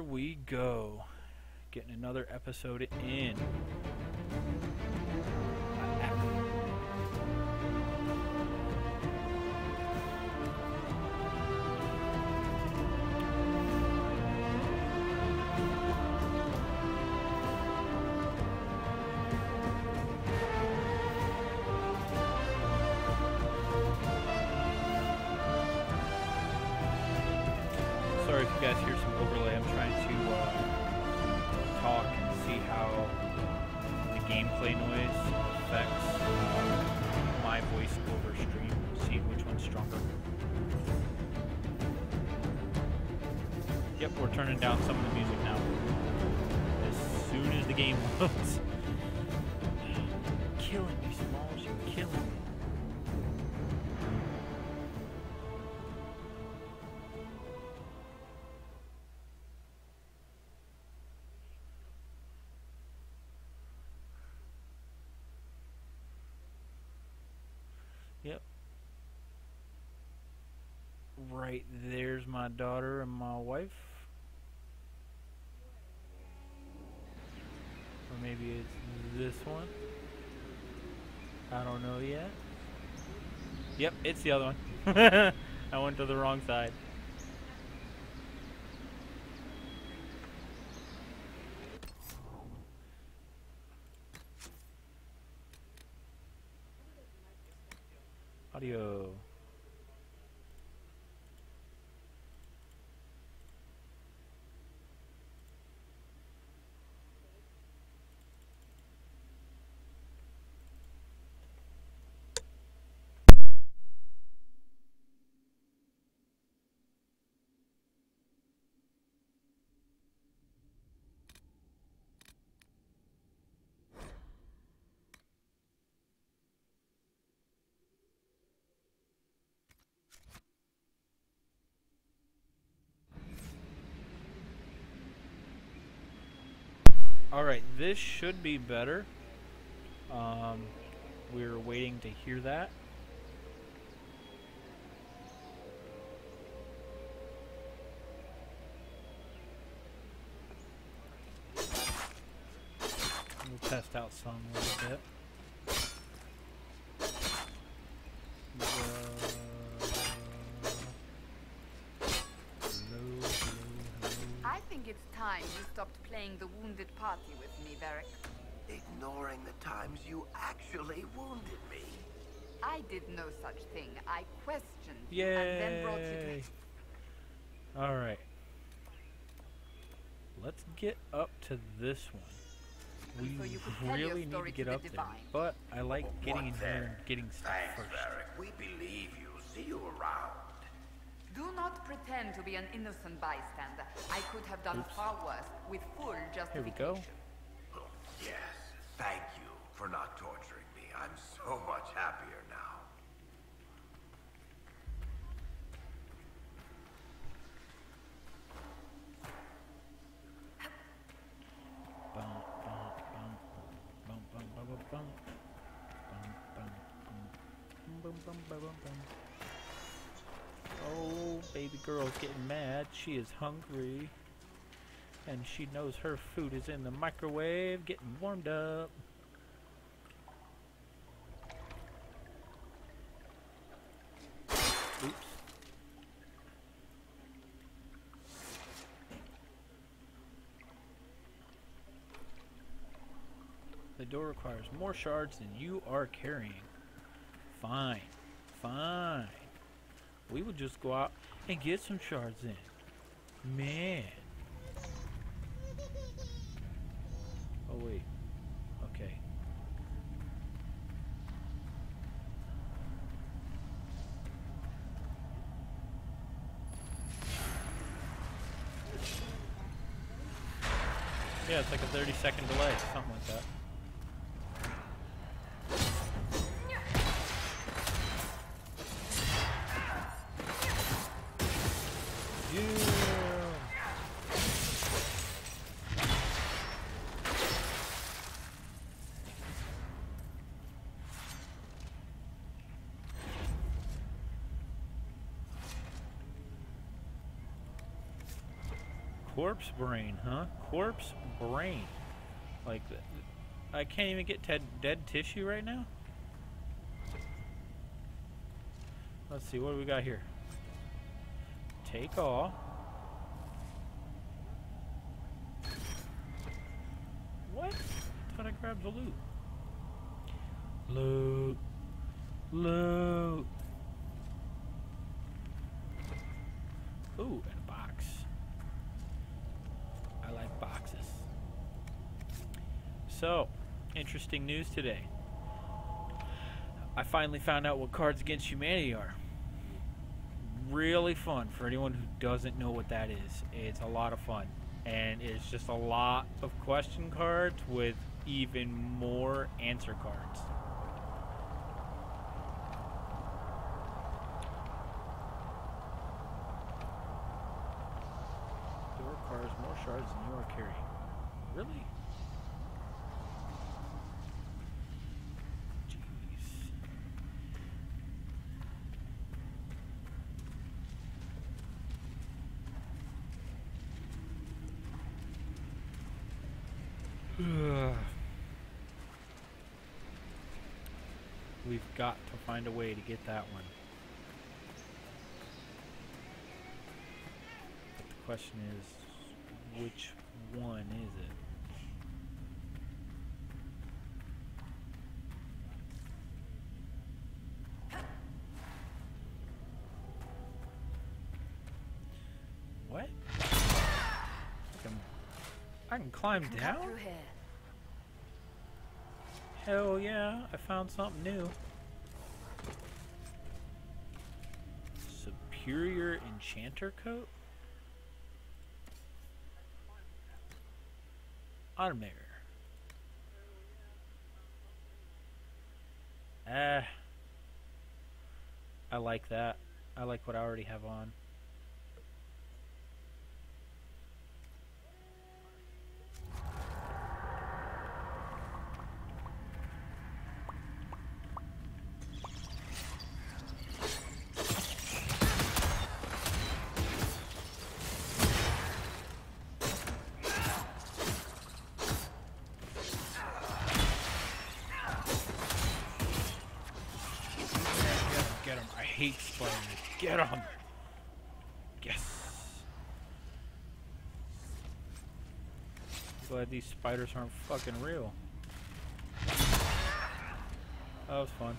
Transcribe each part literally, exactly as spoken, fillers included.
we go. Getting another episode in. Sorry if you guys hear some overlay. I'm trying to uh, talk and see how the gameplay noise affects uh, my voice over stream. See which one's stronger. Yep, we're turning down some of the music now. As soon as the game loads. Killing me, Smalls. You're killing me. Yep. Right there's my daughter and my wife. Or maybe it's this one. I don't know yet. Yep, it's the other one. I went to the wrong side. Audio. Alright, this should be better. Um, we're waiting to hear that. We'll test out some a little bit. Uh, hello, hello, hello. I think it's time you stopped playing the wounded party with me, Varric. Ignoring the times you actually wounded me. I did no such thing. I questioned you Yay! and then brought you to... Alright. Let's get up to this one. We So you could tell your really need story to to get the up there. divine. But I like Well, getting in what here then? and getting stuff Thanks, first. Varric. We believe you. See you around. Do not pretend to be an innocent bystander. I could have done Oops. far worse with full Here we justification. go. Oh, yes. Thank you for not torturing me. I'm so much happier now. Bum, bum, bum. Bum, bum, bum, bum, bum. Bum, bum, bum. Bum, bum, bum, bum, bum. Oh, baby girl's getting mad. She is hungry. And she knows her food is in the microwave, getting warmed up. Oops. The door requires more shards than you are carrying. Fine. Fine. We would just go out and get some shards in. Man. Oh, wait. Okay. Yeah, it's like a thirty second delay, something like that. Corpse brain, huh? Corpse brain. Like, the, I can't even get dead, dead tissue right now? Let's see, what do we got here? Take all. What? I thought I grabbed the loot. Loot. Loot. Ooh, and a box. I like boxes. So, interesting news today. I finally found out what Cards Against Humanity are. Really fun for anyone who doesn't know what that is. It's a lot of fun. And it's just a lot of question cards with even more answer cards. Door requires more shards than you are carrying. Really? We've got to find a way to get that one. But the question is, which one is it? What? I can, I can climb down? Hell yeah, I found something new. Superior Enchanter Coat? Automator. Ah. I like that. I like what I already have on. Hate spiders. Get them. Yes. Glad these spiders aren't fucking real. That was fun.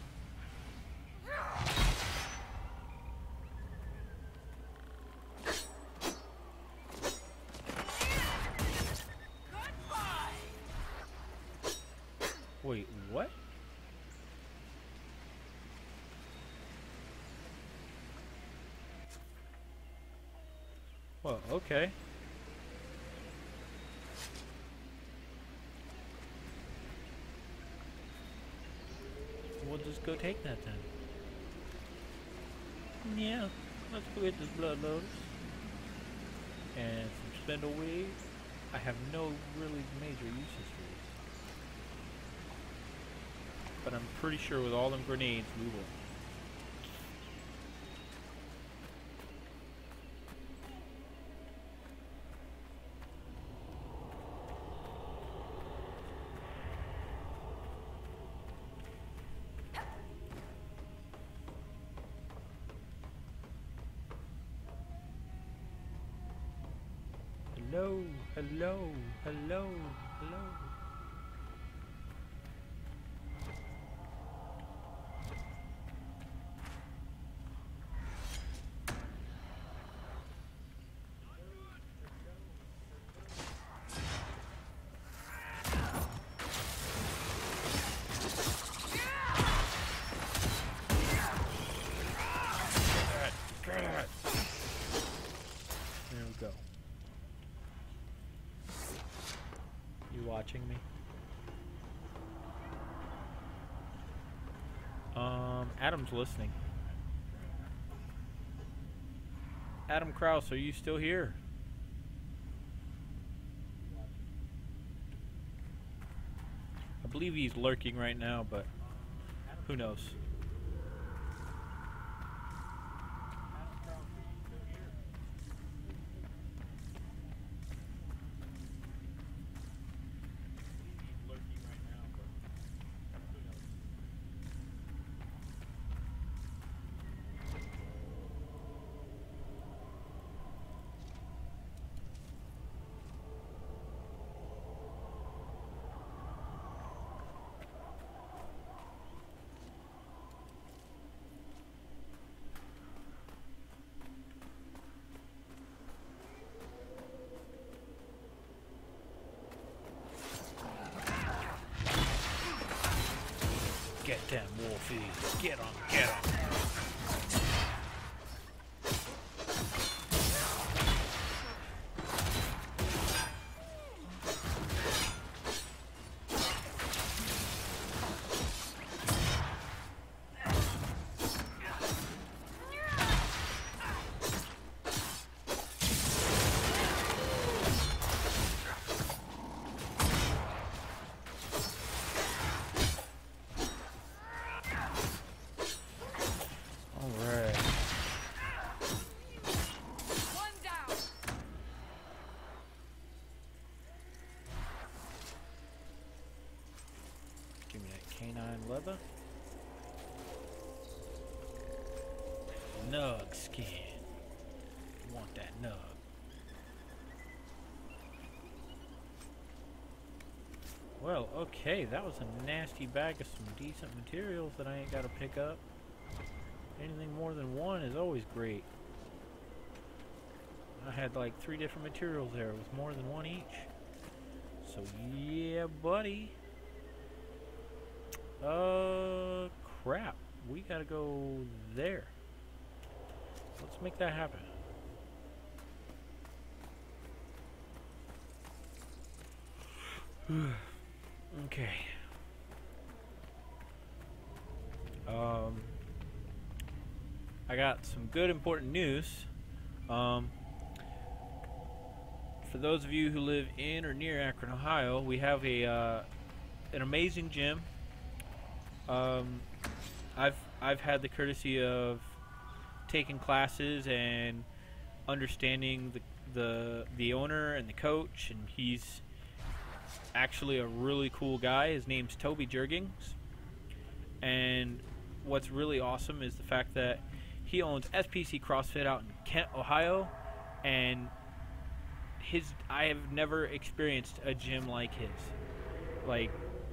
Wait, what? Well, okay. We'll just go take that then. Yeah, let's go get this Blood Lotus. And some Spindleweed. I have no really major uses for these. But I'm pretty sure with all them grenades we will. Hello, hello, hello, hello. There we go. Watching me. Um, Adam's listening. Adam Kraus, are you still here? I believe he's lurking right now, but who knows? Get them wolfies. Get them, get them. Leather. Nug skin. You want that nug. Well, okay, that was a nasty bag of some decent materials that I ain't got to pick up. Anything more than one is always great. I had like three different materials there. It was more than one each. So yeah, buddy. Uh, crap. We gotta go there. Let's make that happen. Okay. Um, I got some good important news. Um, for those of you who live in or near Akron, Ohio, we have a uh, an amazing gym. Um, I've I've had the courtesy of taking classes and understanding the the the owner and the coach, and he's actually a really cool guy. His name's Toby Jurgens, and what's really awesome is the fact that he owns S P C CrossFit out in Kent, Ohio, and his I have never experienced a gym like his. Like,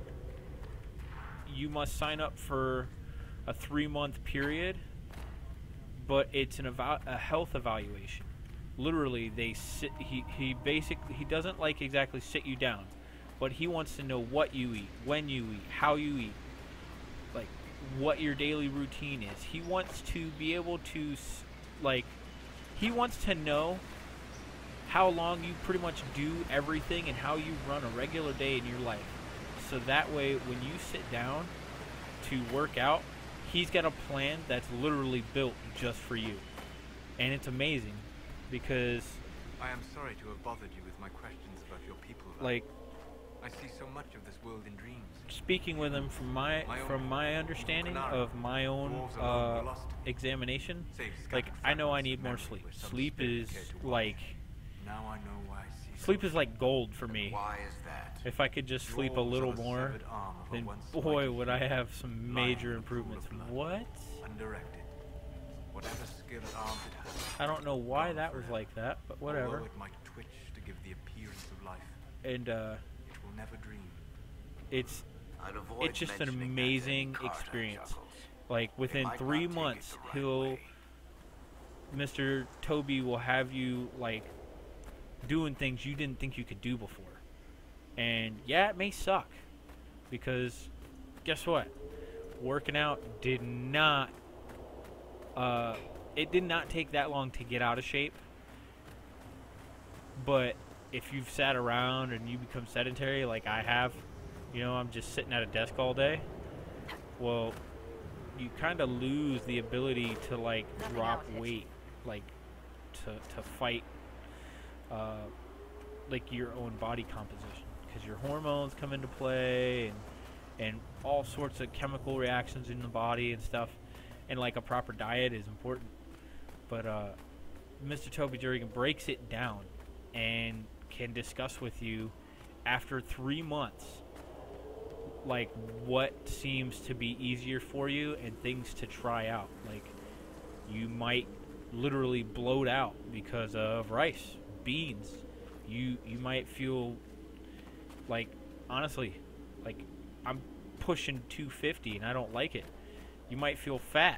you must sign up for a three-month period, but it's an eval a health evaluation. Literally, they sit. He he basically he doesn't like exactly sit you down, but he wants to know what you eat, when you eat, how you eat, like what your daily routine is. He wants to be able to, like, he wants to know how long you pretty much do everything and how you run a regular day in your life. So that way, when you sit down to work out, he's got a plan that's literally built just for you. And it's amazing because I am sorry to have bothered you with my questions about your people. Like, I see so much of this world in dreams. Speaking with him from my, my from my understanding of my own uh, examination, like, I know I need more sleep. Sleep is like now I know why I see sleep is like gold for me. Why is that? If I could just sleep a little more, then boy, would I have some major improvements. What? Undirected. Whatever skill at arms it has. I don't know why that was like that, but whatever. Although it might twitch to give the appearance of life. And uh, it will never dream. It's it's just an amazing experience. Like, within three months, he'll Mister Toby will have you like doing things you didn't think you could do before. And yeah, it may suck, because guess what? Working out did not uh it did not take that long to get out of shape. But if you've sat around and you become sedentary like I have, you know, I'm just sitting at a desk all day, well, you kind of lose the ability to like drop weight, like to to fight uh like your own body composition, because your hormones come into play, and and all sorts of chemical reactions in the body and stuff, and like a proper diet is important. But uh, Mister Toby Jurgens breaks it down and can discuss with you after three months, like, what seems to be easier for you and things to try out. Like, you might literally bloat out because of rice, beans. You you might feel like, honestly, like, I'm pushing two fifty and I don't like it. You might feel fat.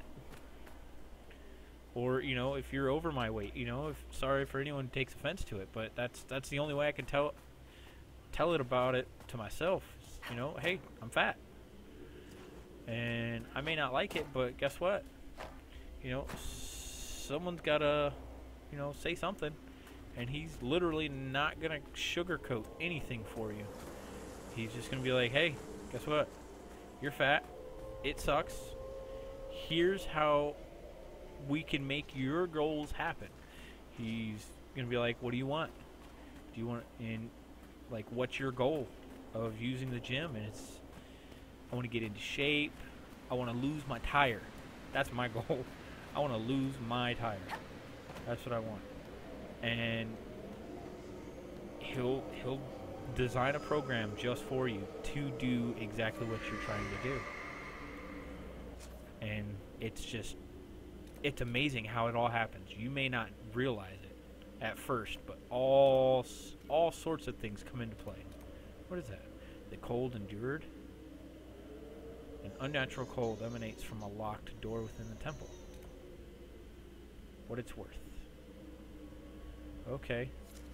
Or, you know, if you're over my weight, you know, if sorry for anyone who takes offense to it, but that's that's the only way I can tell tell it about it to myself. You know, hey, I'm fat. And I may not like it, but guess what? You know, someone's got to, you know, say something. And he's literally not going to sugarcoat anything for you. He's just going to be like, hey, guess what? You're fat. It sucks. Here's how we can make your goals happen. He's going to be like, what do you want? Do you want, in, like, what's your goal of using the gym? And it's, I want to get into shape. I want to lose my tire. That's my goal. I want to lose my tire. That's what I want. And he'll he'll design a program just for you to do exactly what you're trying to do. And it's just, it's amazing how it all happens. You may not realize it at first, but all all sorts of things come into play. What is that? The cold endured? An unnatural cold emanates from a locked door within the temple. What it's worth. Okay.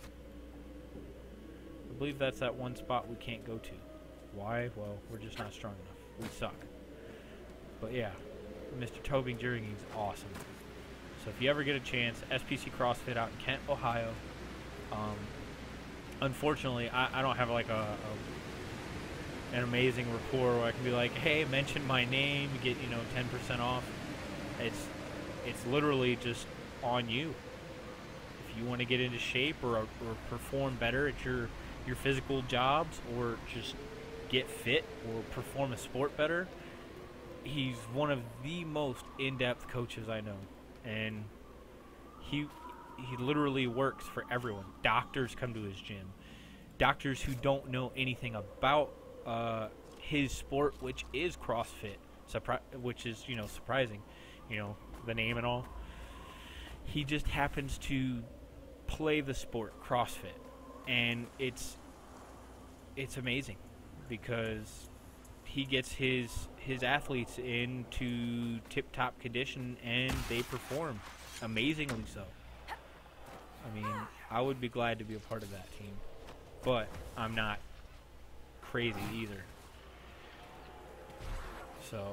I believe that's that one spot we can't go to. Why? Well, we're just not strong enough. We suck. But yeah, Mister Toby Jurgen's awesome. So if you ever get a chance, S P C CrossFit out in Kent, Ohio. Um, unfortunately, I, I don't have like a, a an amazing rapport where I can be like, hey, mention my name, get, you know, ten percent off. It's it's literally just on you. If you want to get into shape or, or perform better at your your physical jobs, or just get fit or perform a sport better, he's one of the most in-depth coaches I know. And he he literally works for everyone. Doctors come to his gym. Doctors who don't know anything about uh, his sport, which is CrossFit, surpri- which is, you know, surprising, you know, the name and all. He just happens to play the sport CrossFit, and it's it's amazing because he gets his his athletes into tip-top condition, and they perform amazingly so. I mean, I would be glad to be a part of that team, but I'm not crazy either. So,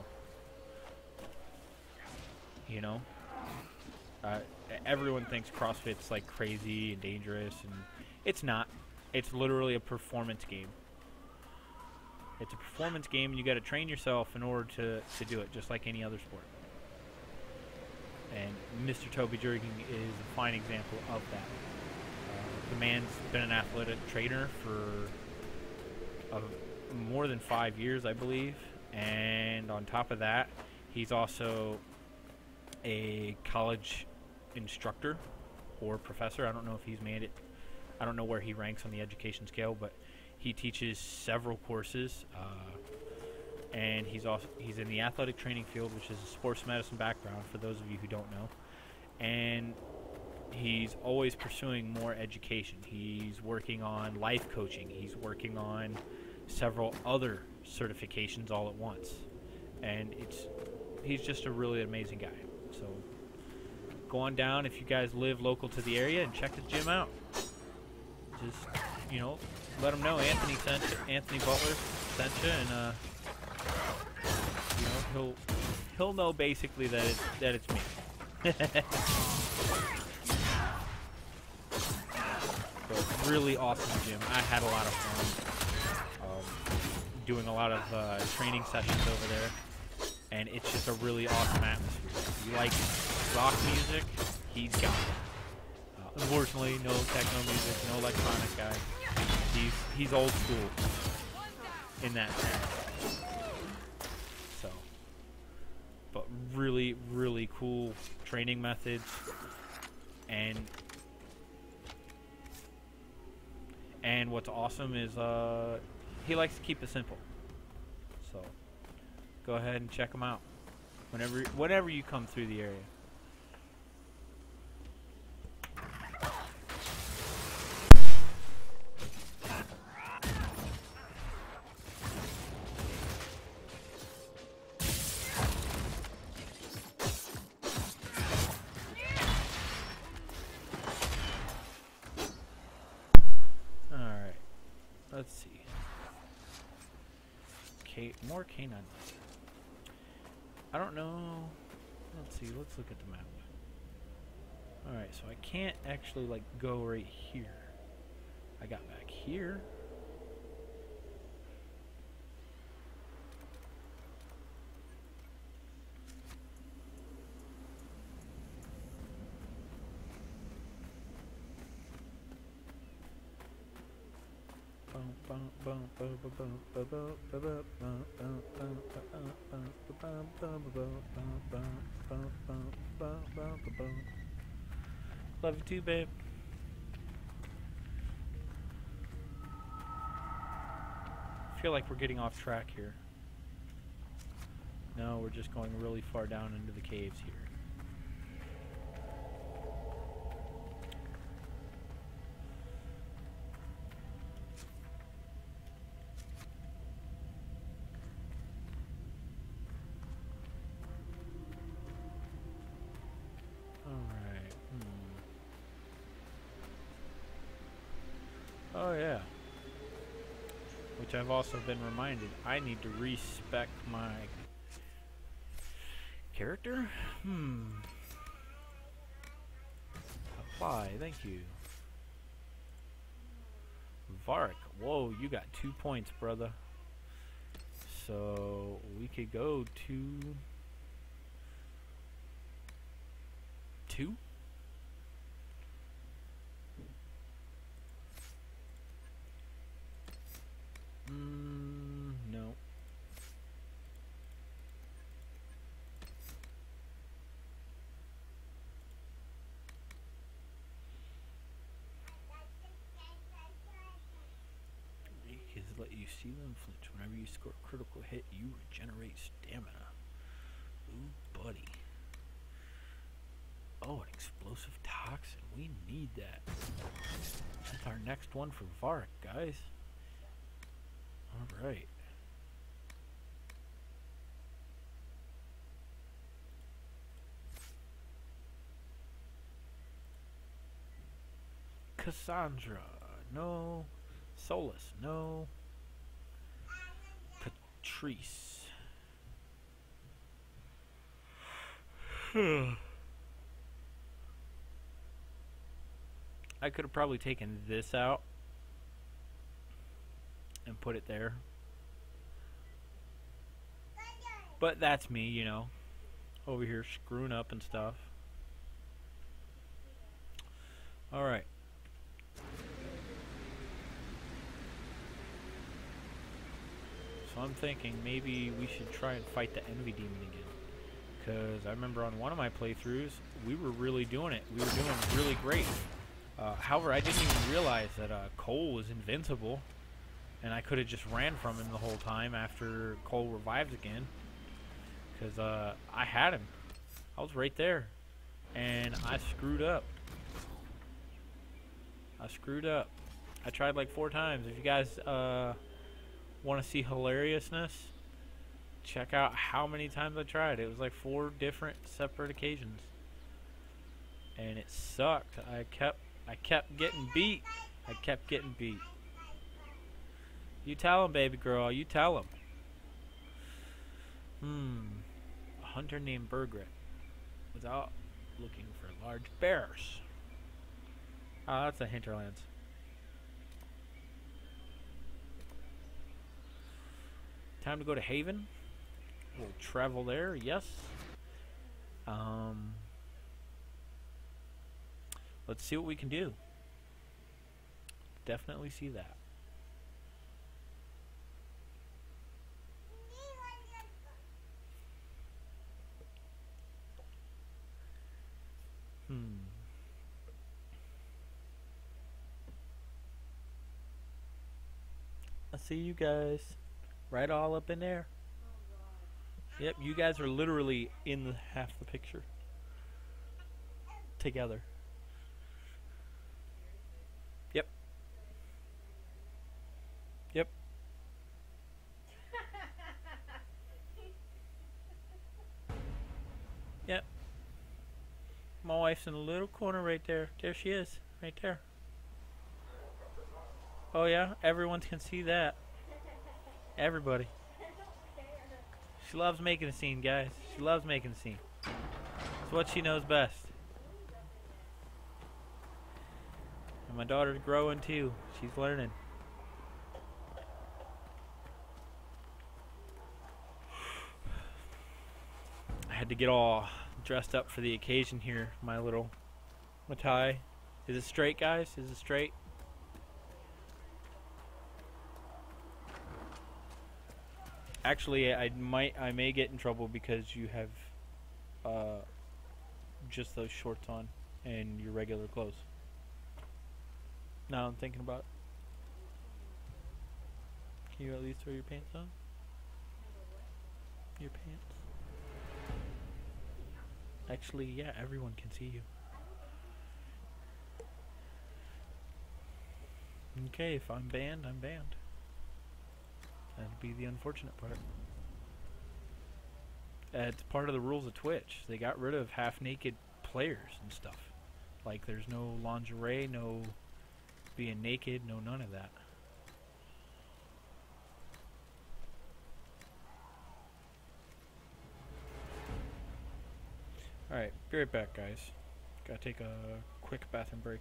you know, uh, everyone thinks CrossFit's like crazy and dangerous, and it's not. It's literally a performance game. It's a performance game, and you got to train yourself in order to, to do it, just like any other sport. And Mister Toby Jurgen is a fine example of that. Uh, the man's been an athletic trainer for uh, more than five years, I believe. And on top of that, he's also a college instructor or professor. I don't know if he's made it. I don't know where he ranks on the education scale, but he teaches several courses, uh, and he's also he's in the athletic training field, which is a sports medicine background for those of you who don't know. And he's always pursuing more education. He's working on life coaching. He's working on several other certifications all at once, and it's he's just a really amazing guy. So go on down if you guys live local to the area and check his gym out. Just, you know, let him know Anthony sent you, Anthony Butler sent you, and uh, you know, he'll he'll know basically that it's that it's me. But really awesome gym. I had a lot of fun um, doing a lot of uh, training sessions over there, and it's just a really awesome atmosphere. If you like rock music, he's got it. Unfortunately, no techno music, no electronic guy. He's he's old school in that sense. So, but really, really cool training methods, and and what's awesome is uh, he likes to keep it simple. So, go ahead and check him out whenever whenever you come through the area. Let's see. K more canine. I don't know. Let's see. Let's look at the map. Alright, so I can't actually, like, go right here. I got back here. Love you too, babe. I feel like we're getting off track here. No, we're just going really far down into the caves here. Oh yeah. Which I've also been reminded, I need to respec my character? Hmm. Apply, thank you. Varric, whoa, you got two points, brother. So we could go to two? Mm, no. Because let you see them flinch. Whenever you score a critical hit, you regenerate stamina. Ooh, buddy. Oh, an explosive toxin. We need that. That's our next one for Varric, guys. Alright. Cassandra, no. Solus, no. Patrice. I could have probably taken this out and put it there. But that's me, you know. Over here screwing up and stuff. Alright. So I'm thinking maybe we should try and fight the Envy Demon again. Because I remember on one of my playthroughs, we were really doing it. We were doing really great. Uh, however, I didn't even realize that uh, Cole was invincible. And I could have just ran from him the whole time after Cole revives again. Because uh, I had him. I was right there. And I screwed up. I screwed up. I tried like four times. If you guys uh, want to see hilariousness, check out how many times I tried. It was like four different separate occasions. And it sucked. I kept I kept getting beat. I kept getting beat. You tell him, baby girl. You tell him. Hmm. A hunter named Bergret was out looking for large bears. Ah, that's the hinterlands. Time to go to Haven. We'll travel there, yes. Um, let's see what we can do. Definitely see that. Hmm. I see you guys. Right all up in there. Yep, you guys are literally in the half the picture. Together. Yep. Yep. Yep. My wife's in a little corner right there. There she is. Right there. Oh yeah? Everyone can see that. Everybody. She loves making a scene, guys. She loves making a scene. It's what she knows best. And my daughter's growing too. She's learning. I had to get all dressed up for the occasion here. My little my tie. Is it straight, guys? Is it straight? Actually, I might I may get in trouble because you have uh, just those shorts on and your regular clothes. Now I'm thinking about it. Can you at least throw your pants on? Your pants? Actually, yeah, everyone can see you. Okay, if I'm banned, I'm banned. That'd be the unfortunate part. Uh, it's part of the rules of Twitch. They got rid of half-naked players and stuff. Like, there's no lingerie, no being naked, no none of that. Alright, be right back, guys. Gotta take a quick bathroom break.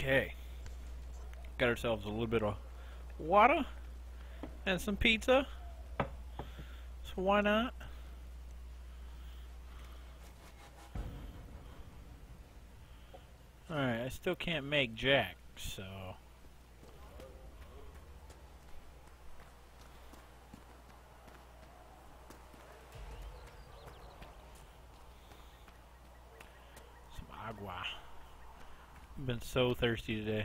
Okay. Got ourselves a little bit of water and some pizza. So why not? Alright, I still can't make jack, so... Some agua. I've been so thirsty today.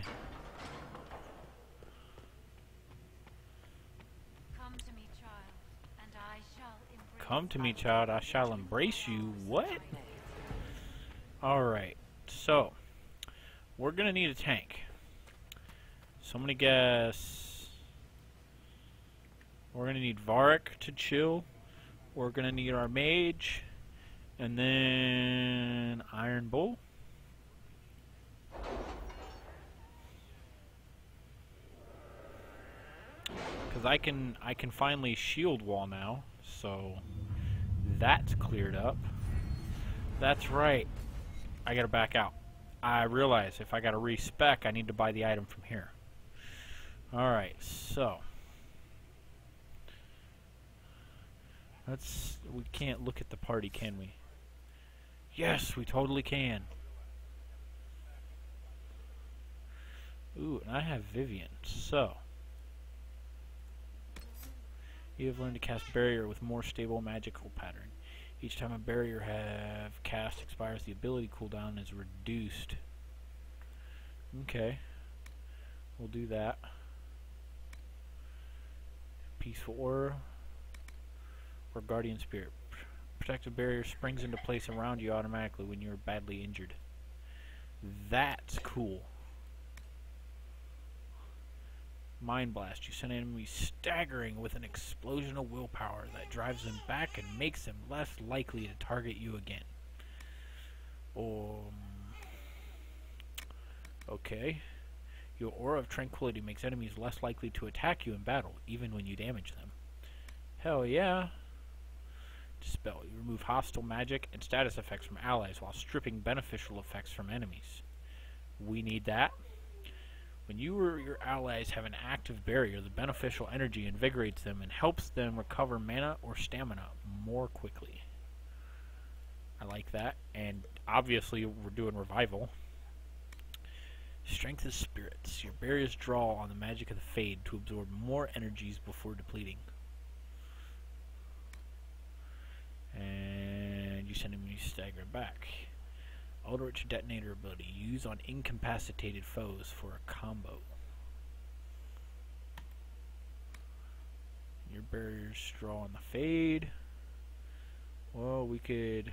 Come to me, child, and I shall embrace Come to me, child, I shall embrace you. What? Alright, so... we're gonna need a tank. So I'm gonna guess we're gonna need Varric to chill. We're gonna need our mage, and then Iron Bull. Because I can I can finally shield wall now, so that's cleared up. That's right. I gotta back out. I realize if I got to respec, I need to buy the item from here. Alright, so let's. We can't look at the party, can we? Yes, we totally can. Ooh, and I have Vivian. So you have learned to cast barrier with more stable magical pattern. Each time a barrier have cast expires, the ability cooldown is reduced. Okay. We'll do that. Peaceful Aura or Guardian Spirit. Protective barrier springs into place around you automatically when you're badly injured. That's cool. Mind Blast. You send enemies staggering with an explosion of willpower that drives them back and makes them less likely to target you again. Um, okay. Your Aura of Tranquility makes enemies less likely to attack you in battle, even when you damage them. Hell yeah. Dispel. You remove hostile magic and status effects from allies while stripping beneficial effects from enemies. We need that. When you or your allies have an active barrier, the beneficial energy invigorates them and helps them recover mana or stamina more quickly. I like that. And obviously we're doing revival. Strength of Spirits. Your barriers draw on the magic of the Fade to absorb more energies before depleting. And you send enemies staggering back. Eldritch Detonator ability. Use on incapacitated foes for a combo. Your barriers draw on the Fade. Well, we could...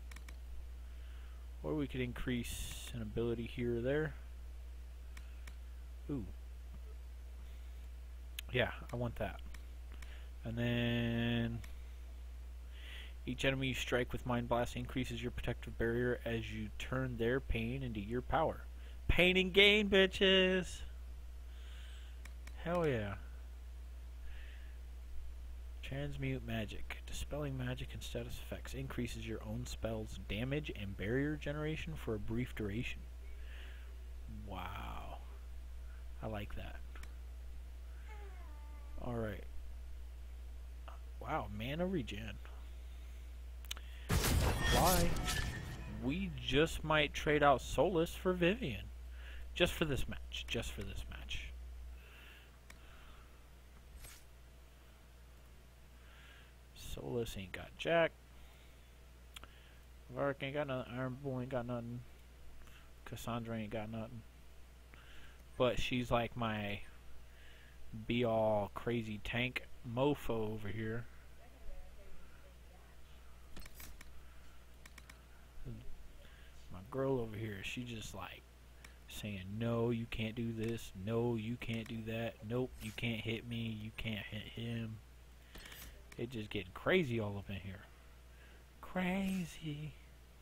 Or we could increase an ability here or there. Ooh. Yeah, I want that. And then... Each enemy you strike with Mind Blast increases your protective barrier as you turn their pain into your power. Pain and gain, bitches! Hell yeah. Transmute Magic. Dispelling magic and status effects increases your own spell's damage and barrier generation for a brief duration. Wow. I like that. Alright. Wow, mana regen. Why? We just might trade out Solus for Vivian. Just for this match. Just for this match. Solus ain't got jack. Varric ain't got nothing. Iron Bull ain't got nothing. Cassandra ain't got nothing. But she's like my be all crazy tank mofo over here. My girl over here, she just like saying, no, you can't do this. No, you can't do that. Nope, you can't hit me. You can't hit him. It's just getting crazy all up in here. Crazy.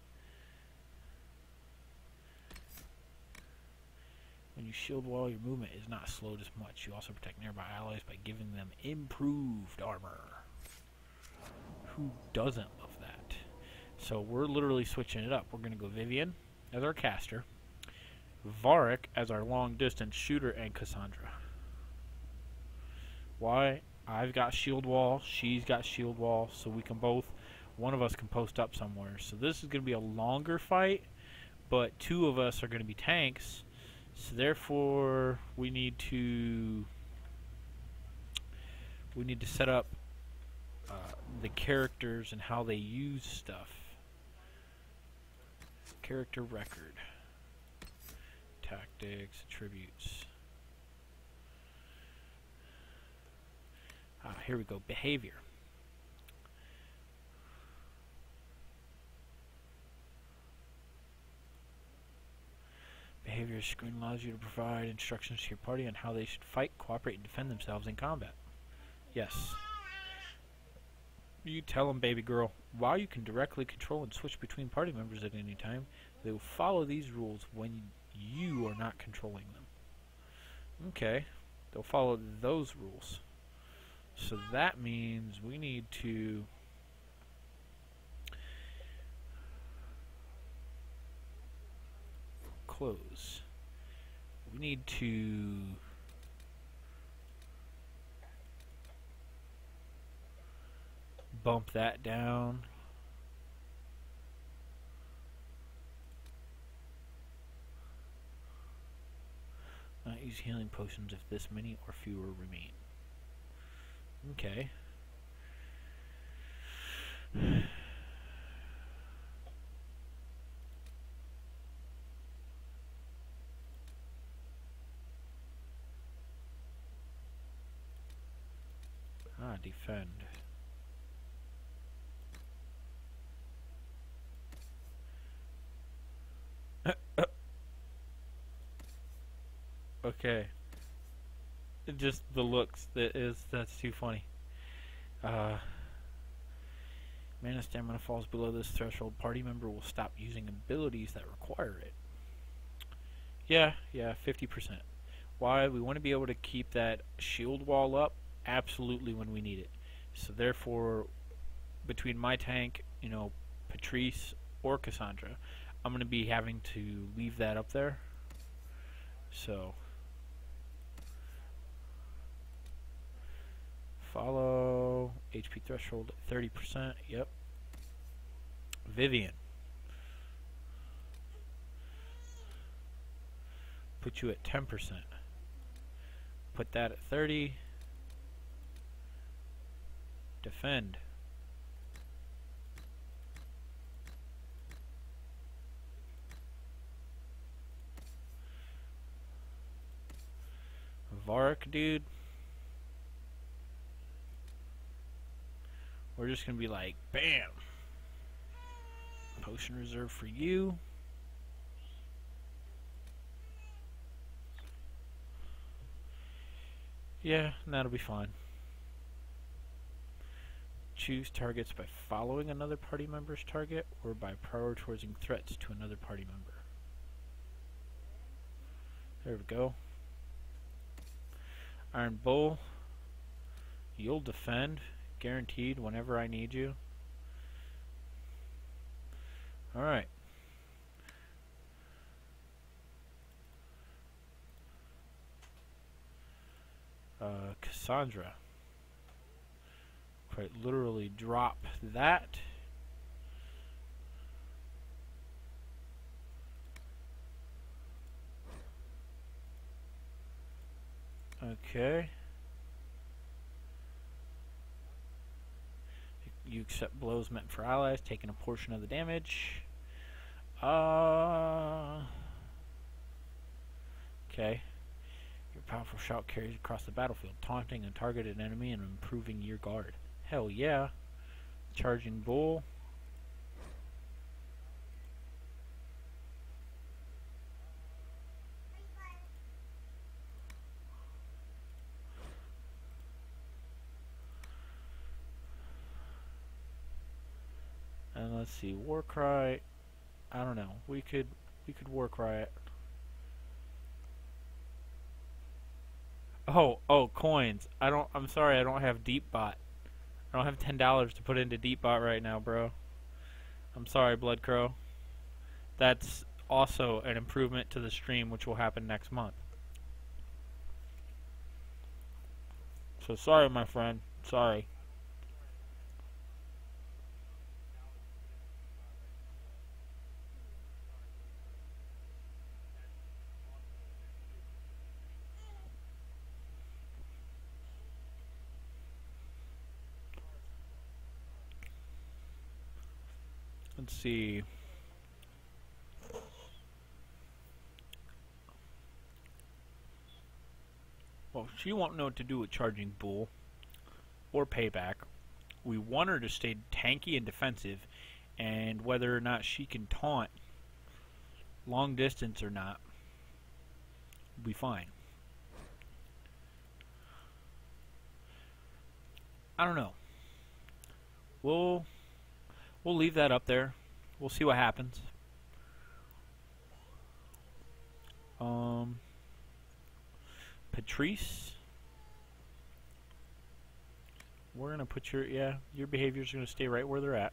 When you shield wall, your movement is not slowed as much. You also protect nearby allies by giving them improved armor. Who doesn't love that? So we're literally switching it up. We're going to go Vivian as our caster. Varric as our long-distance shooter, and Cassandra. Why? I've got shield wall, she's got shield wall, so we can both, one of us can post up somewhere. So this is going to be a longer fight, but two of us are going to be tanks, so therefore we need to we need to set up uh, the characters and how they use stuff. Character record. Tactics, attributes. Ah, here we go. Behavior. Behavior screen allows you to provide instructions to your party on how they should fight, cooperate, and defend themselves in combat. Yes. You tell them, baby girl. While you can directly control and switch between party members at any time, they will follow these rules when you are not controlling them. Okay. They'll follow those rules. So that means we need to close. We need to bump that down. Not use healing potions if this many or fewer remain. Okay. Ah, defend. Okay. Just the looks, that is, that's too funny. Uh, mana stamina falls below this threshold. Party member will stop using abilities that require it. Yeah, yeah, fifty percent. Why? We want to be able to keep that shield wall up absolutely when we need it. So therefore, between my tank, you know, Patrice or Cassandra, I'm going to be having to leave that up there. So follow H P threshold at thirty percent. Yep. Vivian. Put you at ten percent. Put that at thirty. Defend. Varric, dude. We're just gonna be like, bam. Potion reserve for you. Yeah, that'll be fine. Choose targets by following another party member's target or by prioritizing threats to another party member. There we go. Iron Bull. You'll defend. Guaranteed whenever I need you. Alright. Uh, Cassandra. Quite literally drop that. Okay. You accept blows meant for allies, taking a portion of the damage. Uh. Okay. Your powerful shout carries across the battlefield, taunting a targeted enemy and improving your guard. Hell yeah. Charging Bull. And let's see, Warcry. I don't know. We could we could Warcry it. Oh, oh, coins. I don't I'm sorry, I don't have Deepbot. I don't have ten dollars to put into Deepbot right now, bro. I'm sorry, Blood Crow. That's also an improvement to the stream, which will happen next month. So sorry, my friend. Sorry. Let's see. Well, she won't know what to do with charging Bull or Payback. We want her to stay tanky and defensive, and whether or not she can taunt long distance or not, will be fine. I don't know. We'll we'll leave that up there. We'll see what happens. Um, Patrice, we're gonna put your yeah your behaviors are gonna stay right where they're at.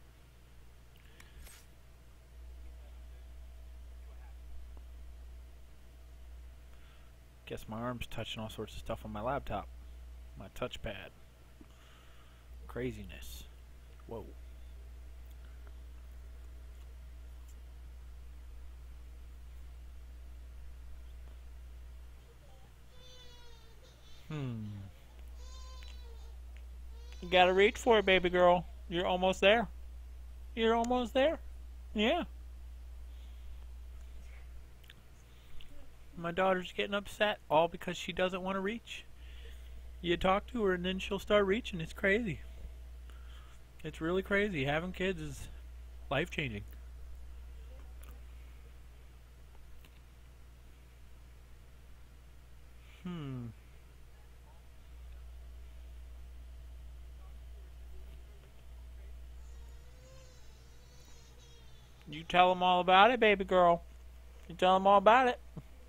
Guess my arm's touching all sorts of stuff on my laptop, my touchpad. Craziness. Whoa. Hmm. You gotta reach for it, baby girl. You're almost there. You're almost there. Yeah. My daughter's getting upset all because she doesn't want to reach. You talk to her and then she'll start reaching. It's crazy. It's really crazy. Having kids is life-changing. Hmm. You tell them all about it, baby girl. You tell them all about it.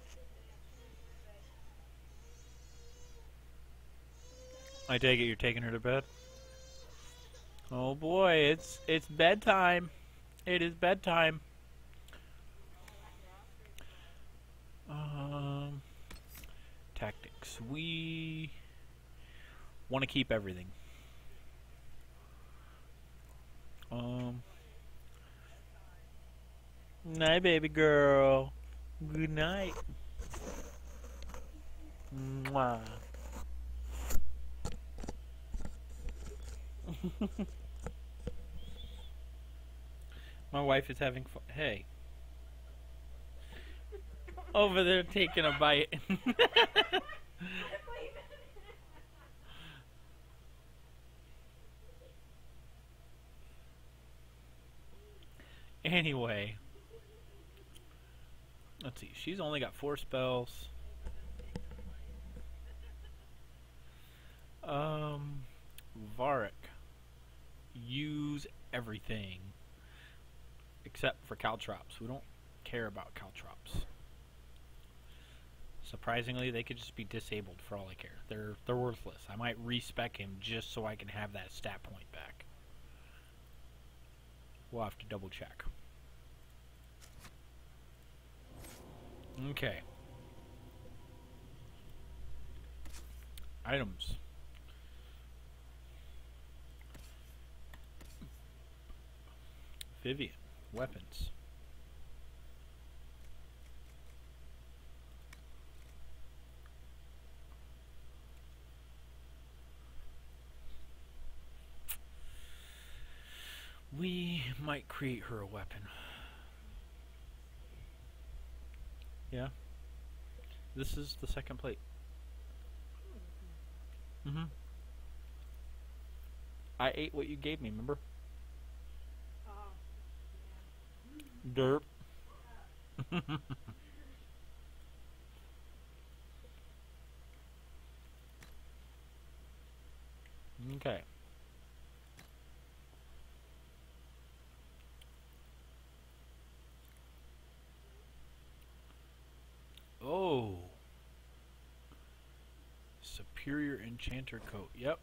I take it you're taking her to bed? Oh boy, it's it's bedtime. It is bedtime. Um, tactics. We want to keep everything. Um. Night, baby girl. Good night. Mwah. My wife is having fun. Hey. Over there taking a bite. Anyway. Let's see. She's only got four spells. Um, Varric. Use everything. Except for Caltrops. We don't care about Caltrops. Surprisingly, they could just be disabled for all I care. They're they're worthless. I might respec him just so I can have that stat point back. We'll have to double check. Okay. Items. Vivian. Weapons. We might create her a weapon. Yeah. This is the second plate. Mm-hmm. I ate what you gave me, remember? Derp. Okay. Oh. Superior Enchanter Coat. Yep.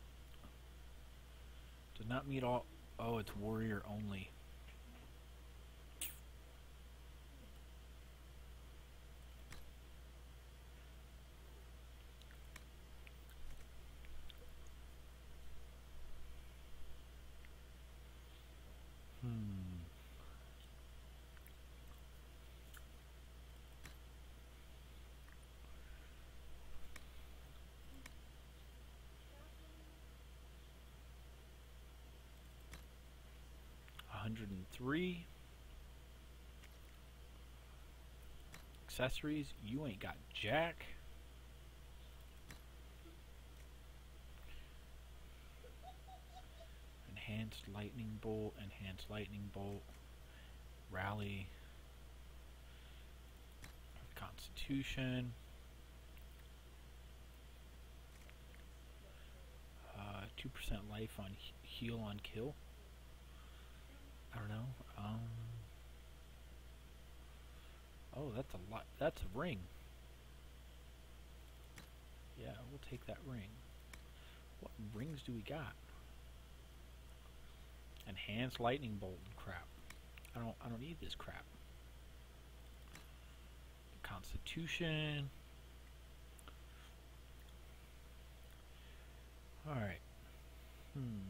Does not meet all... Oh, it's warrior only. hundred three. Accessories, you ain't got jack. Enhanced lightning bolt, enhanced lightning bolt, rally, constitution, uh, two percent life on he heal on kill. I don't know. Um, oh, that's a lot. That's a ring. Yeah, we'll take that ring. What rings do we got? Enhanced lightning bolt and crap. I don't. I don't need this crap. Constitution. All right. Hmm.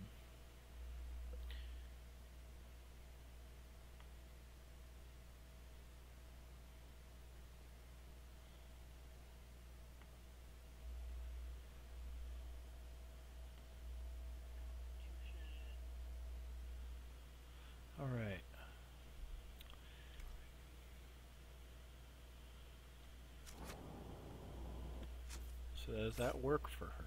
All right. So does that work for her?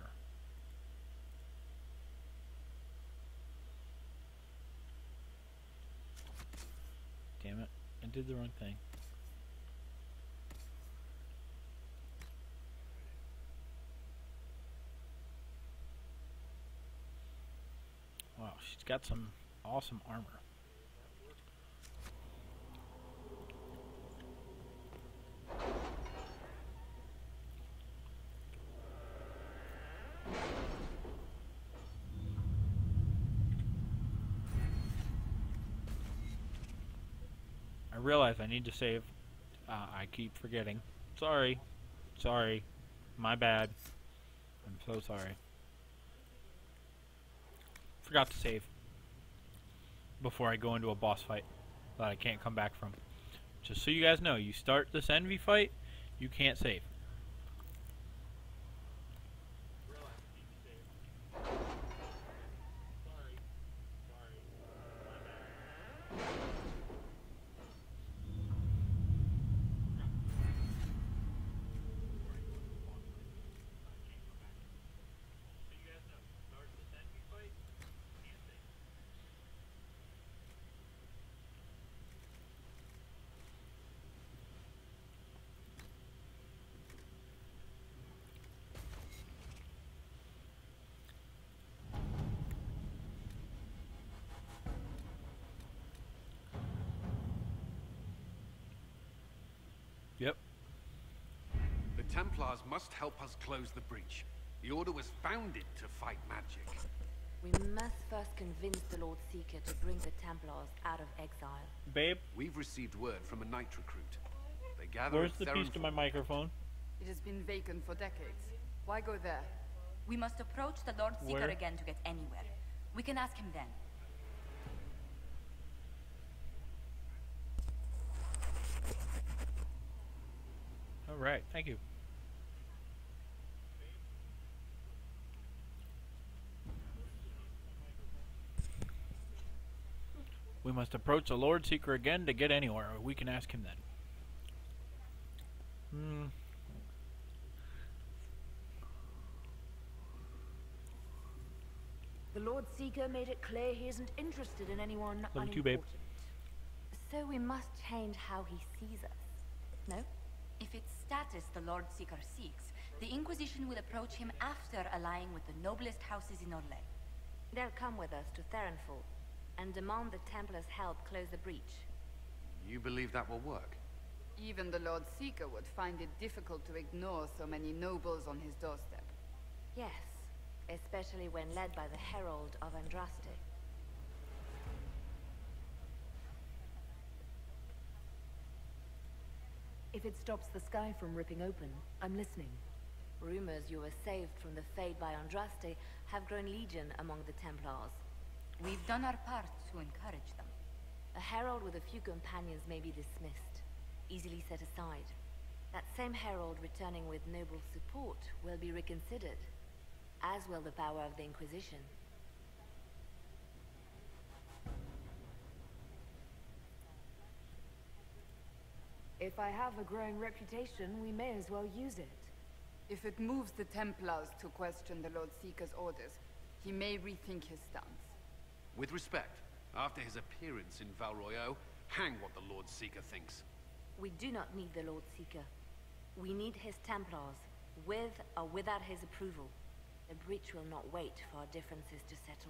Damn it, I did the wrong thing. Wow, she's got some awesome armor. I realize I need to save. Uh, I keep forgetting. Sorry. Sorry. My bad. I'm so sorry. Forgot to save before I go into a boss fight that I can't come back from. Just so you guys know, you start this envy fight, you can't save. Yep. The Templars must help us close the breach. The Order was founded to fight magic. We must first convince the Lord Seeker to bring the Templars out of exile. Babe, We've received word from a Knight recruit. They gather where's at the piece to my Therenfell. microphone? It has been vacant for decades. Why go there? We must approach the Lord Seeker Where? again to get anywhere. We can ask him then. Alright, thank you. We must approach the Lord Seeker again to get anywhere. We can ask him then. Hmm. The Lord Seeker made it clear he isn't interested in anyone Love you too, babe. unimportant. So we must change how he sees us. No? If it's status the Lord Seeker seeks, the Inquisition will approach him after allying with the noblest houses in Orlais. They'll come with us to Therenfell and demand the Templars' help close the breach. You believe that will work? Even the Lord Seeker would find it difficult to ignore so many nobles on his doorstep. Yes, especially when led by the Herald of Andraste. If it stops the sky from ripping open, I'm listening. Rumors you were saved from the fate by Andraste have grown legion among the Templars. We've done our part to encourage them. A herald with a few companions may be dismissed, easily set aside. That same herald returning with noble support will be reconsidered, as will the power of the Inquisition. If I have a growing reputation, we may as well use it. If it moves the Templars to question the Lord Seeker's orders, he may rethink his stance. With respect, after his appearance in Val Royeaux, hang what the Lord Seeker thinks. We do not need the Lord Seeker. We need his Templars, with or without his approval. The breach will not wait for our differences to settle.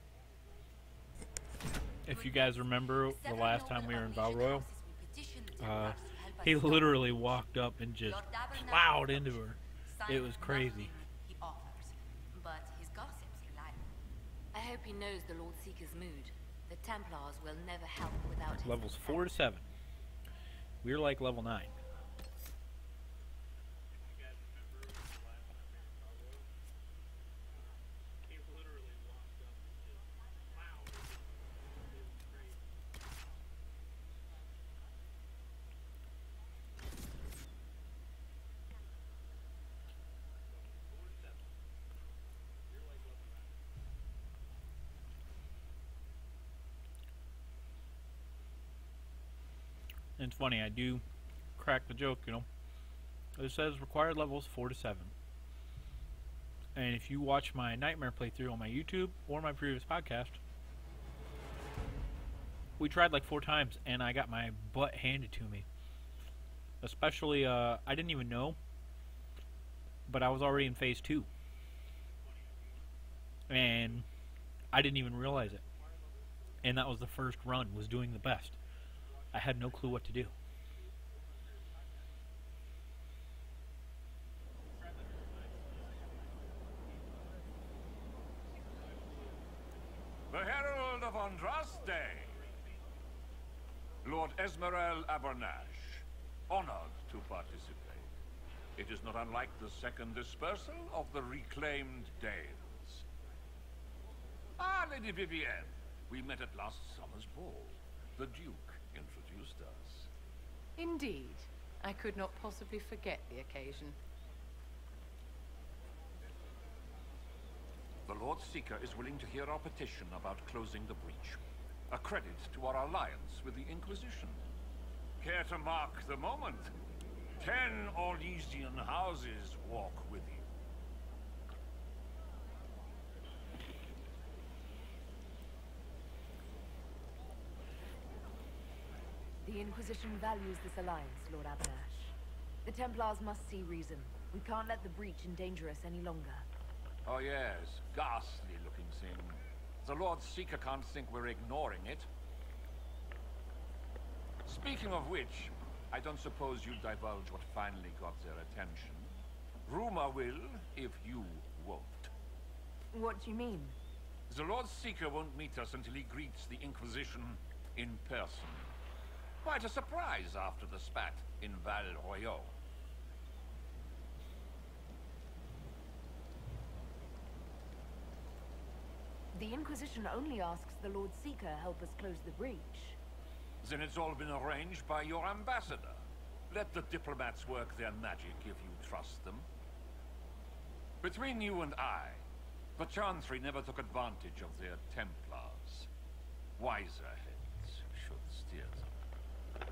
If you guys remember the last time we were in Val Royeaux, uh, he literally walked up and just plowed into her. It was crazy. He offers, but his gossip's reliable. I hope he knows the Lord Seeker's mood. The Templars will never help without his Levels consent. four to seven. We're like level nine. It's funny, I do crack the joke, you know. It says required levels four to seven. And if you watch my Nightmare playthrough on my YouTube or my previous podcast, we tried like four times and I got my butt handed to me. Especially, uh, I didn't even know, but I was already in phase two. And I didn't even realize it. And that was the first run, was doing the best. I had no clue what to do. The Herald of Andraste. Lord Esmerel Abernash, honored to participate. It is not unlike the second dispersal of the reclaimed Dales. Ah, Lady Vivienne, we met at last summer's ball. The Duke introduced us. Indeed. I could not possibly forget the occasion. The Lord Seeker is willing to hear our petition about closing the breach. A credit to our alliance with the Inquisition. Care to mark the moment? Ten Orlesian houses walk with you. The Inquisition values this alliance, Lord Abernash. The Templars must see reason. We can't let the breach endanger us any longer. Oh yes, ghastly looking thing. The Lord Seeker can't think we're ignoring it. Speaking of which, I don't suppose you'll divulge what finally got their attention. Rumor will, if you won't. What do you mean? The Lord Seeker won't meet us until he greets the Inquisition in person. Quite a surprise after the spat in Val Royeaux. The Inquisition only asks the Lord Seeker help us close the breach. Then it's all been arranged by your ambassador. Let the diplomats work their magic if you trust them. Between you and I, the Chantry never took advantage of their Templars. Wiser heads should steer them.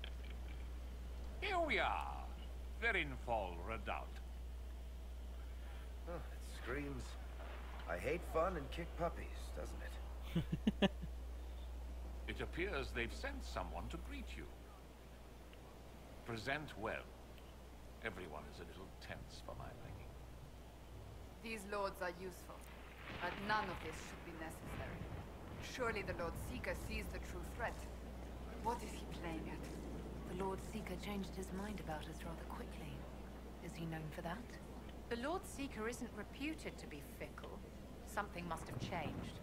Here we are, Verinfol Redoubt. Oh, it screams, I hate fun and kick puppies, doesn't it? It appears they've sent someone to greet you. Present well. Everyone is a little tense for my liking. These lords are useful, but none of this should be necessary. Surely the Lord Seeker sees the true threat. What is he playing at? The Lord Seeker changed his mind about us rather quickly. Is he known for that? The Lord Seeker isn't reputed to be fickle. Something must have changed.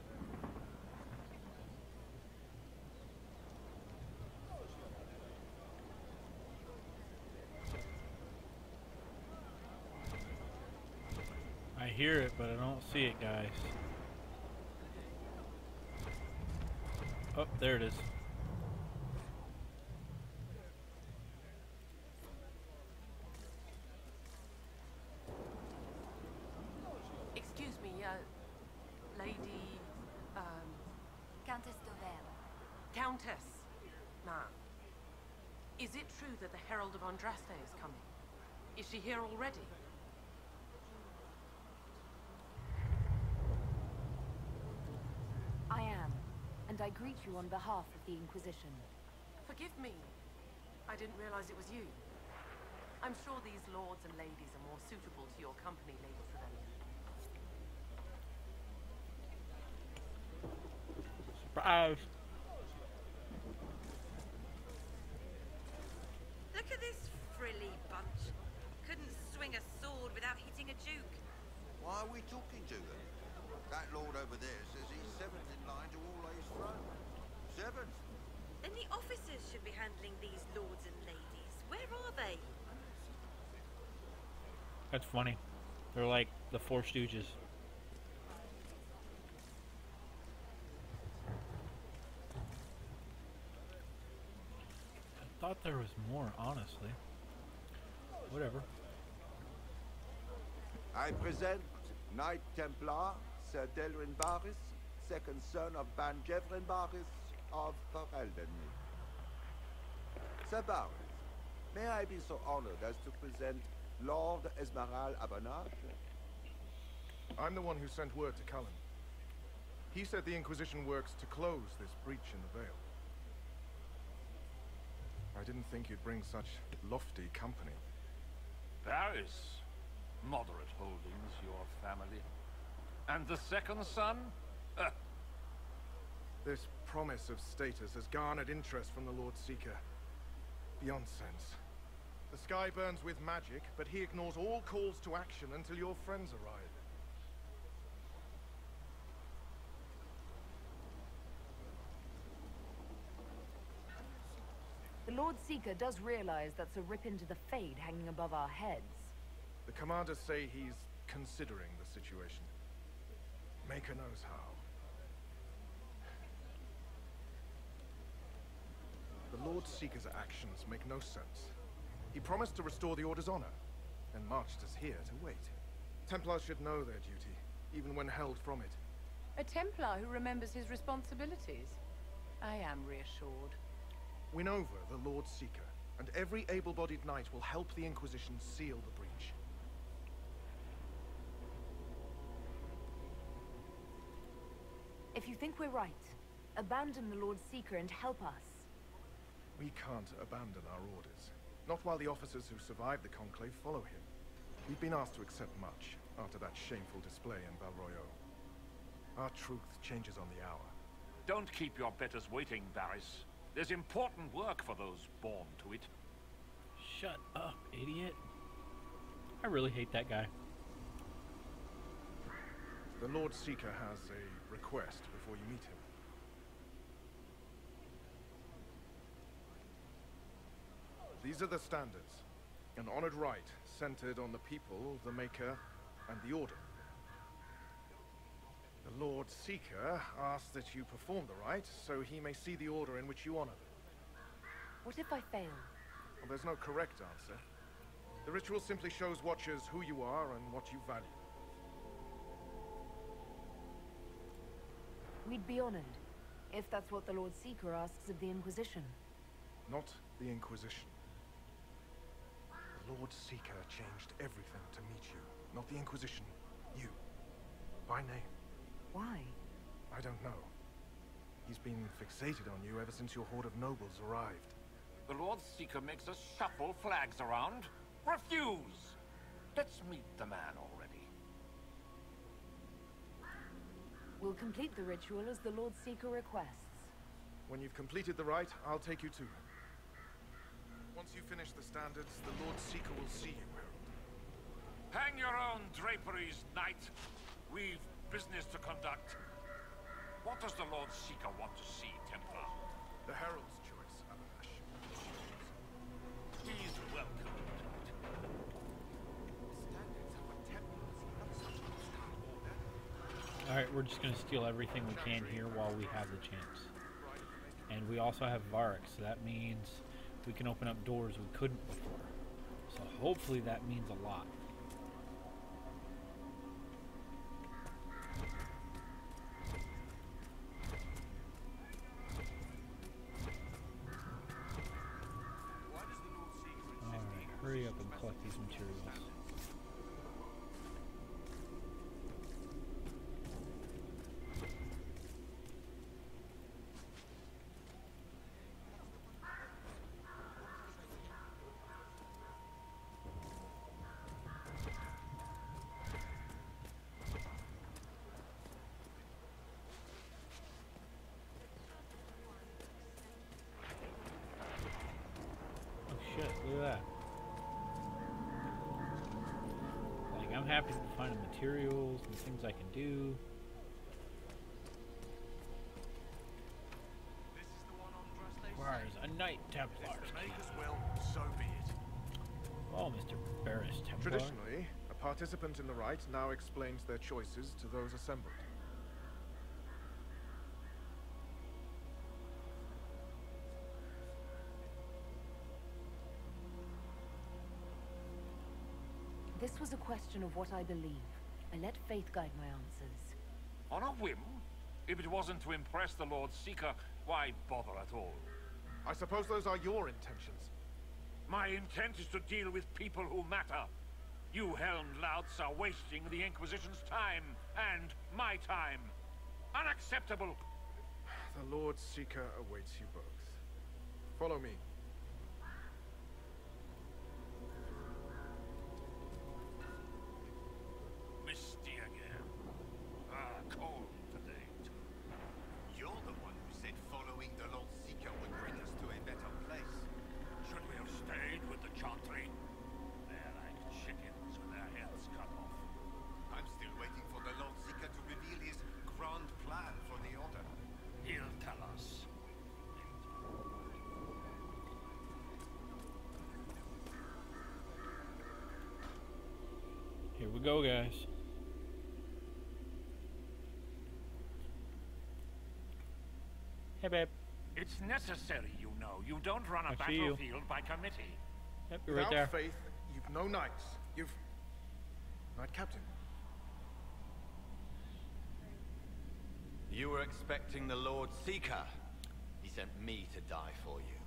I hear it, but I don't see it, guys. Oh, there it is. Excuse me, uh, Lady, um... Countess Dovel. Countess. Ma. Is it true that the Herald of Andraste is coming? Is she here already? I am, and I greet you on behalf of the Inquisition. Forgive me. I didn't realize it was you. I'm sure these lords and ladies are more suitable to your company, Lady Trevelyan. Surprise! Look at this frilly bunch. Couldn't swing a sword without hitting a duke. Why are we talking to them? That lord over there says he's seventh in line to all his throne. Seventh? Then the officers should be handling these lords and ladies. Where are they? That's funny. They're like the Four Stooges. I thought there was more, honestly. Whatever. I present Knight Templar, Sir Delrin Barris, second son of Ban Jevrin Barris of Ferelden. Sir Barris, may I be so honored as to present Lord Esmeralda Abanage? I'm the one who sent word to Cullen. He said the Inquisition works to close this breach in the Vale. I didn't think you'd bring such lofty company. Barris. Moderate holdings, your family. And the second son? Uh. This promise of status has garnered interest from the Lord Seeker. Beyond sense. The sky burns with magic, but he ignores all calls to action until your friends arrive. The Lord Seeker does realize that's a rip into the Fade hanging above our heads. The commanders say he's considering the situation. Maker knows how. The Lord Seeker's actions make no sense. He promised to restore the Order's honor, and marched us here to wait. Templars should know their duty, even when held from it. A Templar who remembers his responsibilities. I am reassured. Win over the Lord Seeker, and every able-bodied knight will help the Inquisition seal the breach. If you think we're right, abandon the Lord Seeker and help us. We can't abandon our orders. Not while the officers who survived the Conclave follow him. We've been asked to accept much after that shameful display in Val Royeaux. Our truth changes on the hour. Don't keep your betters waiting, Barris. There's important work for those born to it. Shut up, idiot. I really hate that guy. The Lord Seeker has a request before you meet him. These are the standards. An honored right centered on the people, the Maker, and the Order. The Lord Seeker asks that you perform the rite, so he may see the order in which you honor them. What if I fail? Well, there's no correct answer. The ritual simply shows watchers who you are and what you value. We'd be honored, if that's what the Lord Seeker asks of the Inquisition. Not the Inquisition. The Lord Seeker changed everything to meet you. Not the Inquisition. You. By name. Why? I don't know. He's been fixated on you ever since your horde of nobles arrived. The Lord Seeker makes us shuffle flags around. Refuse! Let's meet the man already. We'll complete the ritual as the Lord Seeker requests. When you've completed the rite, I'll take you to him. Once you finish the standards, the Lord Seeker will see you, Herald. Hang your own draperies, knight. We've business to conduct. What does the Lord Seeker want to see, Templar? The Herald's choice, Abanash. He's welcome to it. Standards are for Templars, not such hostile order. Alright, we're just gonna steal everything we can here while we have the chance. And we also have Varric, so that means we can open up doors we couldn't before. So hopefully that means a lot. hurry up and collect these materials. Shit, look at that. Like, I'm happy to find the materials and things I can do. Requires a Knight Templar's key. Well, so be it. Oh, Mister Barris Templar. Traditionally, a participant in the rite now explains their choices to those assembled. This was a question of what I believe. I let faith guide my answers. On a whim? If it wasn't to impress the Lord Seeker, why bother at all? I suppose those are your intentions. My intent is to deal with people who matter. You helmed louts are wasting the Inquisition's time, and my time. Unacceptable! The Lord Seeker awaits you both. Follow me. Misty again. Ah, cold today. You're the one who said following the Lord Seeker would bring us to a better place. Should we have stayed with the Chantry? They're like chickens with their heads cut off. I'm still waiting for the Lord Seeker to reveal his grand plan for the Order. He'll tell us. Here we go, guys. Hey, babe. It's necessary, you know. You don't run a I see you. battlefield by committee. Yep, you're right Without there. faith, you've no knights. You've... Knight Captain. You were expecting the Lord Seeker. He sent me to die for you.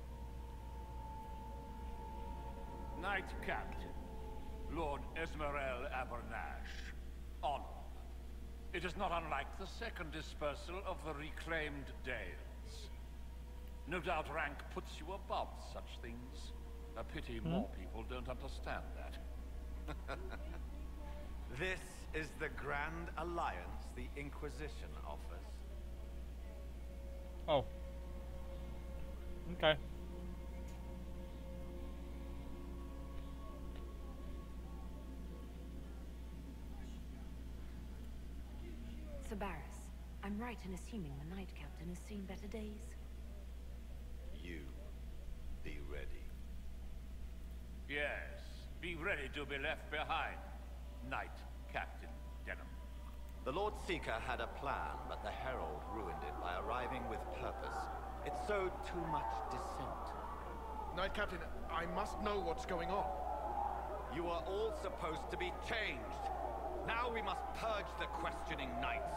Knight Captain, Lord Esmerel Abernash. Honor. It is not unlike the second dispersal of the reclaimed Dales. No doubt rank puts you above such things. A pity Hmm? more people don't understand that. This is the Grand Alliance the Inquisition offers. Oh. Okay. Sir Barris, I'm right in assuming the Knight Captain has seen better days? You be ready. Yes, be ready to be left behind, Knight Captain Denham. The Lord Seeker had a plan, but the Herald ruined it by arriving with purpose. It sowed too much dissent. Knight Captain, I must know what's going on. You are all supposed to be changed. Now we must purge the questioning knights.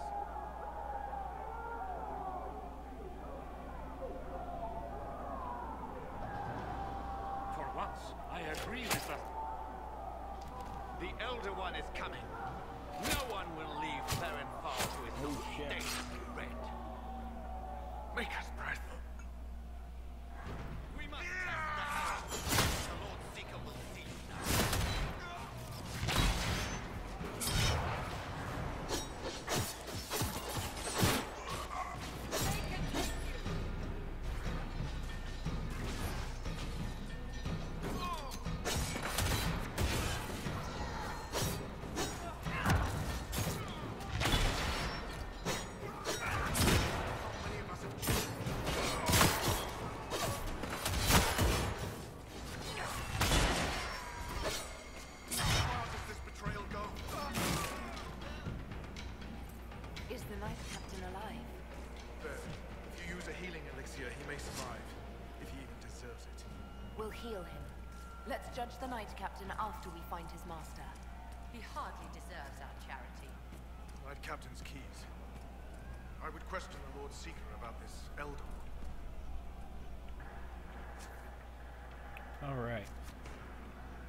For once, I agree with the... The Elder One is coming. No one will leave Therenfal to his own dangerously red. Make us breath. We must test the Herald. The Lord Seeker will see Is the Knight Captain alive? There. If you use a healing elixir, he may survive. If he even deserves it. We'll heal him. Let's judge the Knight Captain after we find his master. He hardly deserves our charity. Knight Captain's keys. I would question the Lord Seeker about this Elder. All right.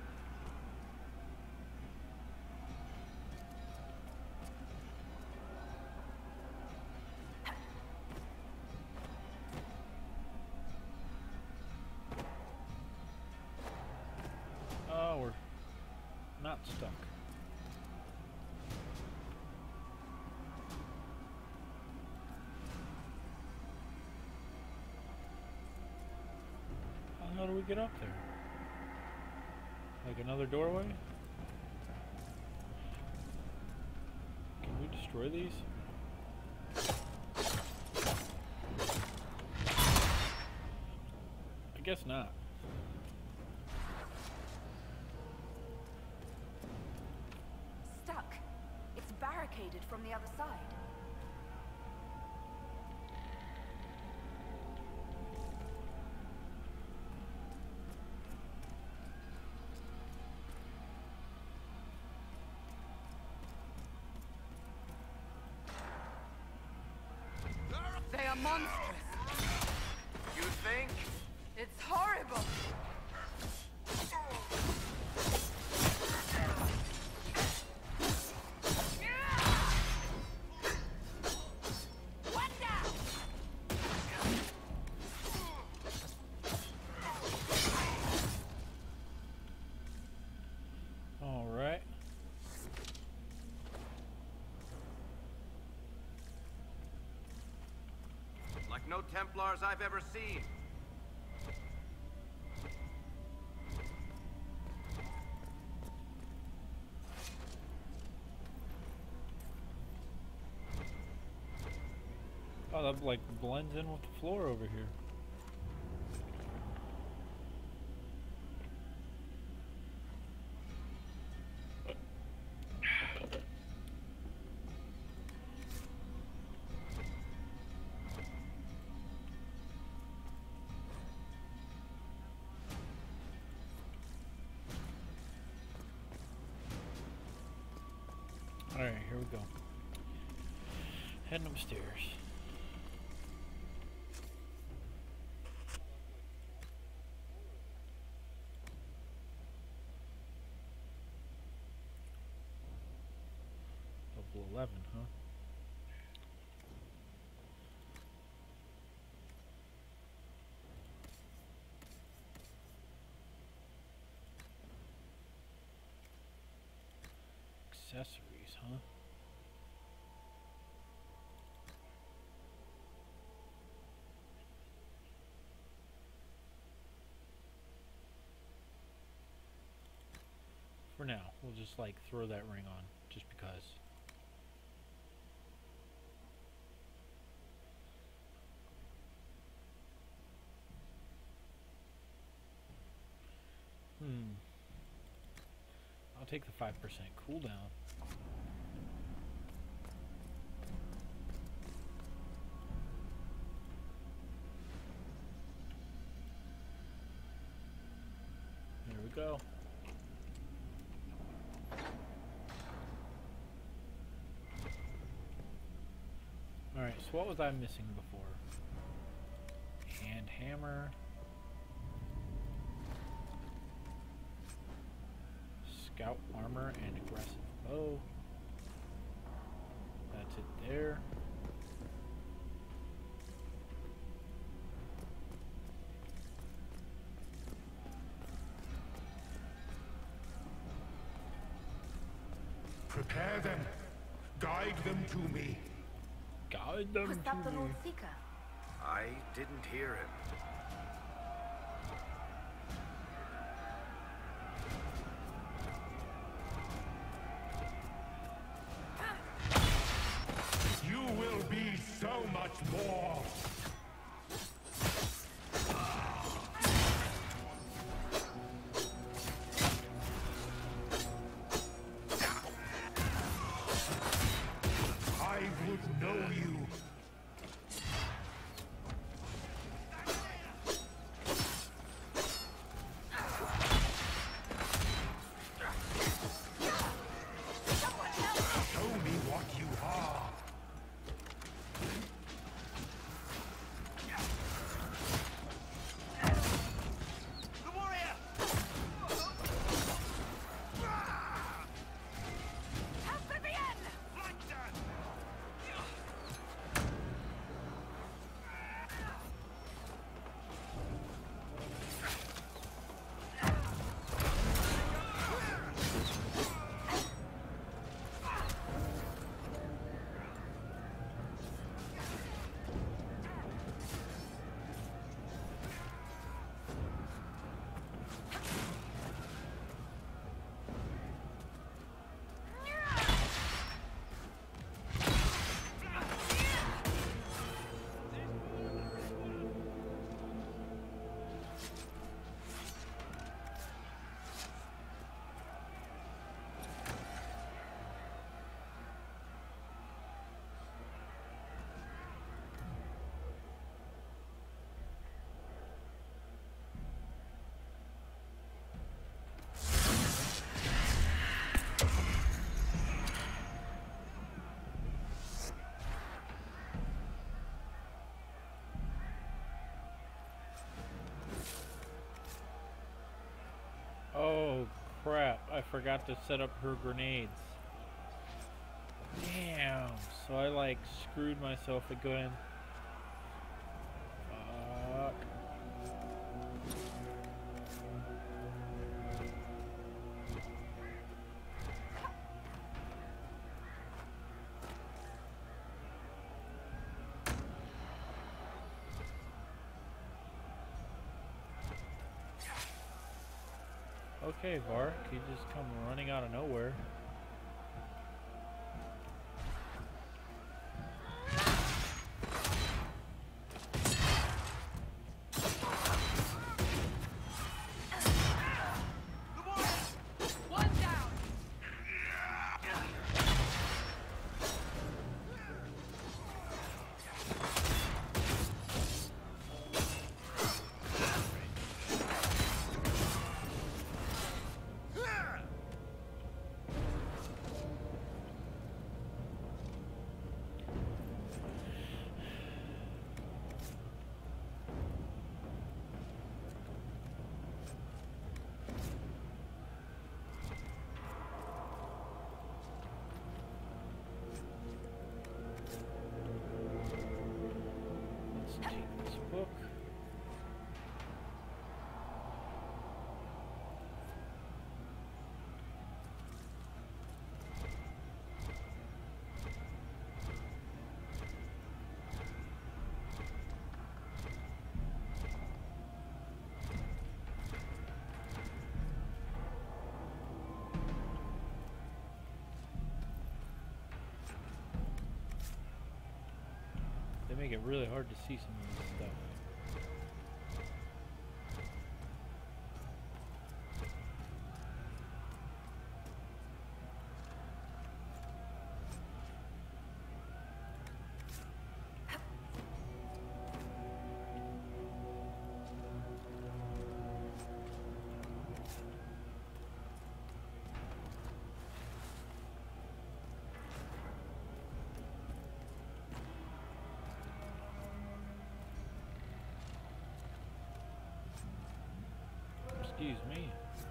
stuck. How do we get up there? Like another doorway? Can we destroy these? I guess not. Stuck. It's barricaded from the other side. They are monstrous. You think? It's horrible. One down. All right. Like no Templars I've ever seen. Oh, that like blends in with the floor over here. Alright, here we go. Heading upstairs. Level eleven, huh? Accessories, huh? For now, we'll just like throw that ring on, just because. Hmm. I'll take the five percent cooldown. There we go. Alright, so what was I missing before? Hand hammer. Scout armor and aggressive bow. That's it there. Prepare them. Guide them to me. Guide them Was that to the Lord me. Seeker? I didn't hear him. You will be so much more. I would know you. crap. I forgot to set up her grenades. Damn. So I like screwed myself again. Fuck. Okay, Vark, you just come running out of nowhere. They make it really hard to see some of this stuff. Excuse me.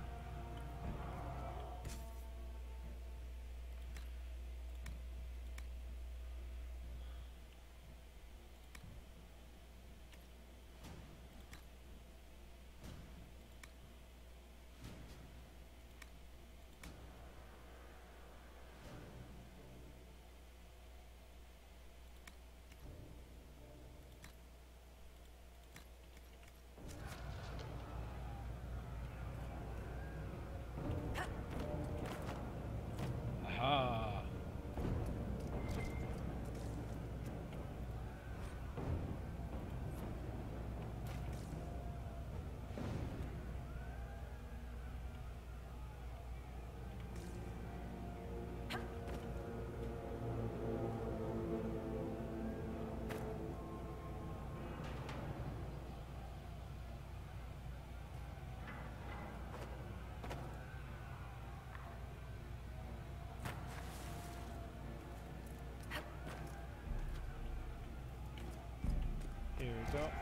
Aha. Here we go.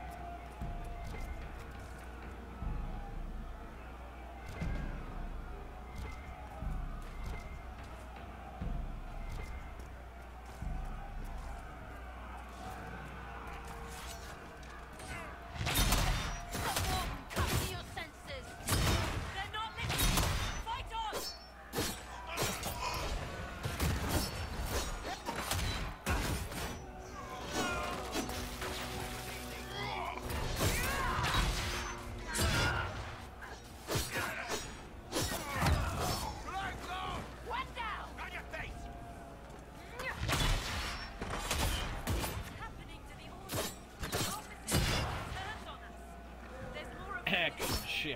Come to your senses! They're not listening! Fight on! Action shit.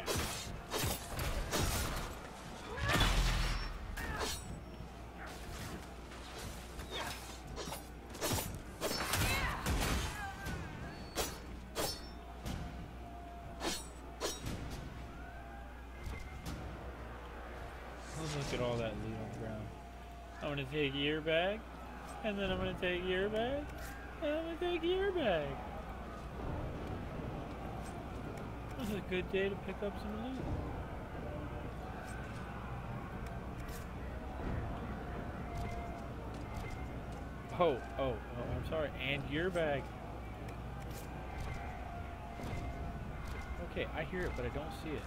Look at all that loot on the ground. I'm gonna take your bag, and then I'm gonna take your bag, and I'm gonna take your bag. This is a good day to pick up some loot. Oh, oh, oh, I'm sorry. And your bag. Okay, I hear it, but I don't see it.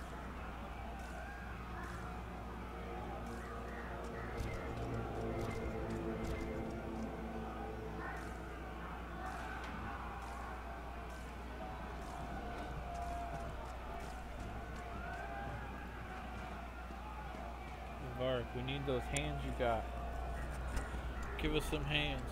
Varric, we need those hands you got. Give us some hands.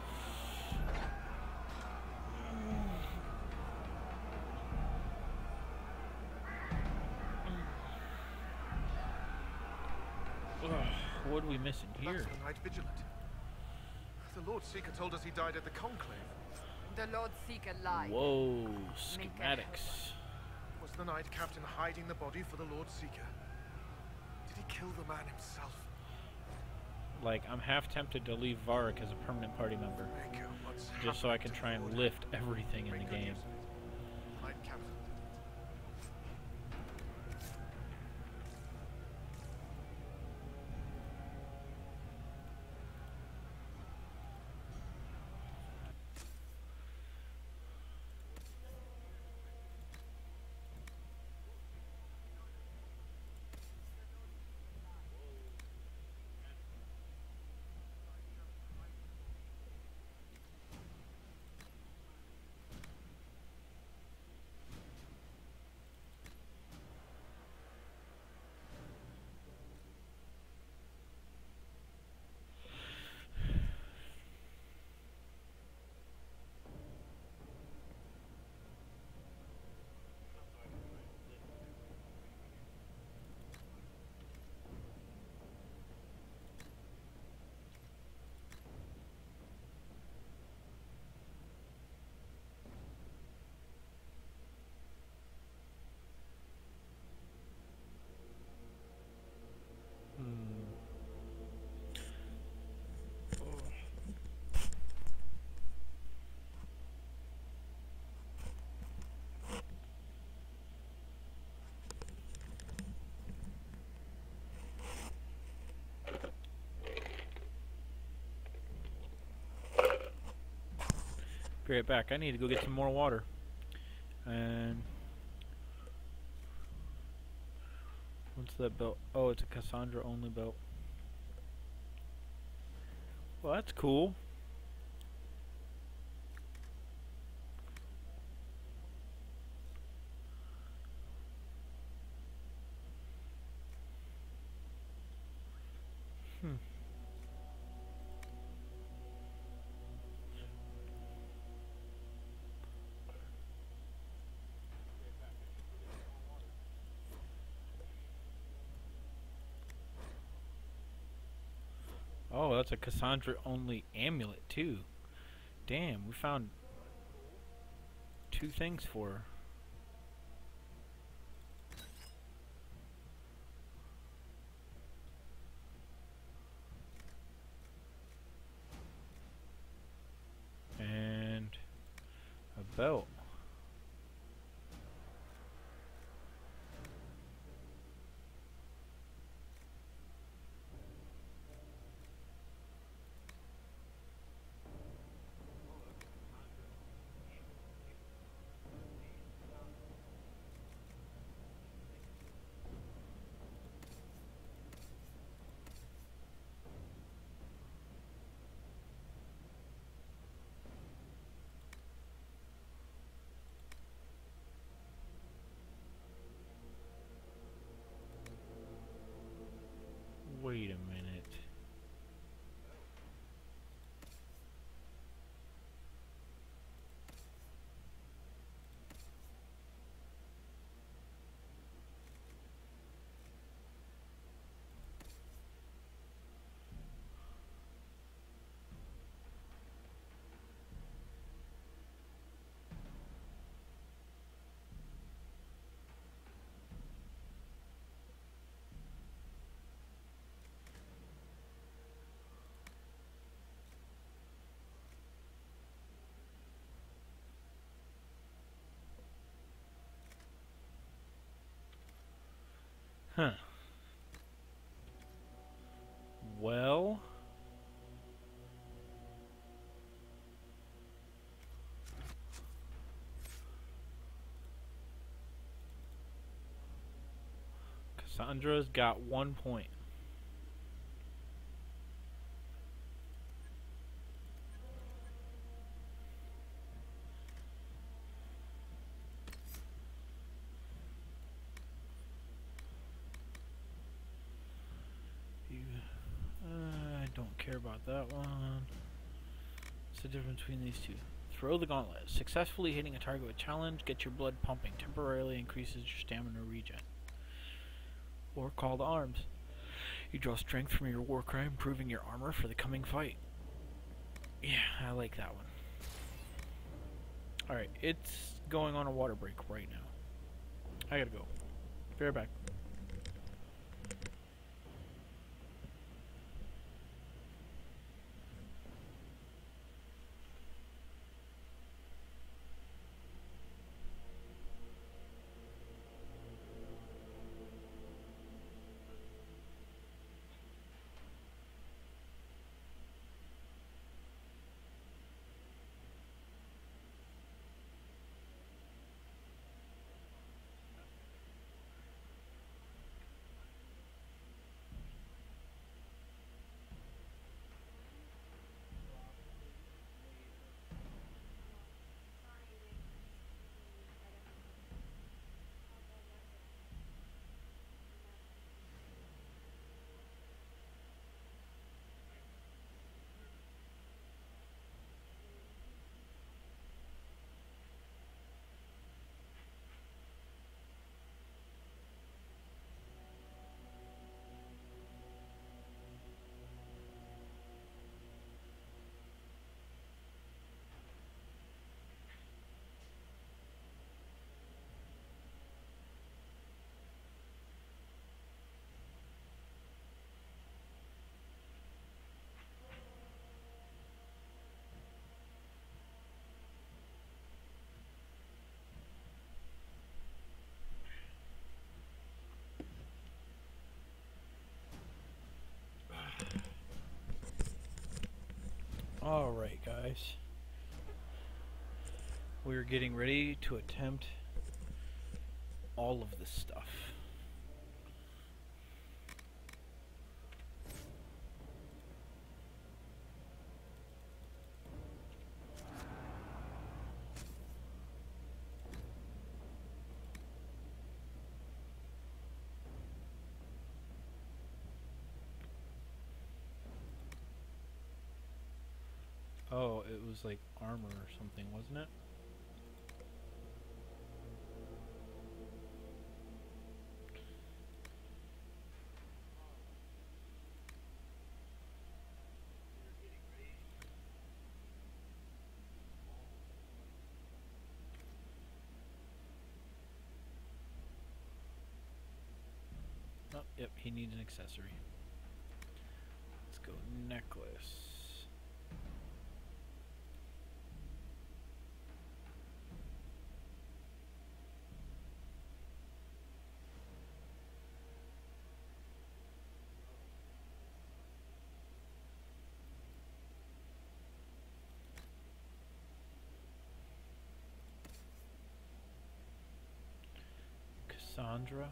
Ugh, what are we missing here? That's the Knight Vigilant. The Lord Seeker told us he died at the Conclave. The Lord Seeker lied. Whoa, schematics. Was the Knight Captain hiding the body for the Lord Seeker? Did he kill the man himself? Like, I'm half tempted to leave Varric as a permanent party member. Just so I can try and lift everything in the game. Knight Captain. Be right back. I need to go get some more water. And what's that belt? Oh, it's a Cassandra only belt. Well, that's cool. Hmm. Oh, that's a Cassandra only amulet too. Damn, we found two things for her. And a belt. Wait a minute. Huh. Well, Cassandra's got one point. You, uh, I don't care about that one. What's the difference between these two? Throw the gauntlet. Successfully hitting a target with challenge, get your blood pumping. Temporarily increases your stamina regen. Or call to arms. You draw strength from your war cry, improving your armor for the coming fight. Yeah, I like that one. Alright, it's going on a water break right now. I gotta go. Be right back. Alright, guys. We're getting ready to attempt all of this stuff. Oh, it was like armor or something, wasn't it? Oh, yep, he needs an accessory. Let's go necklace. Cassandra.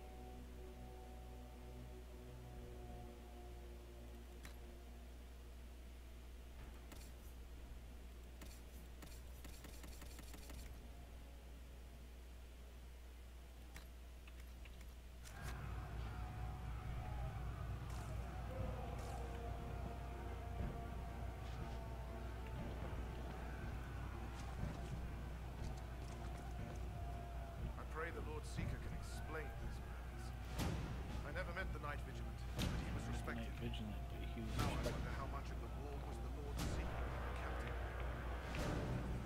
The Lord Seeker can explain his madness. I never met the Knight Vigilant, but he was respected. Knight Vigilant, but he was now respected. I wonder how much of the war was the Lord Seeker and the captain.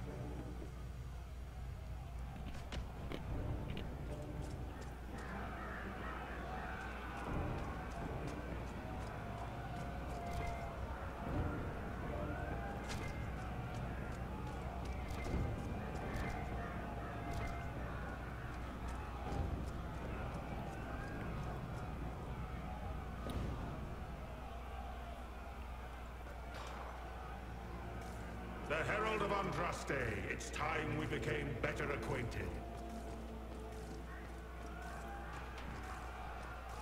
The Herald of Andraste, it's time we became better acquainted.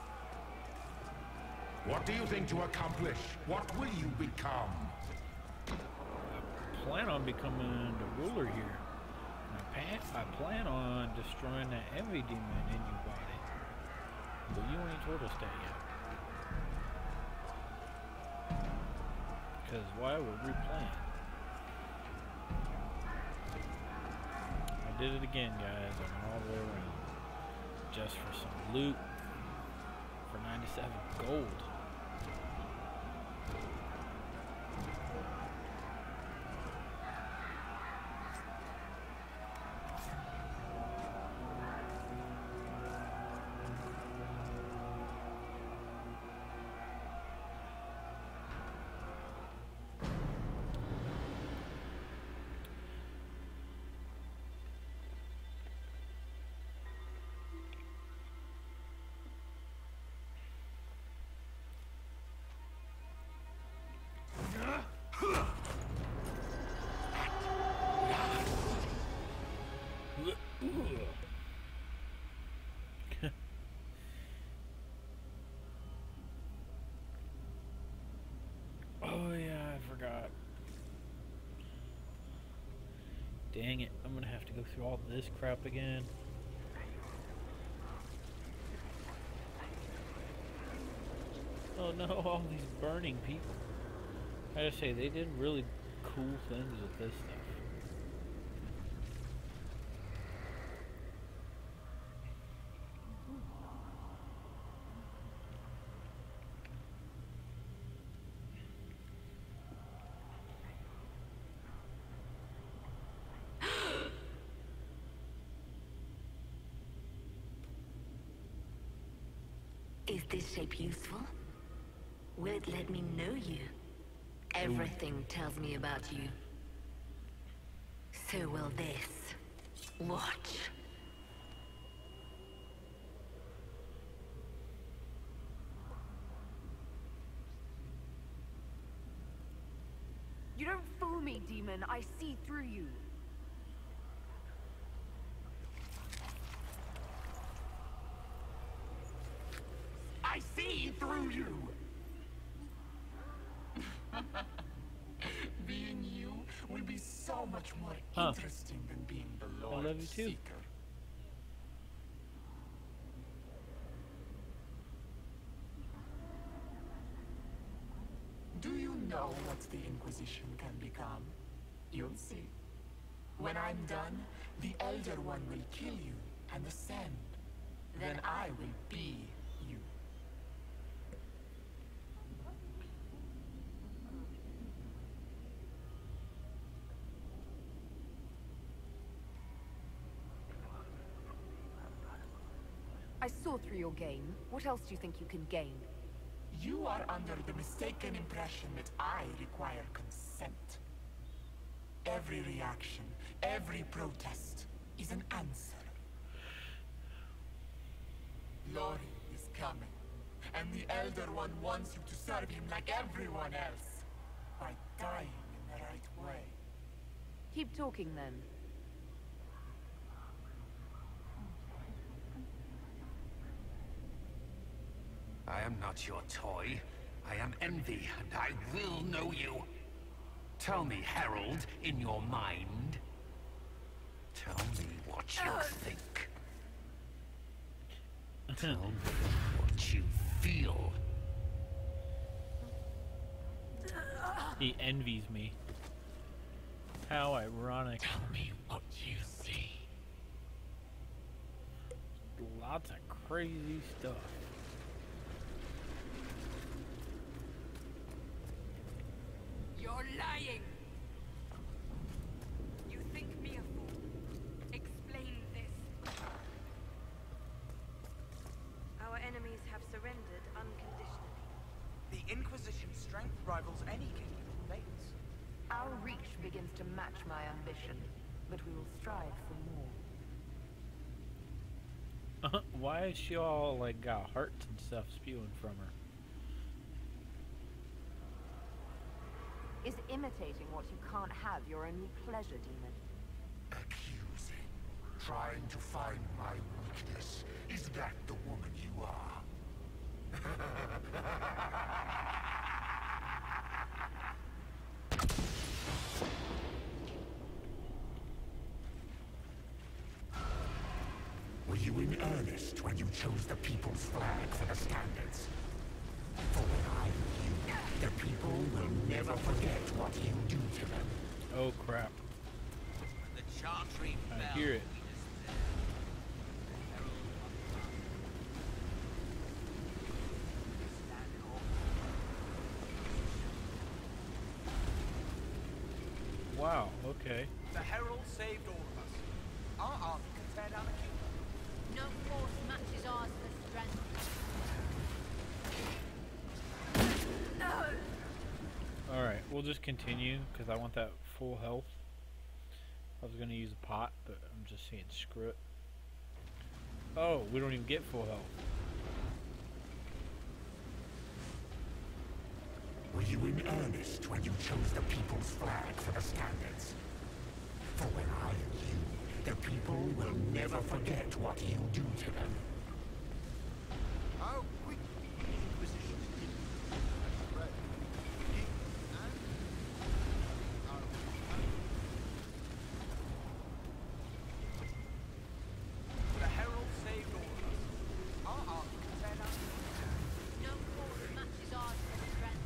What do you think to accomplish? What will you become? I plan on becoming the ruler here. I, pa I plan on destroying that envy demon in your body. But you ain't told us that yet. Because why would we plan? I did it again, guys. I went all the way around. Just for some loot. For ninety-seven gold. Oh yeah, I forgot. Dang it, I'm gonna have to go through all this crap again. Oh no, all these burning people. I gotta say, they did really cool things with this stuff. Is this shape useful? Will it let me know you? Everything tells me about you. So will this. Watch. You don't fool me, demon. I see through you. I see through you! Being you will be so much more huh. interesting than being the I Lord love you too. Seeker. Do you know what the Inquisition can become? You'll see. When I'm done, the Elder One will kill you and ascend. Then I will be you. I saw through your game. What else do you think you can gain? You are under the mistaken impression that I require consent. Every reaction, every protest is an answer. Lori is coming, and the Elder One wants you to serve him like everyone else, by dying in the right way. Keep talking then. I am not your toy. I am Envy, and I will know you. Tell me, Herald, in your mind. Tell me what you think. Tell me what you feel. He envies me. How ironic. Tell me what you see. Lots of crazy stuff. You're lying! You think me a fool? Explain this. Our enemies have surrendered unconditionally. The Inquisition's strength rivals any kingdom in Fates. Our reach begins to match my ambition, but we will strive for more. Why is she all like got hearts and stuff spewing from her? Is imitating what you can't have your only pleasure, demon? Accusing. Trying to find my weakness. Is that the woman you are? you in earnest when you chose the People's Flag for the standards? For when I you, the people will never forget what you do to them. Oh crap. The Chantry I bell. hear it. Wow, okay. The Herald saved all of us. Our army can tear down a kingdom. No force matches ours for strength. Alright, we'll just continue because I want that full health. I was going to use a pot, but I'm just saying screw it. Oh, we don't even get full health. Were you in earnest when you chose the People's Flag for the standards? For when I am you, the people will never forget what you do to them. How quick the Inquisition spread. King and our The Herald saved all of us. Our army can tear down a kingdom. No force matches ours for strength.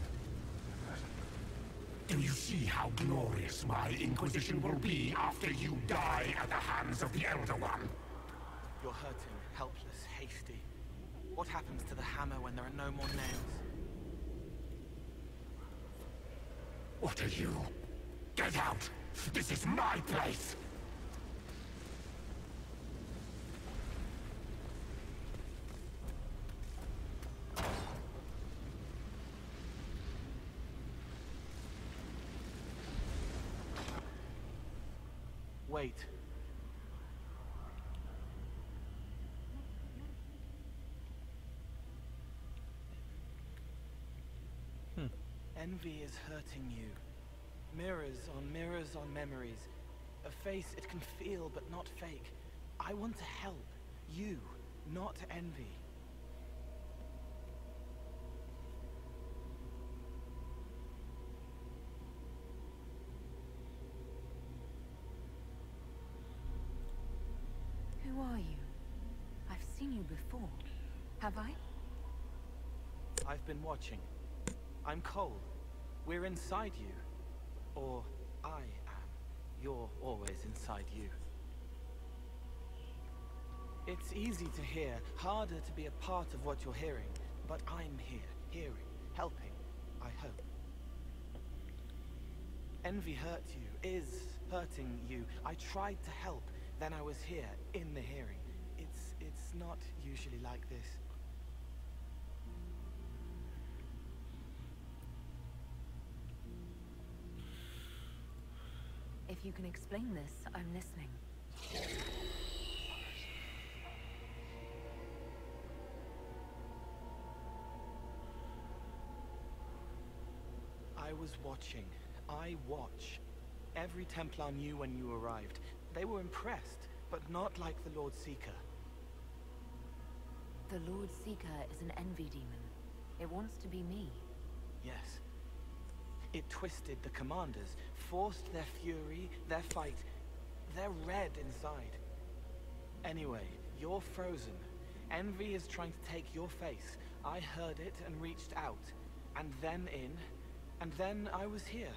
Do you see how glorious my Inquisition will be after you die at the hands of the Elder One? You're hurting, helpless, hasty. What happens to the hammer when there are no more nails? What are you? Get out! This is my place! Wait. Hmm. Envy is hurting you. Mirrors on mirrors on memories. A face it can feel but not fake. I want to help. You, not envy. Who are you? I've seen you before. Have I? I've been watching. I'm Cole. We're inside you. Or I am. You're always inside you. It's easy to hear, harder to be a part of what you're hearing. But I'm here, hearing, helping, I hope. Envy hurt you, is hurting you. I tried to help, then I was here, in the hearing. It's, it's not usually like this. If you can explain this, I'm listening. I was watching. I watch. Every Templar knew when you arrived. They were impressed, but not like the Lord Seeker. The Lord Seeker is an envy demon. It wants to be me. Yes. It twisted the commanders, forced their fury, their fight. They're red inside. Anyway, you're frozen. Envy is trying to take your face. I heard it and reached out. And then in. And then I was here.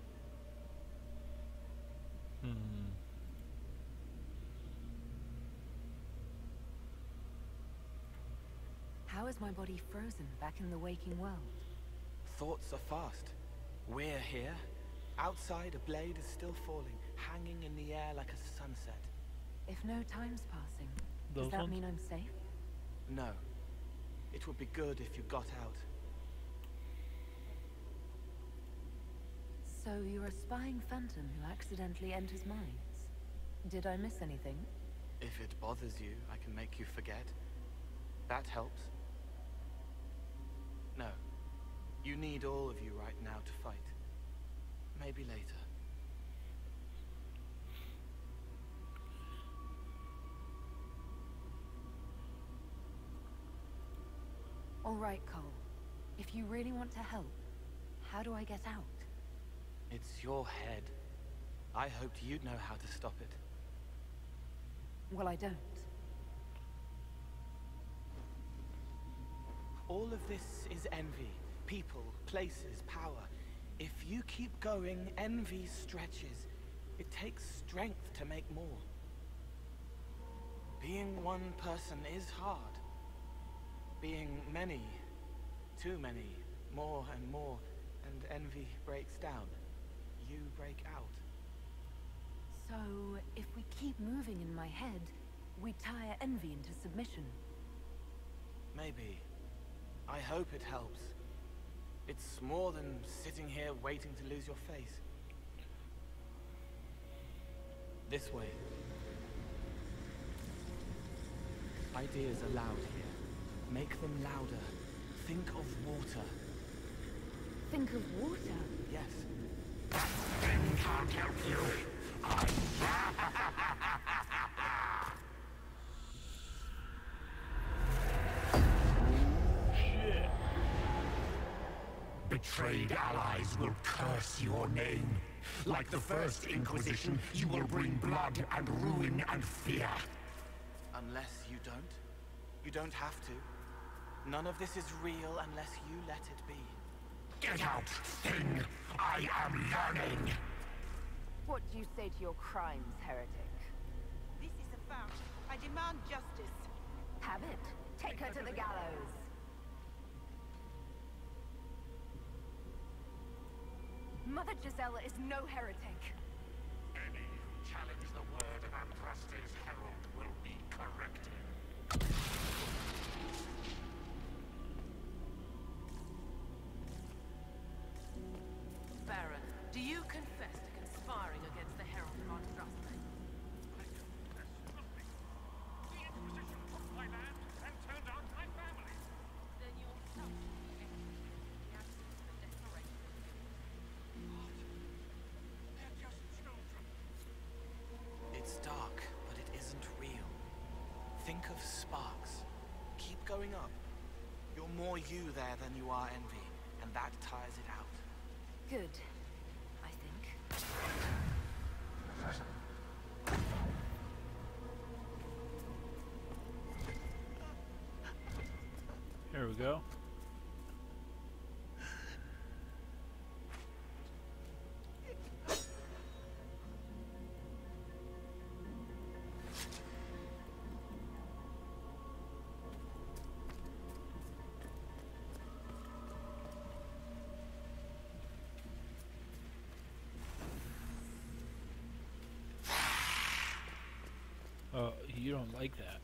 Hmm. How is my body frozen back in the waking world? Thoughts are fast. We're here. Outside, a blade is still falling, hanging in the air like a sunset. If no time's passing, Those does that ones? mean I'm safe? No. It would be good if you got out. So you're a spying phantom who accidentally enters minds. Did I miss anything? If it bothers you, I can make you forget. That helps. No. You need all of you right now to fight. Maybe later. All right, Cole. If you really want to help, how do I get out? It's your head. I hoped you'd know how to stop it. Well, I don't. All of this is envy. People, places, power. If you keep going, envy stretches. It takes strength to make more. Being one person is hard. Being many, too many, more and more, and envy breaks down. You break out. So, if we keep moving in my head, we tire envy into submission. Maybe. I hope it helps. It's more than sitting here waiting to lose your face. This way. Ideas are loud here. Make them louder. Think of water. Think of water? Yes. That thing can't help you. I... Shit. Betrayed allies will curse your name. Like the first Inquisition, you will bring blood and ruin and fear. Unless you don't. You don't have to. None of this is real unless you let it be. Get out, thing! I am learning! What do you say to your crimes, heretic? This is a fact. I demand justice. Have it. Take her to the gallows. Mother Gisela is no heretic. Any who challenge the word of Andraste's herald will be corrected. Baron, do you confess to conspiring against the Herald of Andraste? I confess nothing. The Inquisition took my land and turned out my family. Then you're self-defeating. The absence of desperation. What? They're just children. It's dark, but it isn't real. Think of sparks. Keep going up. You're more you there than you are envy, and that tires it out. Good, I think. Here we go. Oh, you don't like that.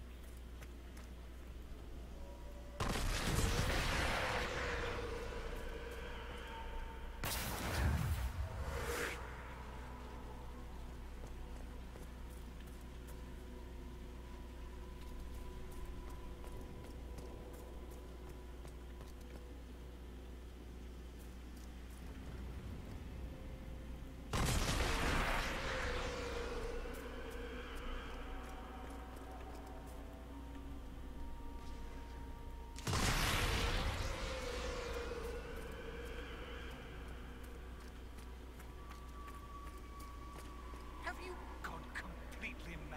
Have you gone completely mad?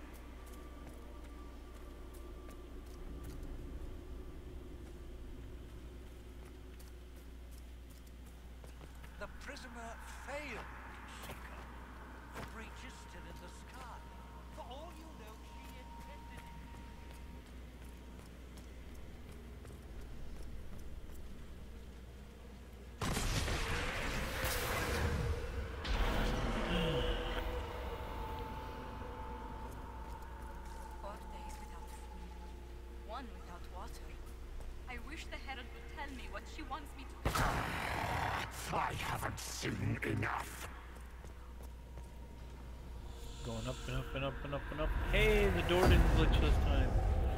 The prisoner failed, Seeker. The breach is still in the sky. For all you know, she intended it. Four days without food. One without water. I wish the Herald would tell me what she wants me to do. I haven't seen enough. Going up and up and up and up and up. Hey, the door didn't glitch this time.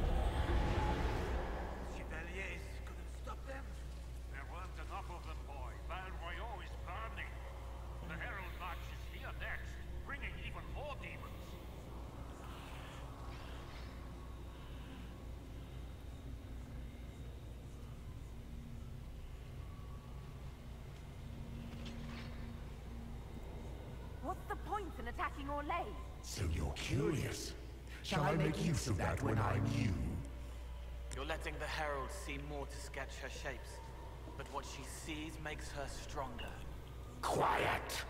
Chevalier is gonna stop them? There weren't enough of them, boy. Val Royaux is burning. The Herald March is here next, bringing even more demons. What's the point in attacking Orlais? So you're curious. Shall I make use of that when I'm you? You're letting the Herald see more to sketch her shapes. But what she sees makes her stronger. Quiet!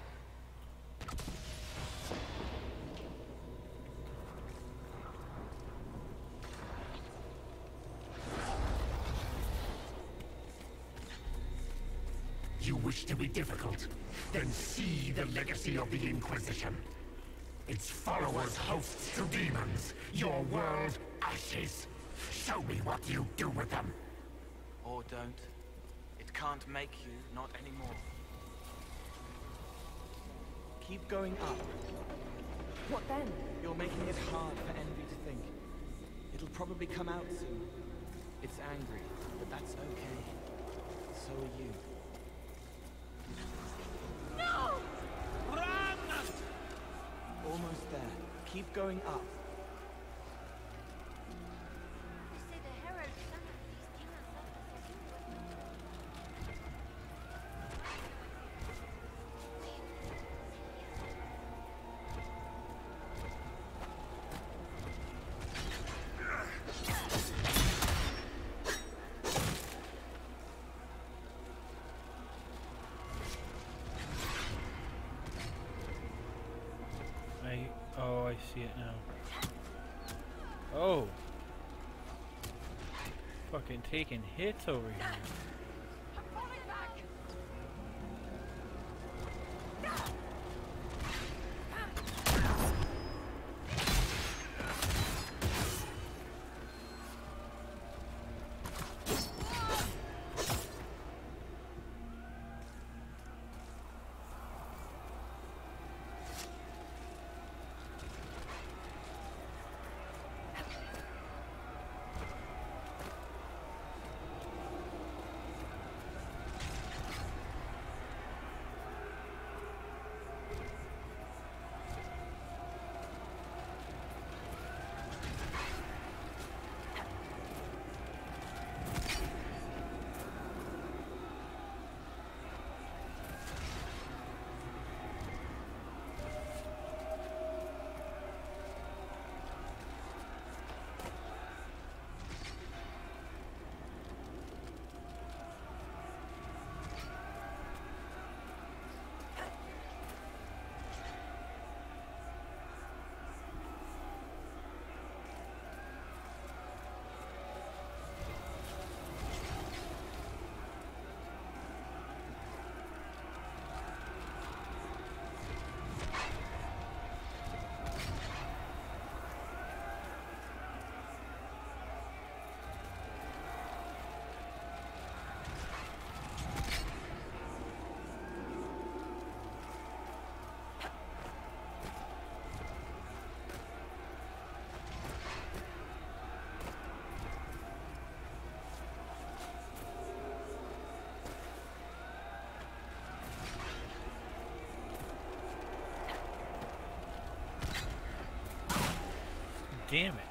You wish to be difficult? Then see the legacy of the Inquisition. Its followers hosts to demons, your world ashes. Show me what you do with them. Or don't. It can't make you, not anymore. Keep going up. What then? You're making it hard for Envy to think. It'll probably come out soon. It's angry, but that's okay. So are you. No! Run! Almost there. Keep going up. You say the Herald summoned these demons after I, oh, I see it now. Oh. Fucking taking hits over here. Damn it.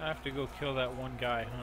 have to go kill that one guy, huh?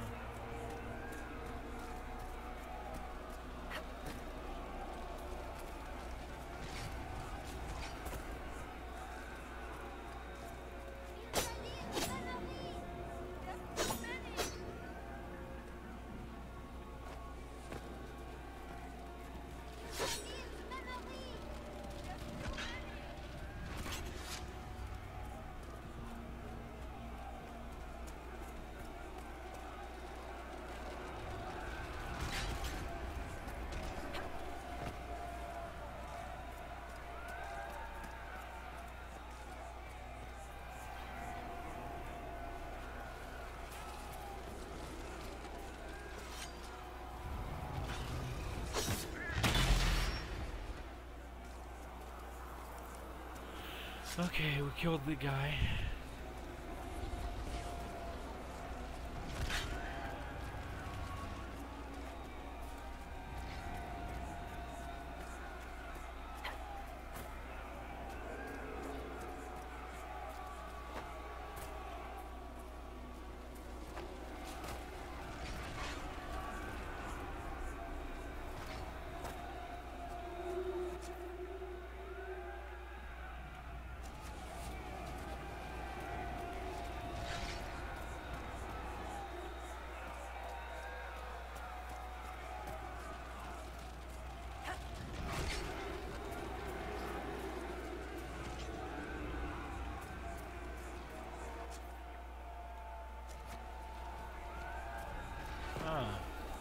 Okay, we killed the guy. Ah.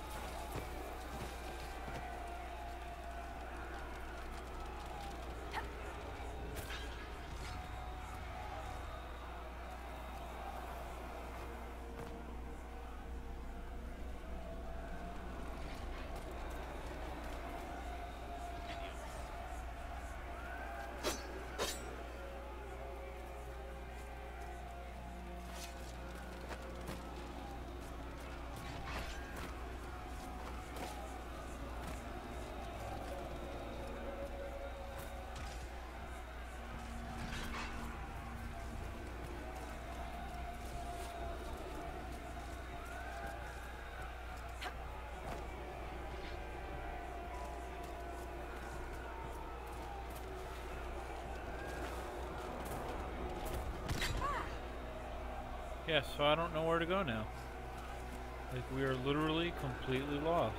Yeah, so I don't know where to go now. Like, we are literally completely lost.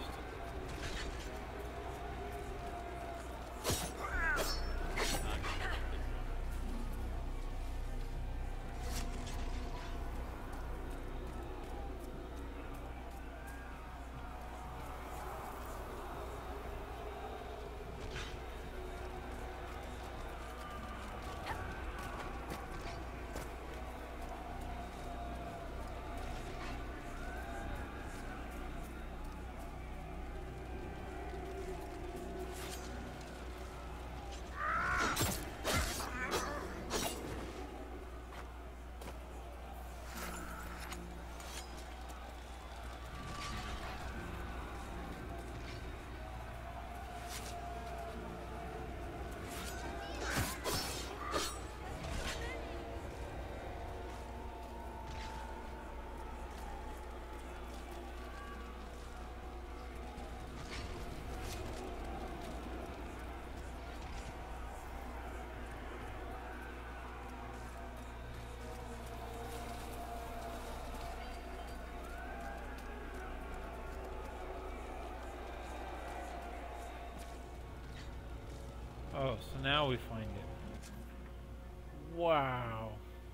Oh, so now we find it. Wow.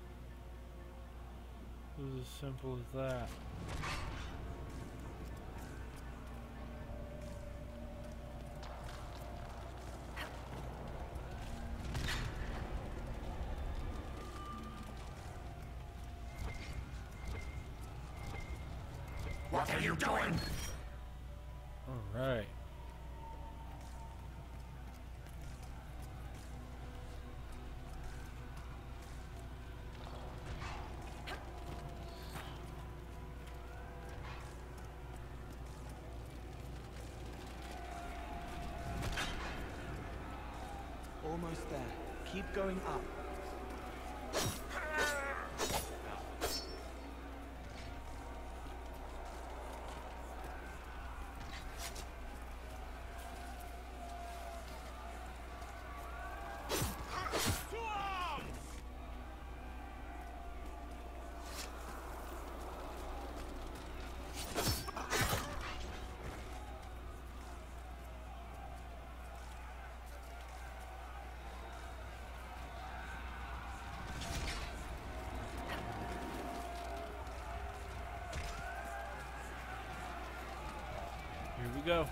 It was as simple as that. What are you doing? All right. Almost there. Keep going up. we go.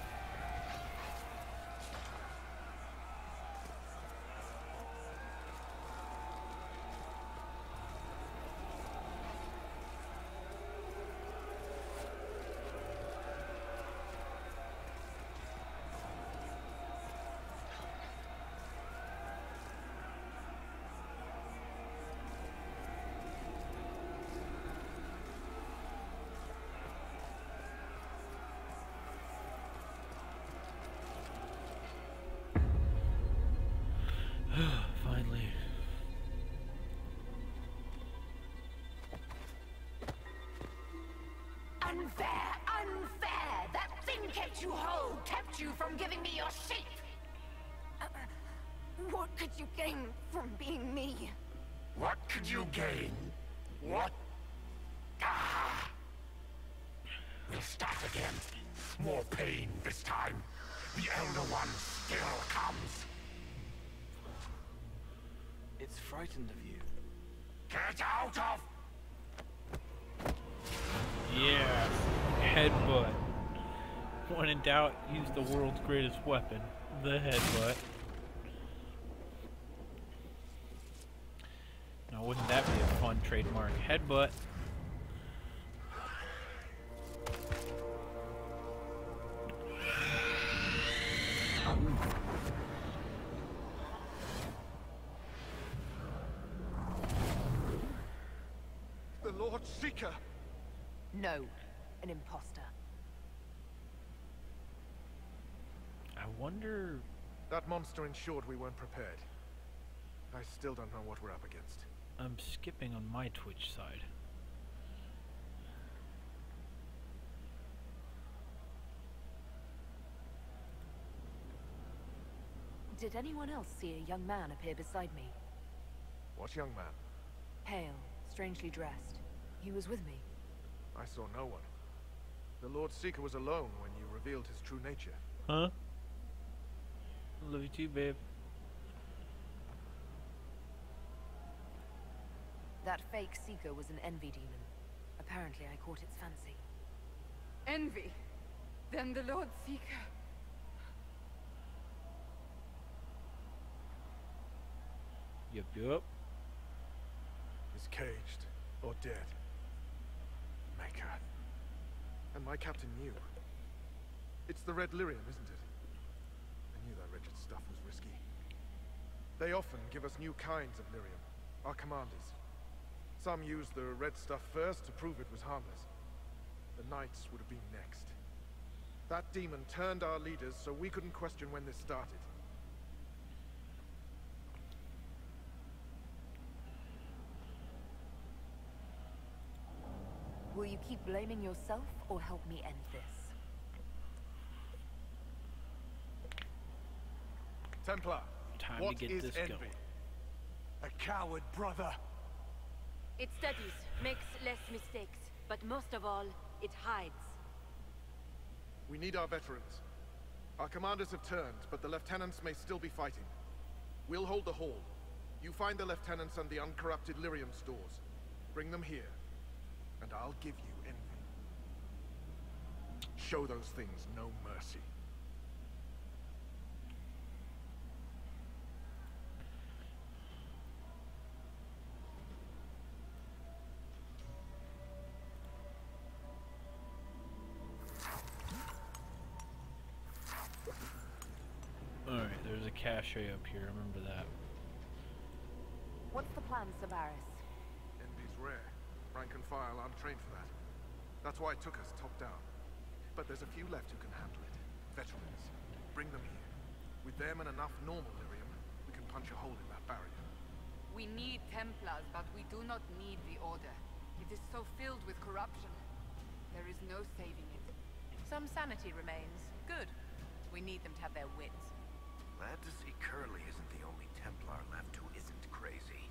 Finally. Unfair! Unfair! That thing kept you whole, kept you from giving me your shape! Uh, what could you gain from being me? What could you gain? What? Ah! We'll start again. More pain this time. The Elder One still comes. It's frightened of you. Get out of! Yeah. Headbutt. When in doubt, use the world's greatest weapon, the headbutt. Now, wouldn't that be a fun trademark? Headbutt. The Lord Seeker! No, an imposter. I wonder... That monster ensured we weren't prepared. I still don't know what we're up against. I'm skipping on my Twitch side. Did anyone else see a young man appear beside me? What young man? Pale, strangely dressed. He was with me. I saw no one. The Lord Seeker was alone when you revealed his true nature. Huh? Love you too, babe. That fake Seeker was an envy demon. Apparently I caught its fancy. Envy? Then the Lord Seeker... Yup, yup. Is caged or dead. Maker. And my captain knew. It's the Red Lyrium, isn't it? I knew that wretched stuff was risky. They often give us new kinds of lyrium, our commanders. Some use the red stuff first to prove it was harmless. The Knights would have been next. That demon turned our leaders so we couldn't question when this started. Will you keep blaming yourself or help me end this? Templar, Time what to get is this envy? going. A coward, brother. It studies, makes less mistakes, but most of all, it hides. We need our veterans. Our commanders have turned, but the lieutenants may still be fighting. We'll hold the hall. You find the lieutenants and the uncorrupted lyrium stores. Bring them here, and I'll give you envy. Show those things no mercy. Alright, there's a cache up here, remember that. What's the plan, Sabaris? Envy's rare. Rank and file aren't trained for that. That's why it took us top down. But there's a few left who can handle it. Veterans. Bring them here. With them and enough normal lyrium, we can punch a hole in that barrier. We need Templars, but we do not need the Order. It is so filled with corruption. There is no saving it. Some sanity remains. Good. We need them to have their wits. Glad to see Curly isn't the only Templar left who isn't crazy.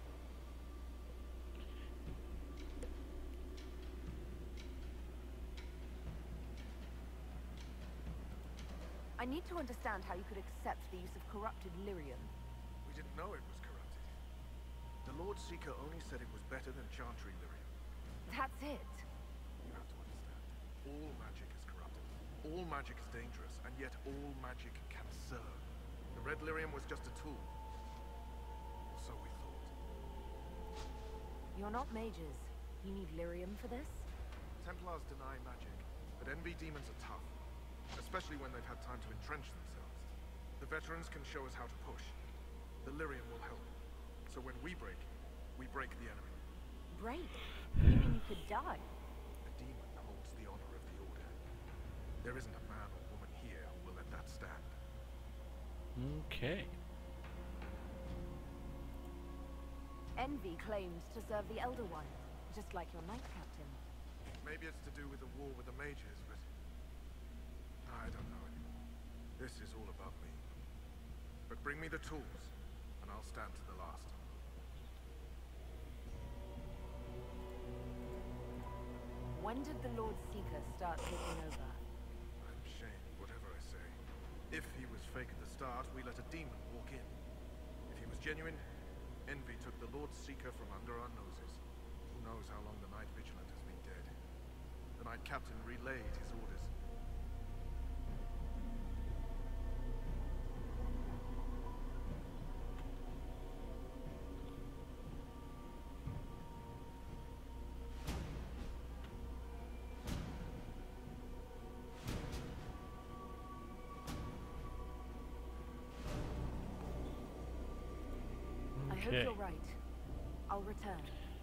I need to understand how you could accept the use of corrupted lyrium. We didn't know it was corrupted. The Lord Seeker only said it was better than Chantry lyrium. That's it. You have to understand. All magic is corrupted. All magic is dangerous, and yet all magic can serve. The Red Lyrium was just a tool. Or so we thought. You're not mages. You need lyrium for this? Templars deny magic, but Envy demons are tough. Especially when they've had time to entrench themselves. The veterans can show us how to push. The lyrium will help. So when we break, we break the enemy. Break? You mean you could die? A demon holds the honor of the Order. There isn't a man or woman here who will let that stand. Okay. Envy claims to serve the Elder One, just like your Knight Captain. Maybe it's to do with the war with the mages, but I don't know anymore. This is all above me. But bring me the tools, and I'll stand to the last. When did the Lord Seeker start taking over? I'm ashamed, whatever I say. If he was fake at the start, we let a demon walk in. If he was genuine, Envy took the Lord Seeker from under our noses. Who knows how long the Knight Vigilant has been dead. The Knight Captain relayed his orders. I hope you're right. I'll return.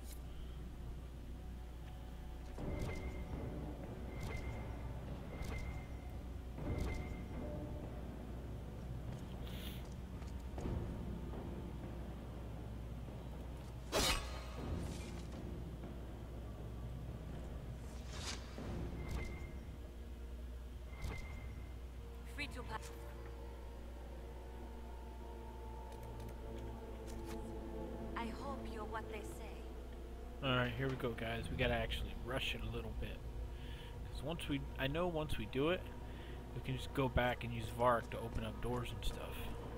Free to pass. I hope you're what they say. Alright, here we go, guys. We gotta actually rush it a little bit. Because once we, I know once we do it, we can just go back and use Vark to open up doors and stuff.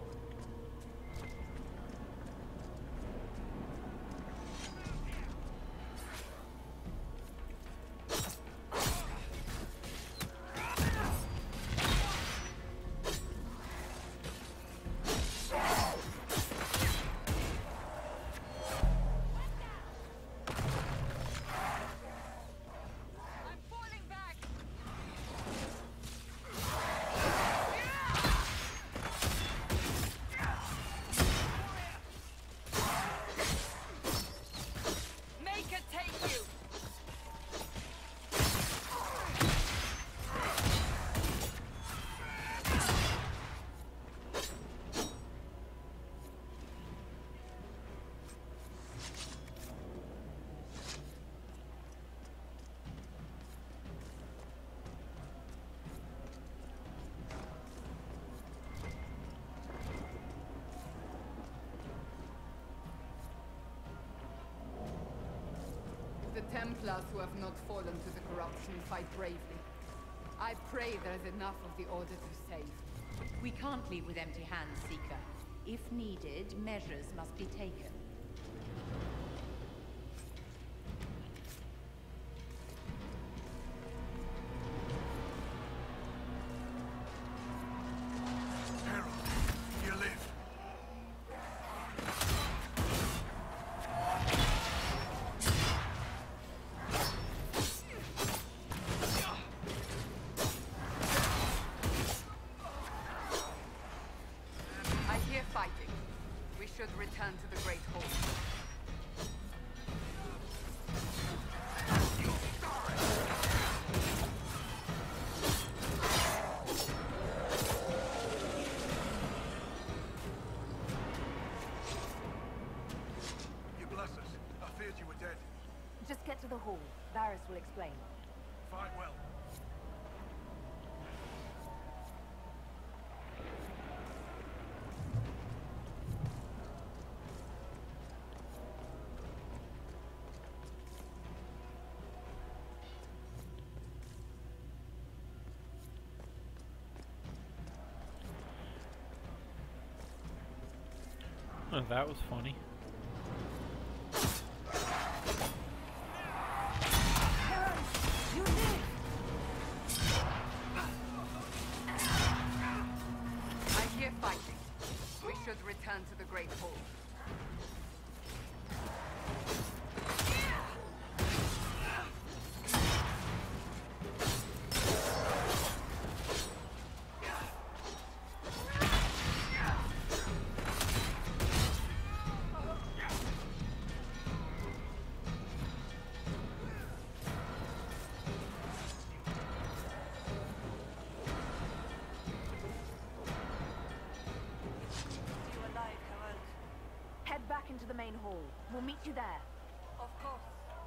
The Templars who have not fallen to the corruption fight bravely. I pray there is enough of the Order to save. We can't leave with empty hands, Seeker. If needed, measures must be taken. Return to the Great Hall. You bless us. I feared you were dead. Just get to the hall. Varys will explain. Fine, well. Oh, that was funny. You live! main hall. We'll meet you there. Of course.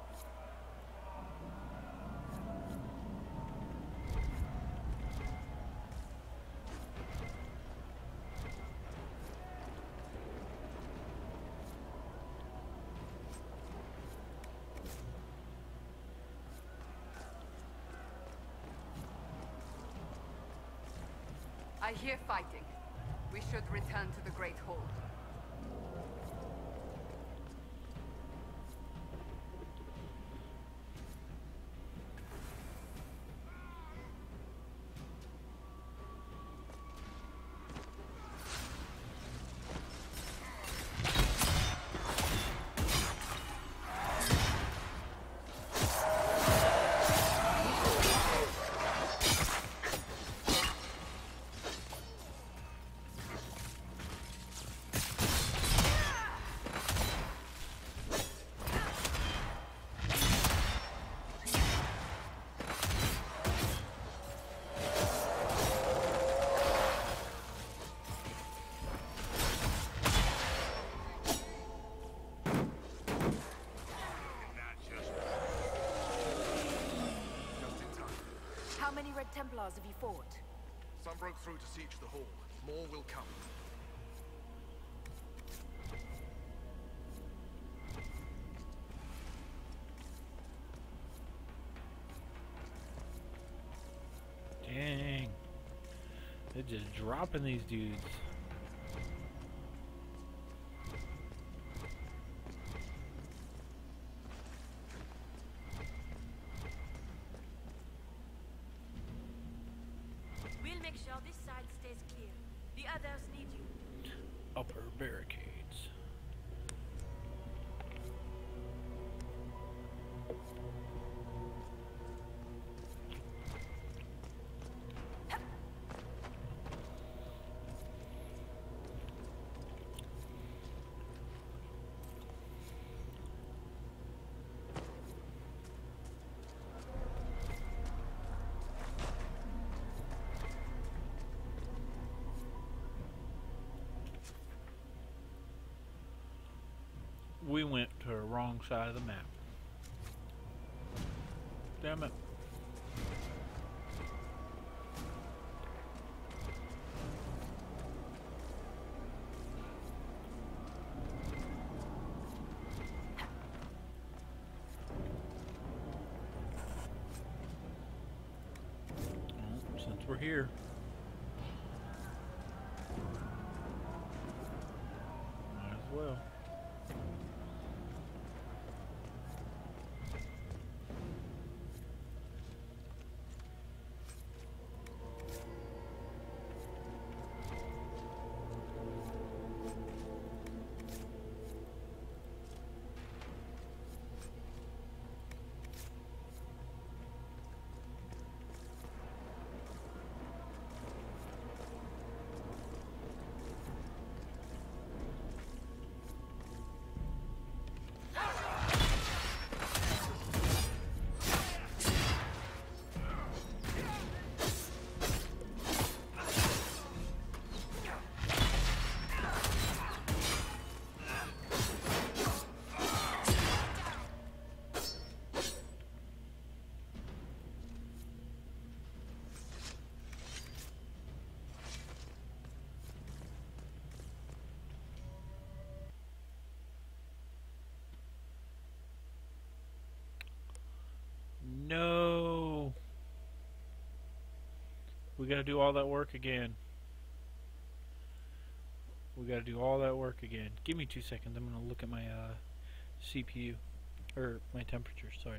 I hear fighting. We should return to the Great Hall. How many Red Templars have you fought? Some broke through to siege the hall. More will come. Dang. They're just dropping these dudes. We'll make sure this side stays clear. The others need you. Upper barricades. We went to the wrong side of the map. Damn it. Well, since we're here. Might as well. No. We gotta do all that work again. We gotta do all that work again. Give me two seconds. I'm gonna look at my uh, C P U. Or my temperature, sorry.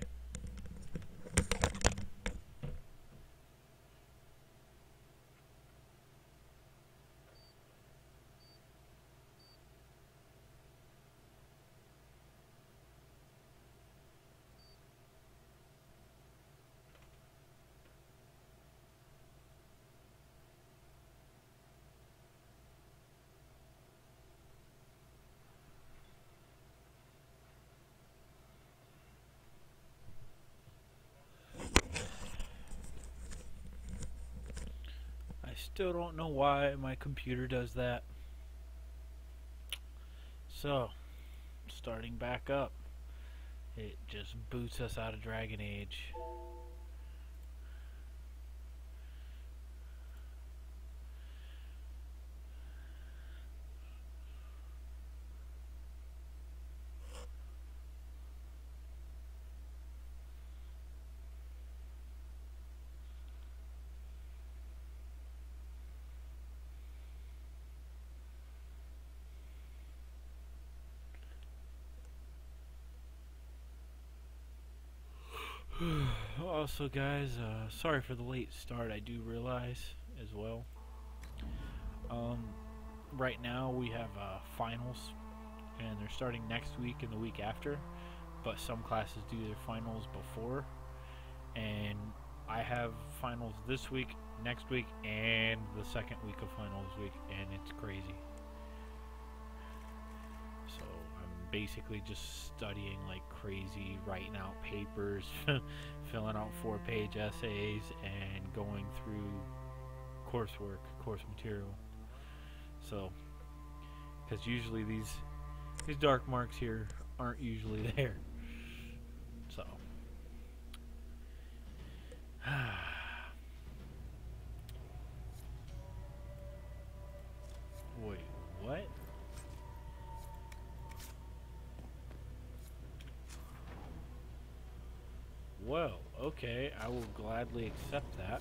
I still don't know why my computer does that. So, let's starting back up. It just boots us out of Dragon Age. Also, guys, uh, sorry for the late start. I do realize as well. Um, right now we have uh, finals, and they're starting next week and the week after. But some classes do their finals before, and I have finals this week, next week, and the second week of finals week, and it's crazy. So I'm basically just studying like crazy, writing out papers, filling out four-page essays, and going through coursework, course material. So, because usually these these dark marks here aren't usually there. So, wait, what? Well, okay, I will gladly accept that.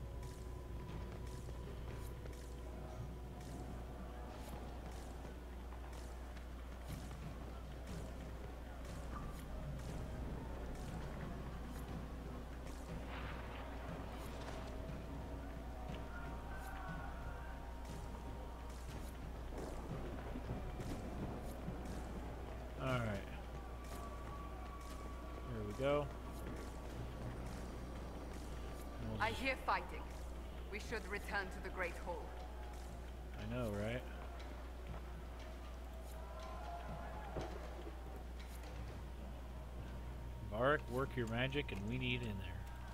All right. Here we go. I hear fighting. We should return to the Great Hall. I know, right? Varric, work your magic, and we need in there.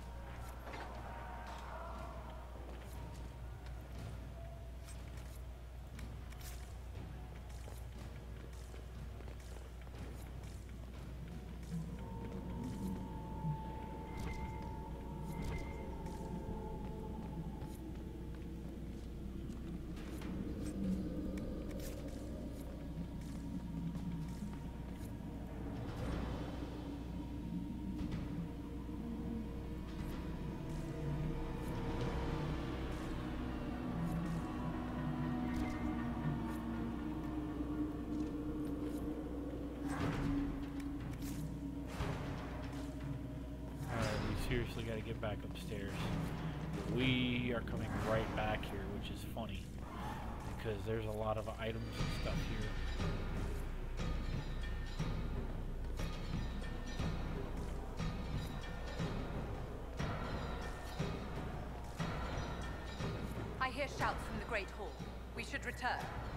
Seriously got to get back upstairs. We are coming right back here, which is funny because there's a lot of items and stuff here. I hear shouts from the Great Hall. We should return.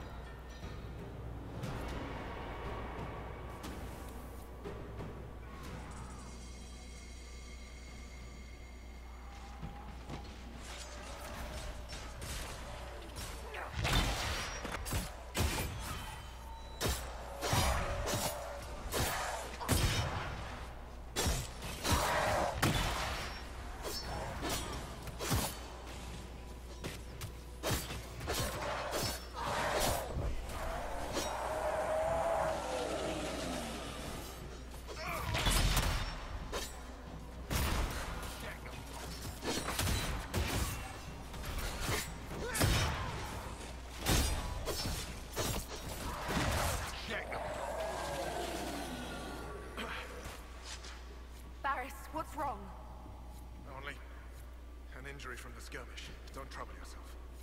What's wrong? Only an injury from the skirmish. Don't trouble yourself.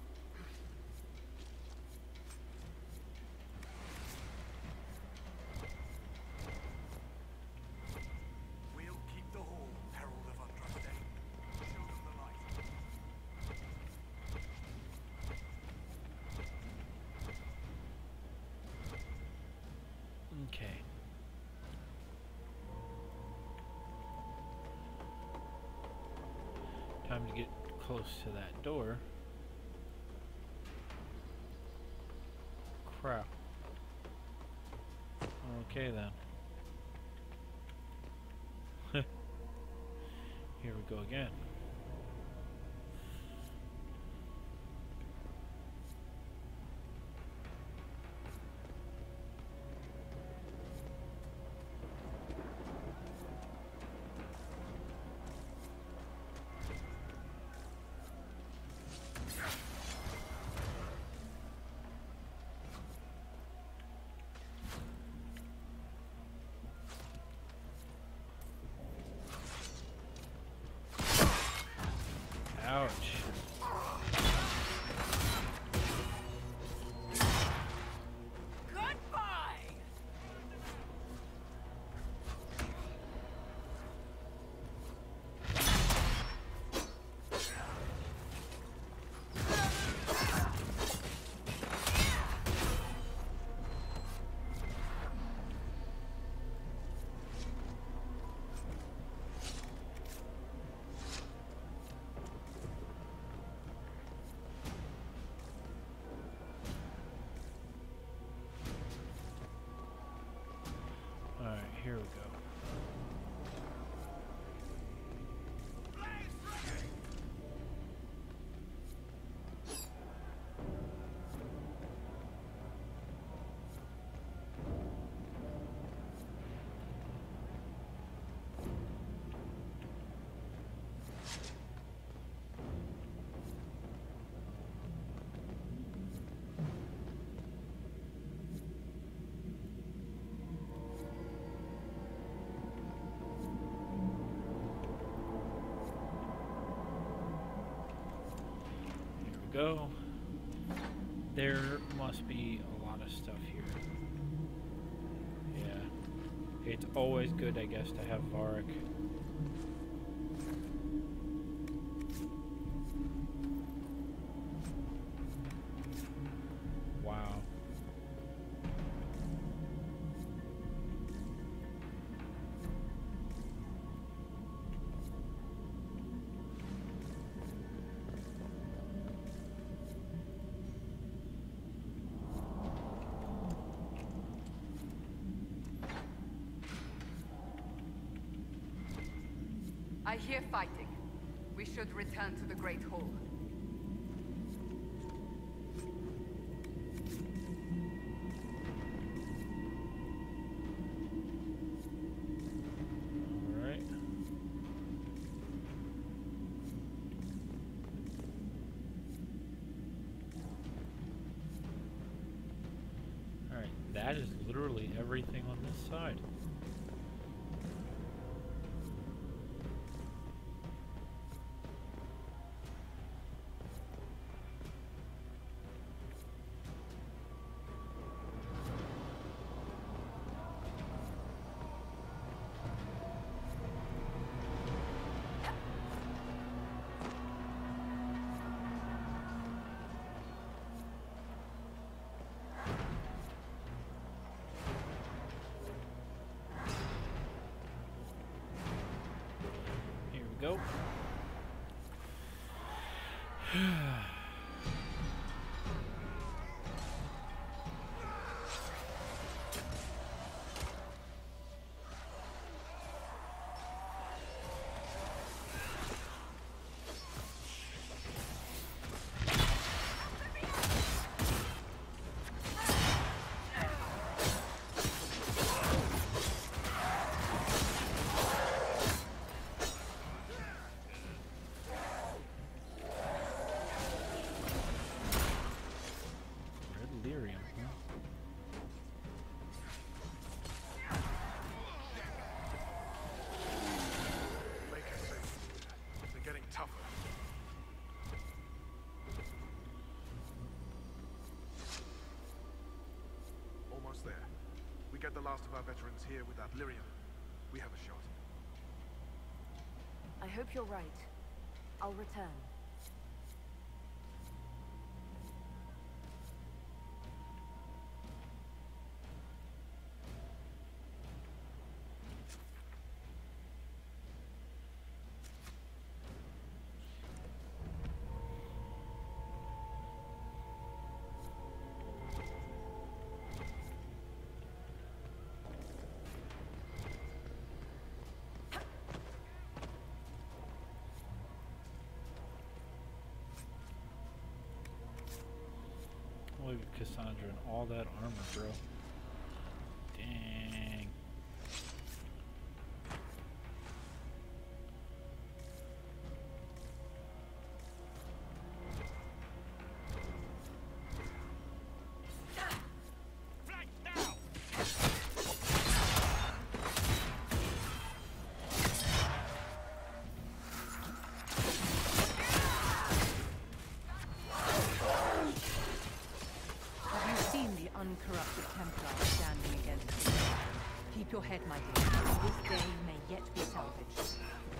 We'll keep the hall, Herald of Andraste. Show them the light. Okay. Time to get close to that door. Crap. Okay then. Here we go again. Ouch. Goodbye! Alright, here we go. Go. There must be a lot of stuff here. Yeah. It's always good, I guess, to have Varric. Wow. I hear fighting. We should return to the Great Hall. Alright. Alright, that is literally everything on this side. Go. Get the last of our veterans here with that Lyrium, we have a shot. I hope you're right. I'll return. Look at Cassandra and all that armor, bro. Dang. Uncorrupted Templar standing against you. Keep your head, my dear. This day may yet be salvaged.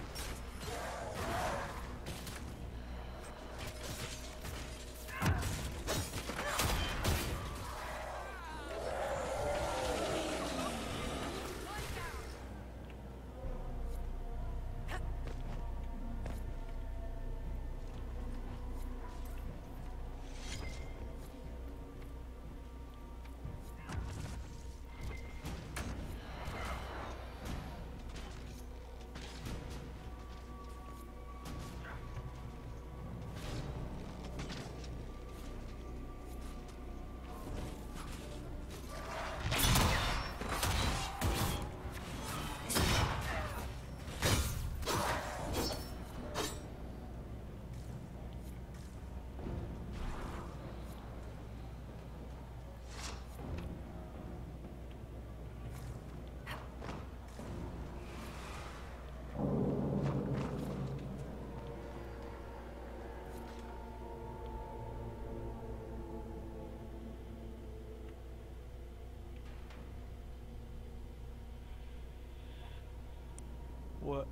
What?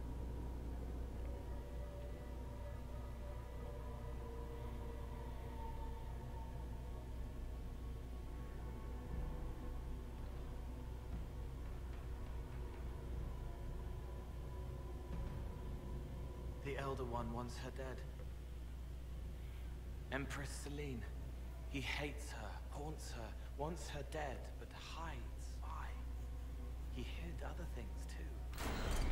The Elder One wants her dead. Empress Celine. He hates her, haunts her, wants her dead, but hides. Why? He hid other things too.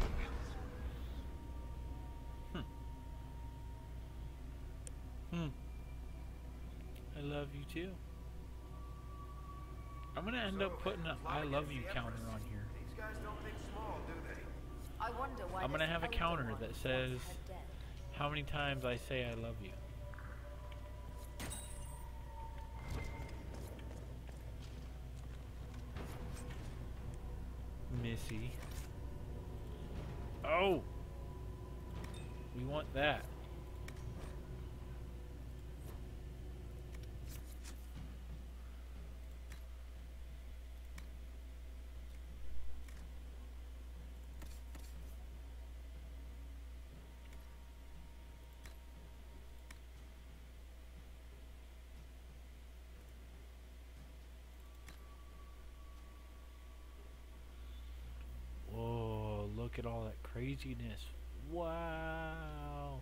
Hmm. I love you too. I'm gonna end up putting an I love you counter on here. These guys don't think small, do they? I wonder why I'm gonna this have a elder counter one that wants says her dead. how many times I say I love you. Missy. Oh! We want that. Whoa, look at all that craziness. Wow.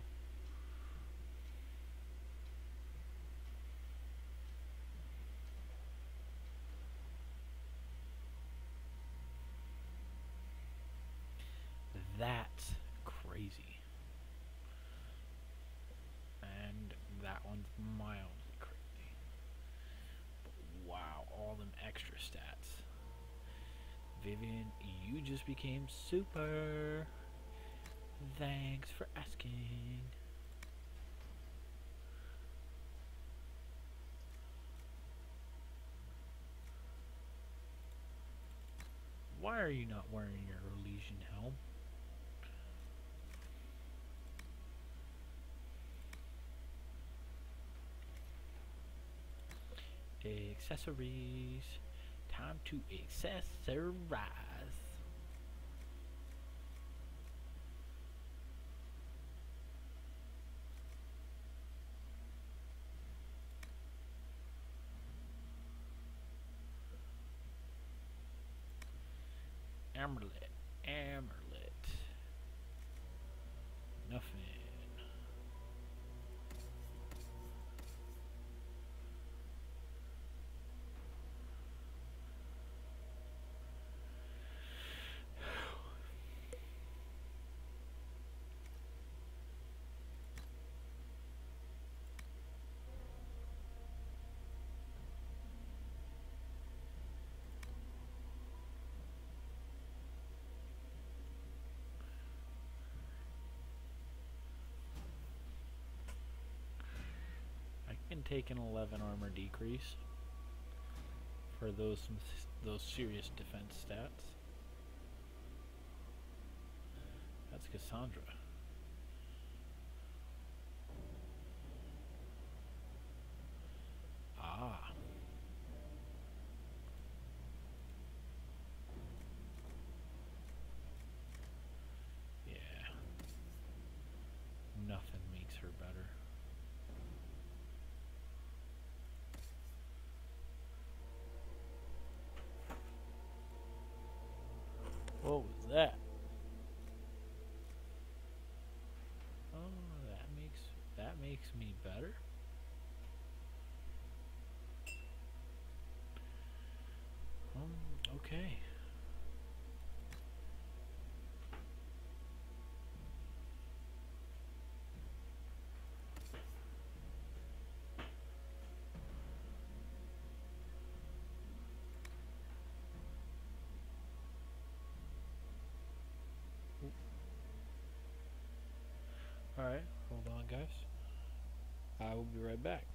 That's crazy. And that one's mildly crazy. But wow, all them extra stats. Vivian, you just became super. Thanks for asking. Why are you not wearing your Elysian helm? Accessories. Time to accessorize. Amulet, amulet. Nothing. take an eleven armor decrease for those those serious defense stats. That's Cassandra. Ah. Yeah. Nothing makes her better. What was that? Oh, that makes that makes me better. Um, okay. Alright, hold on guys. I will be right back.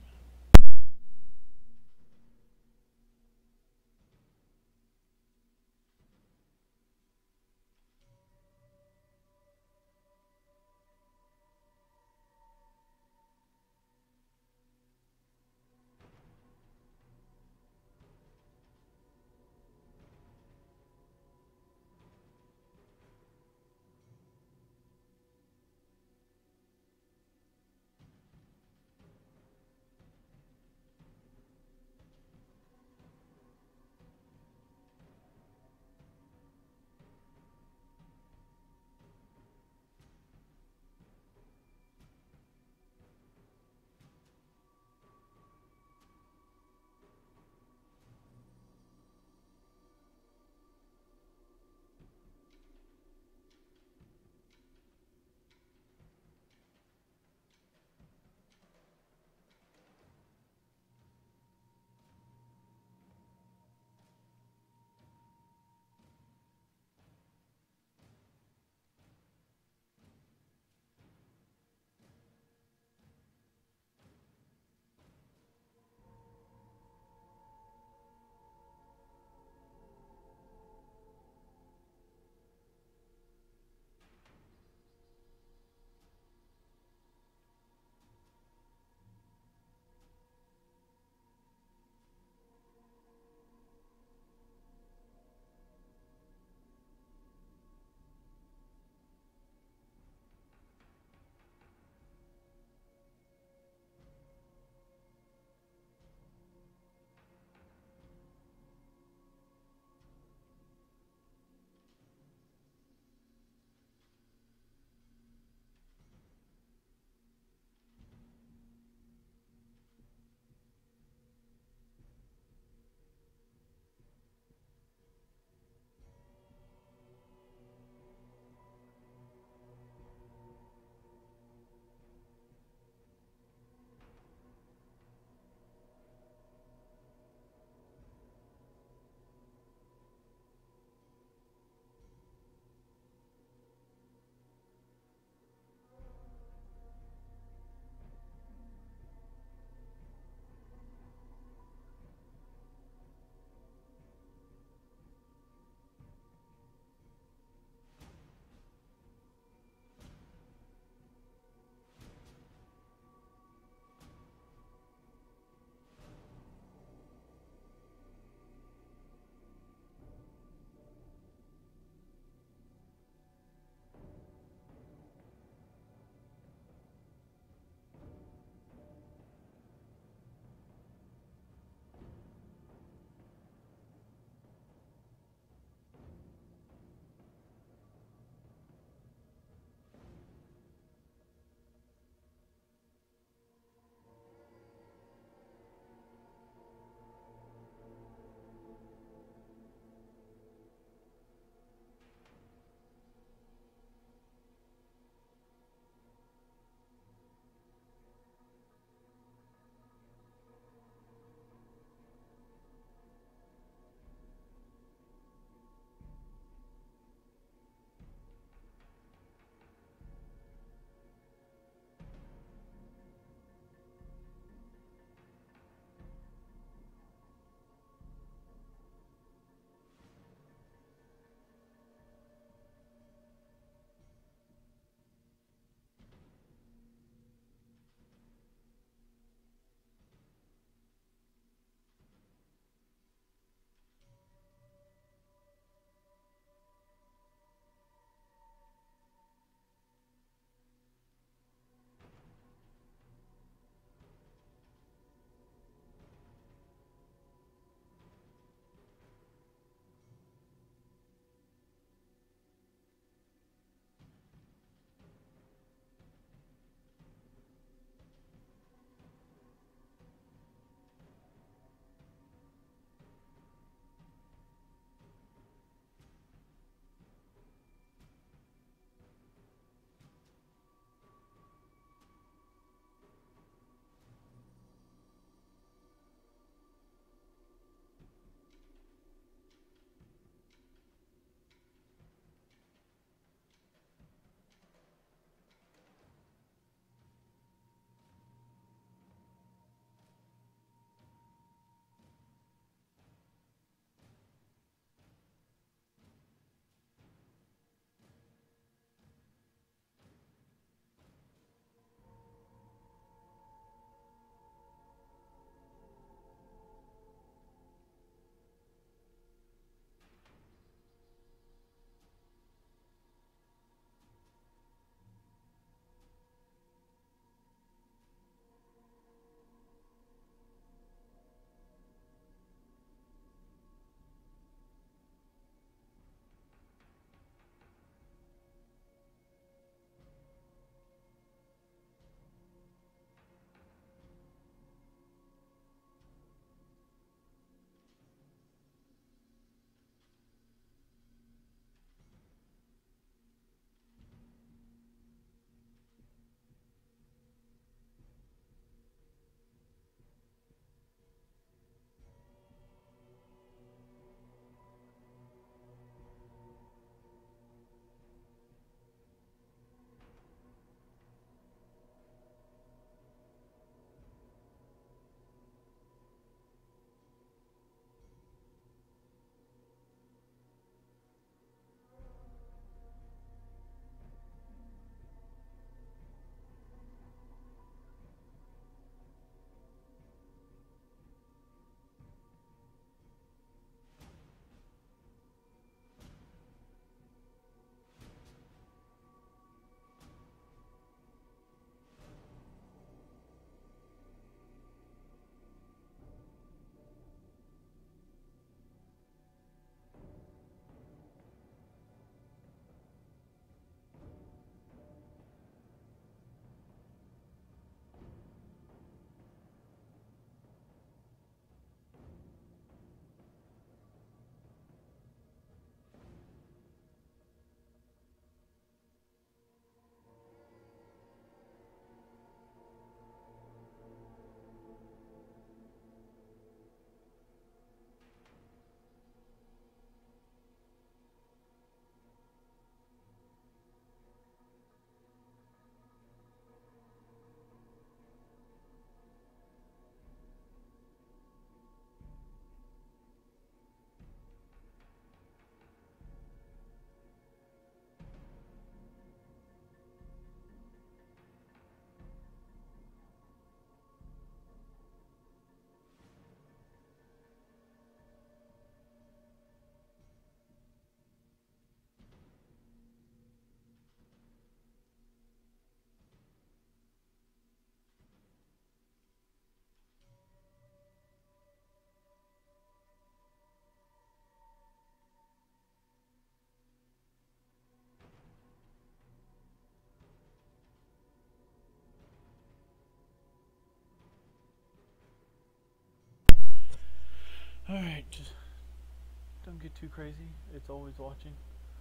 Alright, just don't get too crazy. It's always watching.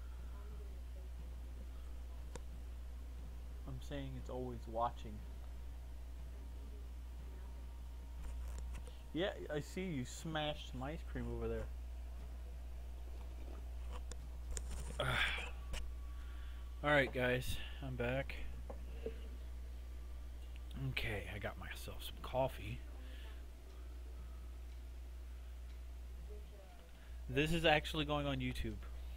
I'm saying it's always watching. Yeah, I see you smashed some ice cream over there. Alright guys, I'm back. Okay, I got myself some coffee. This is actually going on YouTube.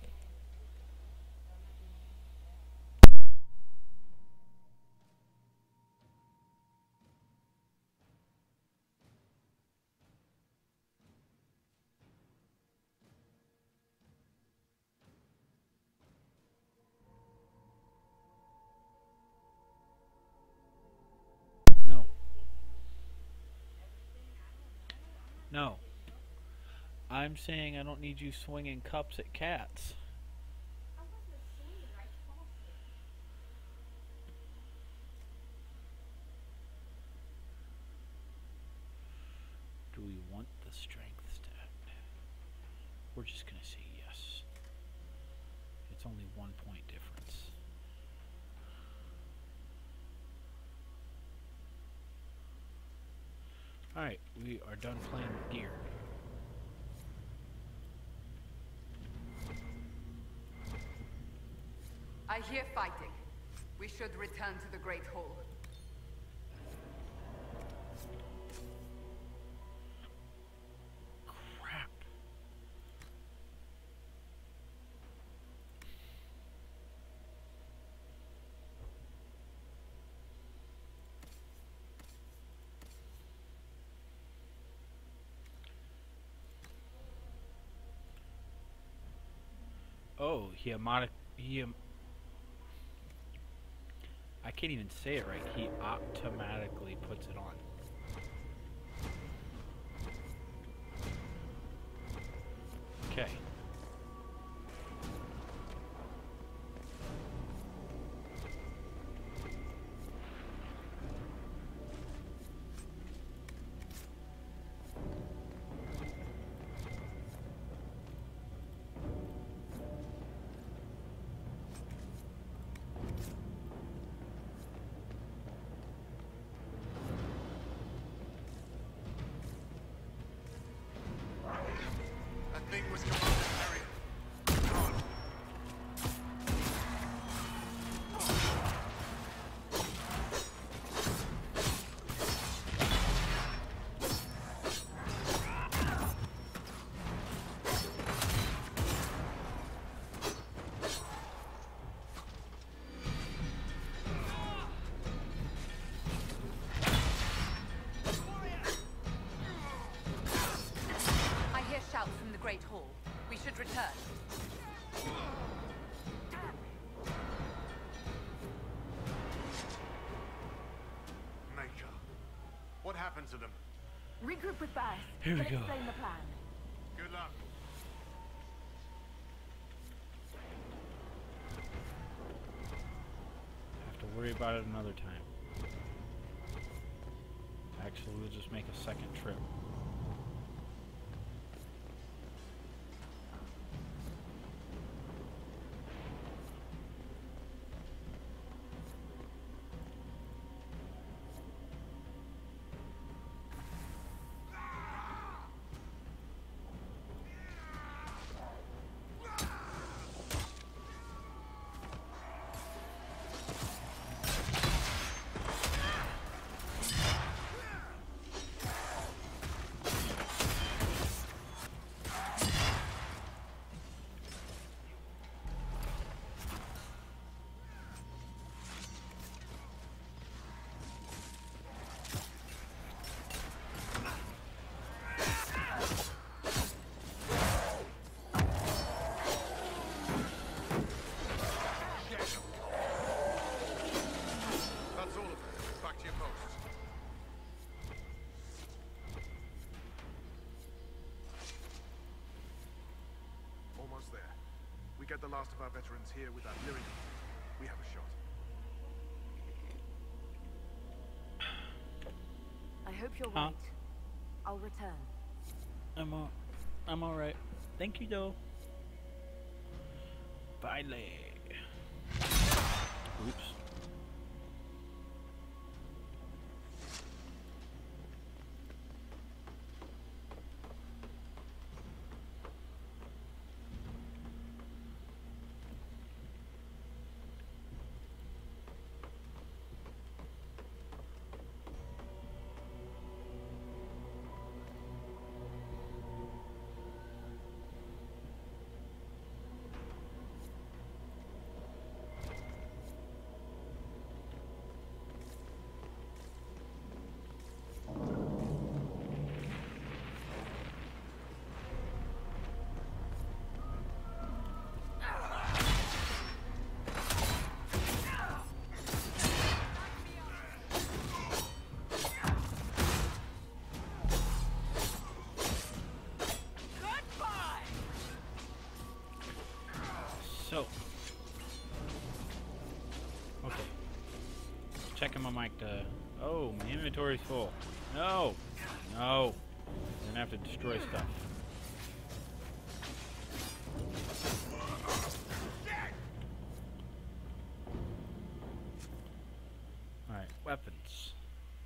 No. No. I'm saying I don't need you swinging cups at cats. Do we want the strength stat? We're just gonna say yes. It's only one point difference. Alright, we are done playing with gear. I hear fighting. We should return to the Great Hall. Crap. Oh, he amount he um, I can't even say it right. He automatically puts it on. Okay. Thing was Commander Harry. Gone. I hear shouts from the Great Hall. We should return. Major, what happened to them? Regroup with Barris. Here we Let's go. explain the plan. Good luck. Have to worry about it another time. Actually, we'll just make a second trip. That's all of it. Back to your posts. Almost there. We get the last of our veterans here with that Lyric. We have a shot. I hope you're Huh? right. I'll return. I'm uh, I'm alright. Thank you, though. Bye, leg. Oops. So, okay, checking my mic to, oh, my inventory's full. No, no, I'm gonna have to destroy stuff. Alright, weapons.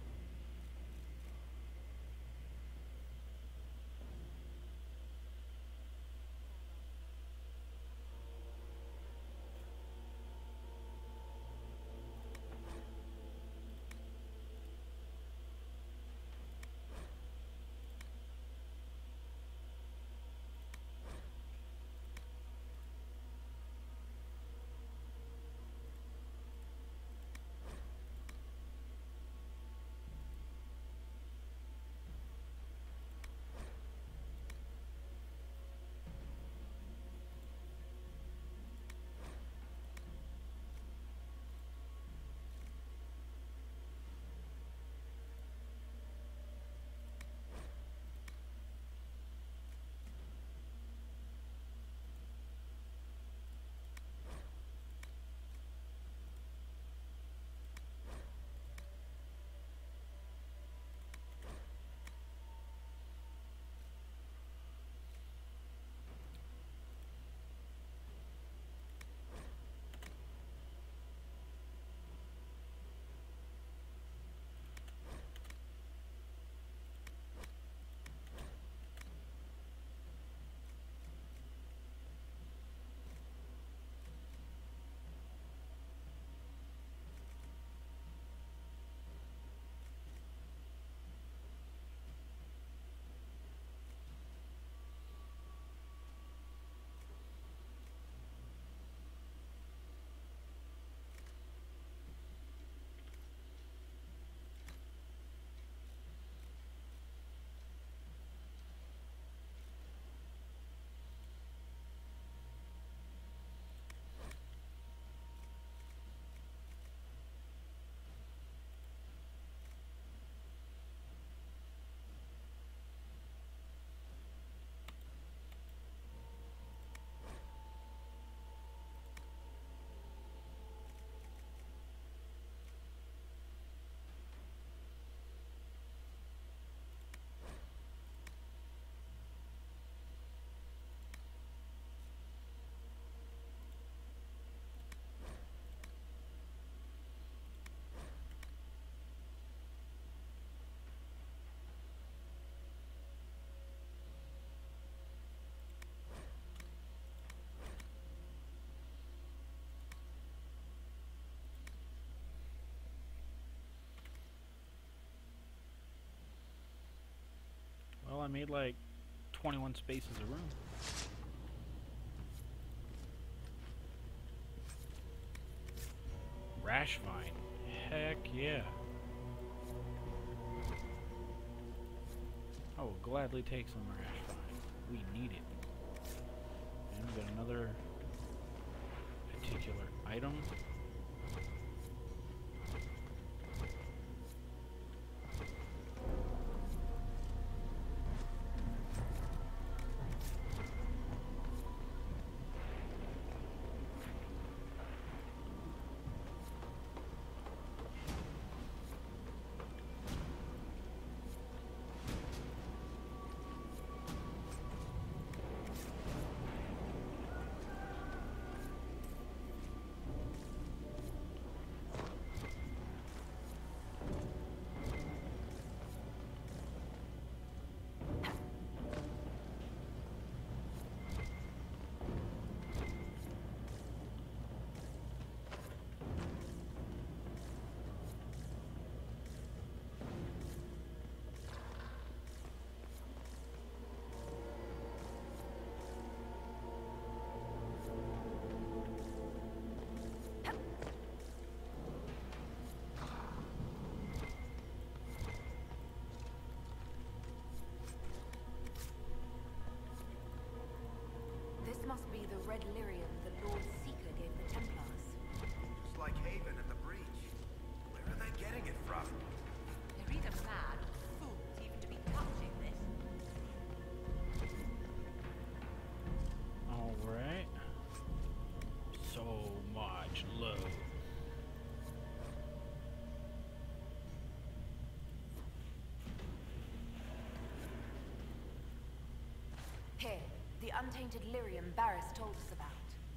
Well, I made like twenty-one spaces of room. Rash vine. Heck yeah. I will gladly take some rash vine. We need it. And we got another particular item. red lyrium the Lord Seeker gave the Templars. Just like Haven and the Breach. Where are they getting it from? They're either mad or fools even to be touching this. Alright. So much love. Here, the untainted lyrium Barris told us about.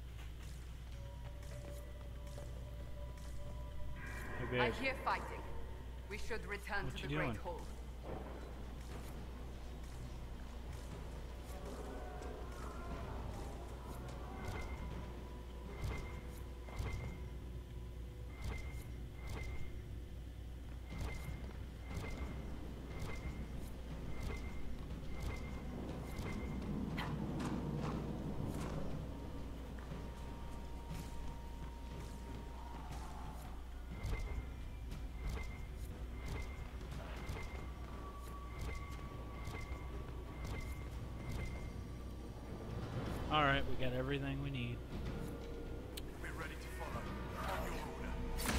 Hey, I babe. hear fighting. We should return What to you the doing? Great Hall. Alright, we got everything we need. We're ready to follow. On your order.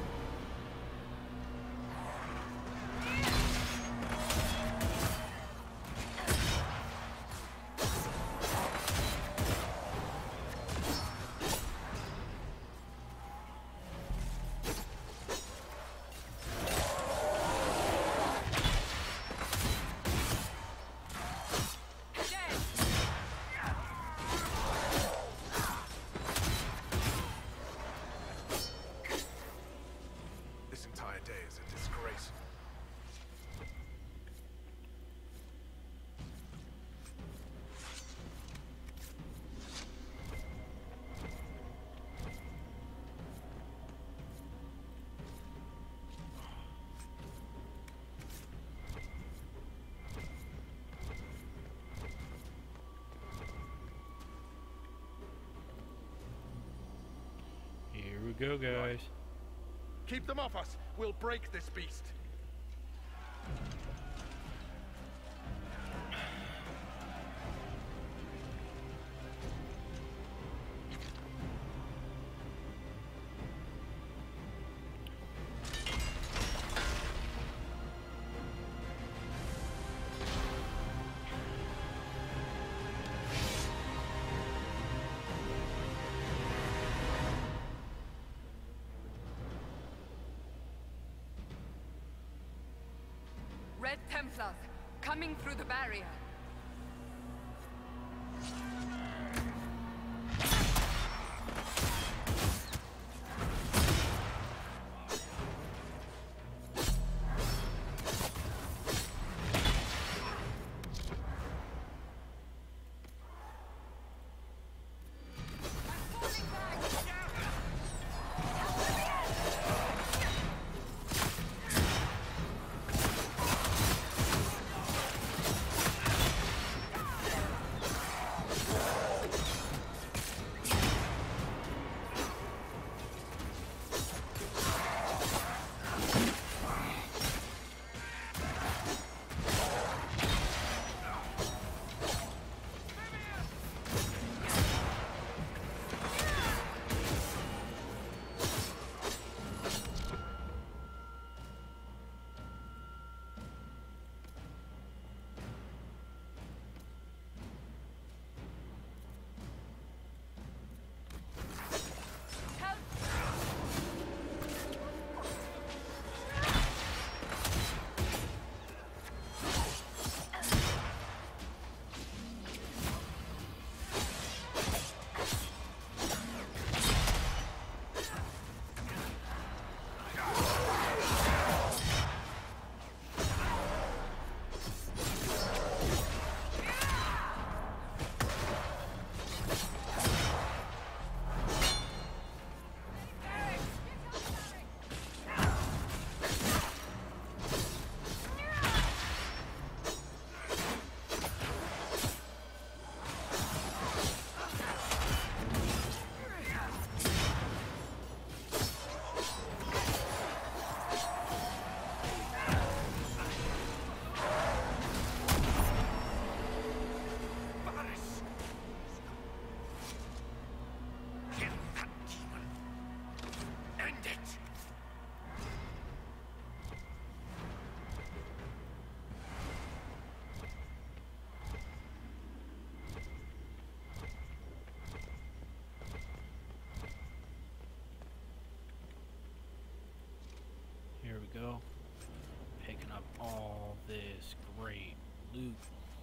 This entire day is a disgrace. Here we go, guys. Keep them off us! We'll break this beast! Red Templars, coming through the barrier. Come all this great loot.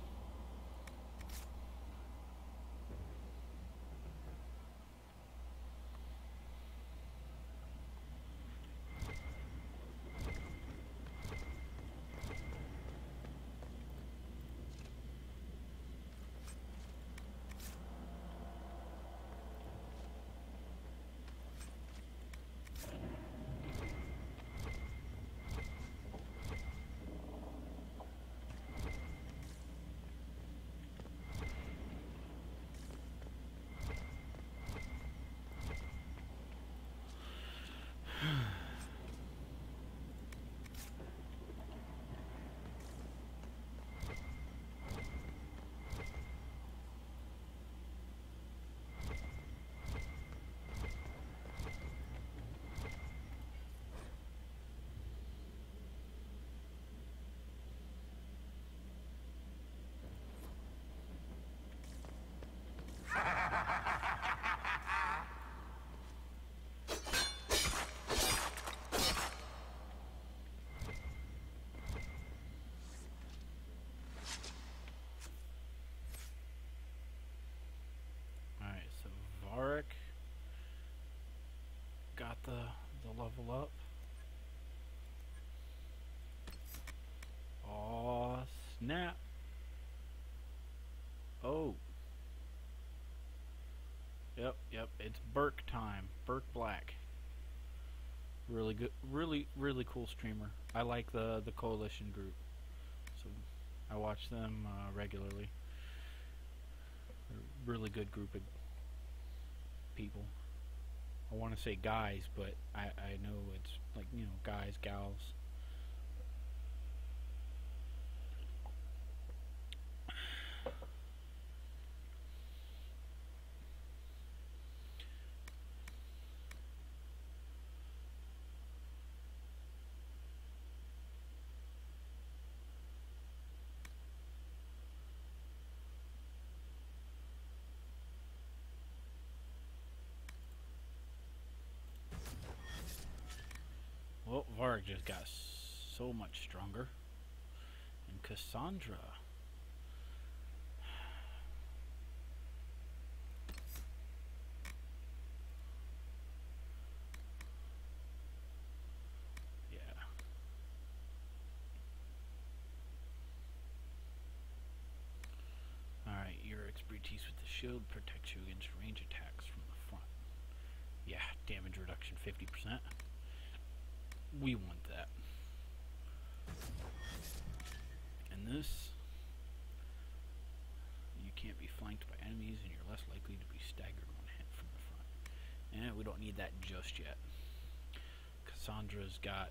Got the, the level up. Aw, snap. Oh. Yep, yep, it's Burke time. Burke Black. Really good, really, really cool streamer. I like the, the Coalition group. So, I watch them uh, regularly. They're a really good group of people. I want to say guys, but I, I know it's like, you know, guys, gals. Well, Varg just got so much stronger. And Cassandra. Yeah. Alright, your expertise with the shield protects you against range attacks from the front. Yeah, damage reduction fifty percent. We want that. And this, you can't be flanked by enemies and you're less likely to be staggered when hit from the front. And we don't need that just yet. Cassandra's got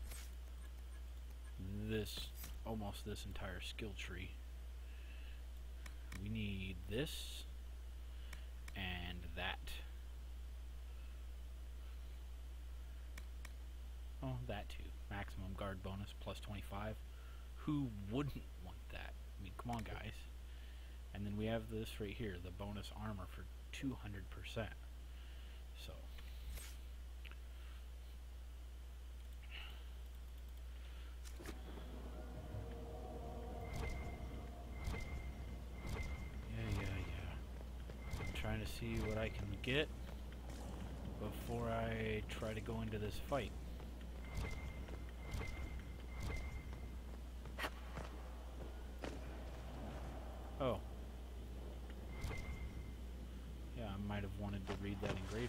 this, almost this entire skill tree. We need this and that. Oh, that too. Maximum guard bonus plus twenty-five. Who wouldn't want that? I mean, come on, guys. And then we have this right here, the bonus armor for two hundred percent. So. Yeah, yeah, yeah. I'm trying to see what I can get before I try to go into this fight. Oh. Yeah, I might have wanted to read that engraving.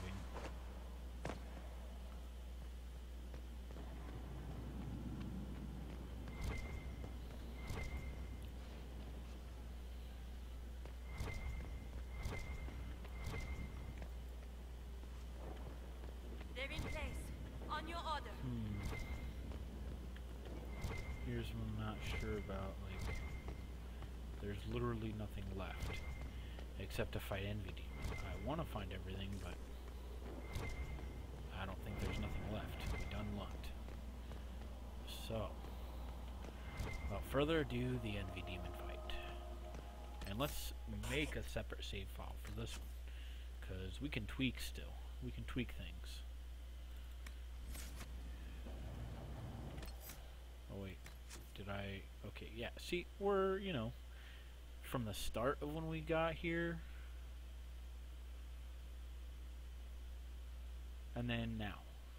They're in place. On your order. Hmm. Here's what I'm not sure about, like... There's literally nothing left except to fight Envy Demon. I want to find everything, but I don't think there's nothing left. We done looked. So, without further ado, the Envy Demon fight. And let's make a separate save file for this one, because we can tweak still. We can tweak things. Oh wait, did I... Okay, yeah. See, we're, you know, from the start of when we got here. And then now.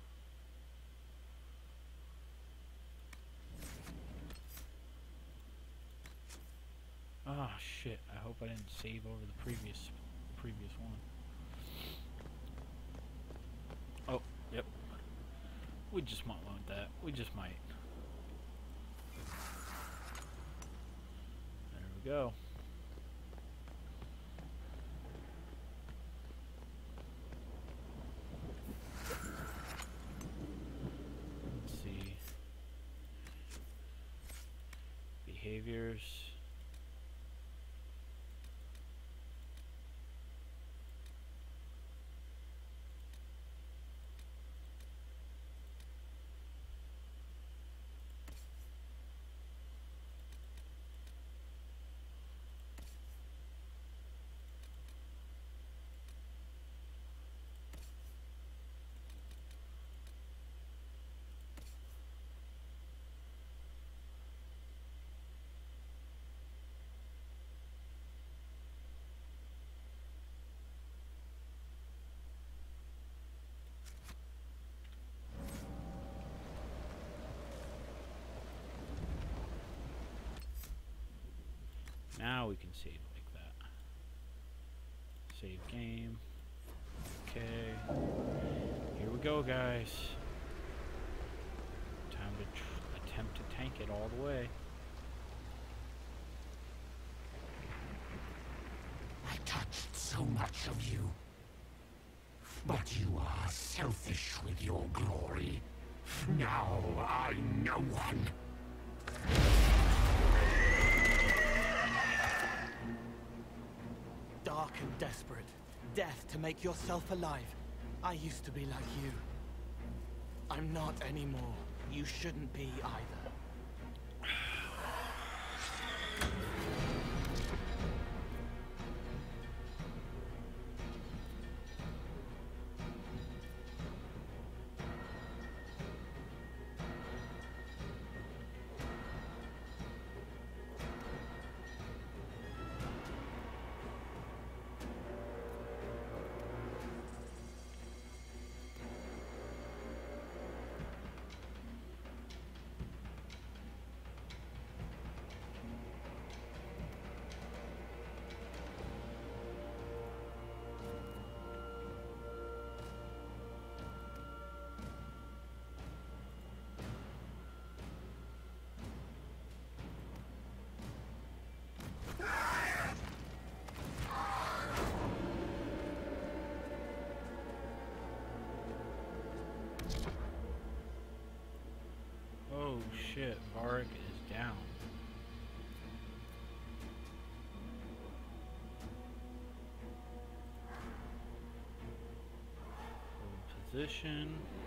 Ah, oh, shit. I hope I didn't save over the previous previous one. Oh, yep. We just might want that. We just might. There we go. Let's see. Behaviors. Now we can save like that. Save game. Okay. Here we go, guys. Time to tr attempt to tank it all the way. I touched so much of you. But you are selfish with your glory. Now I'm no one. Dark and desperate. Death to make yourself alive. I used to be like you. I'm not anymore. You shouldn't be either. Oh shit, Varric is down. Hold position.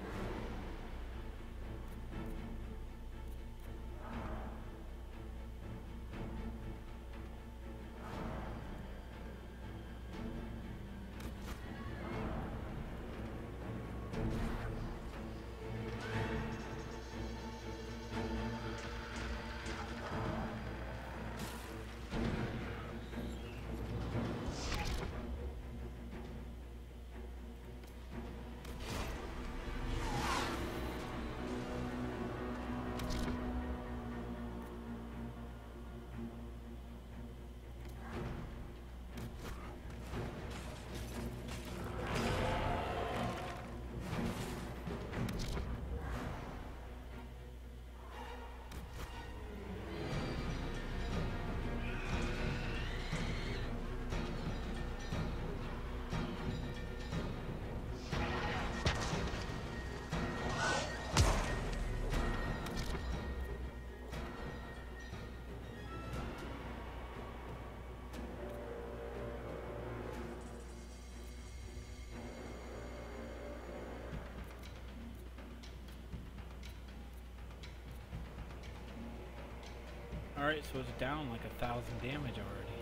Alright, so it's down like a thousand damage already.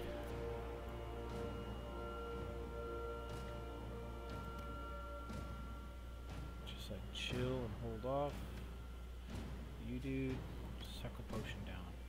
Just like chill and hold off. You dude, suck a potion down.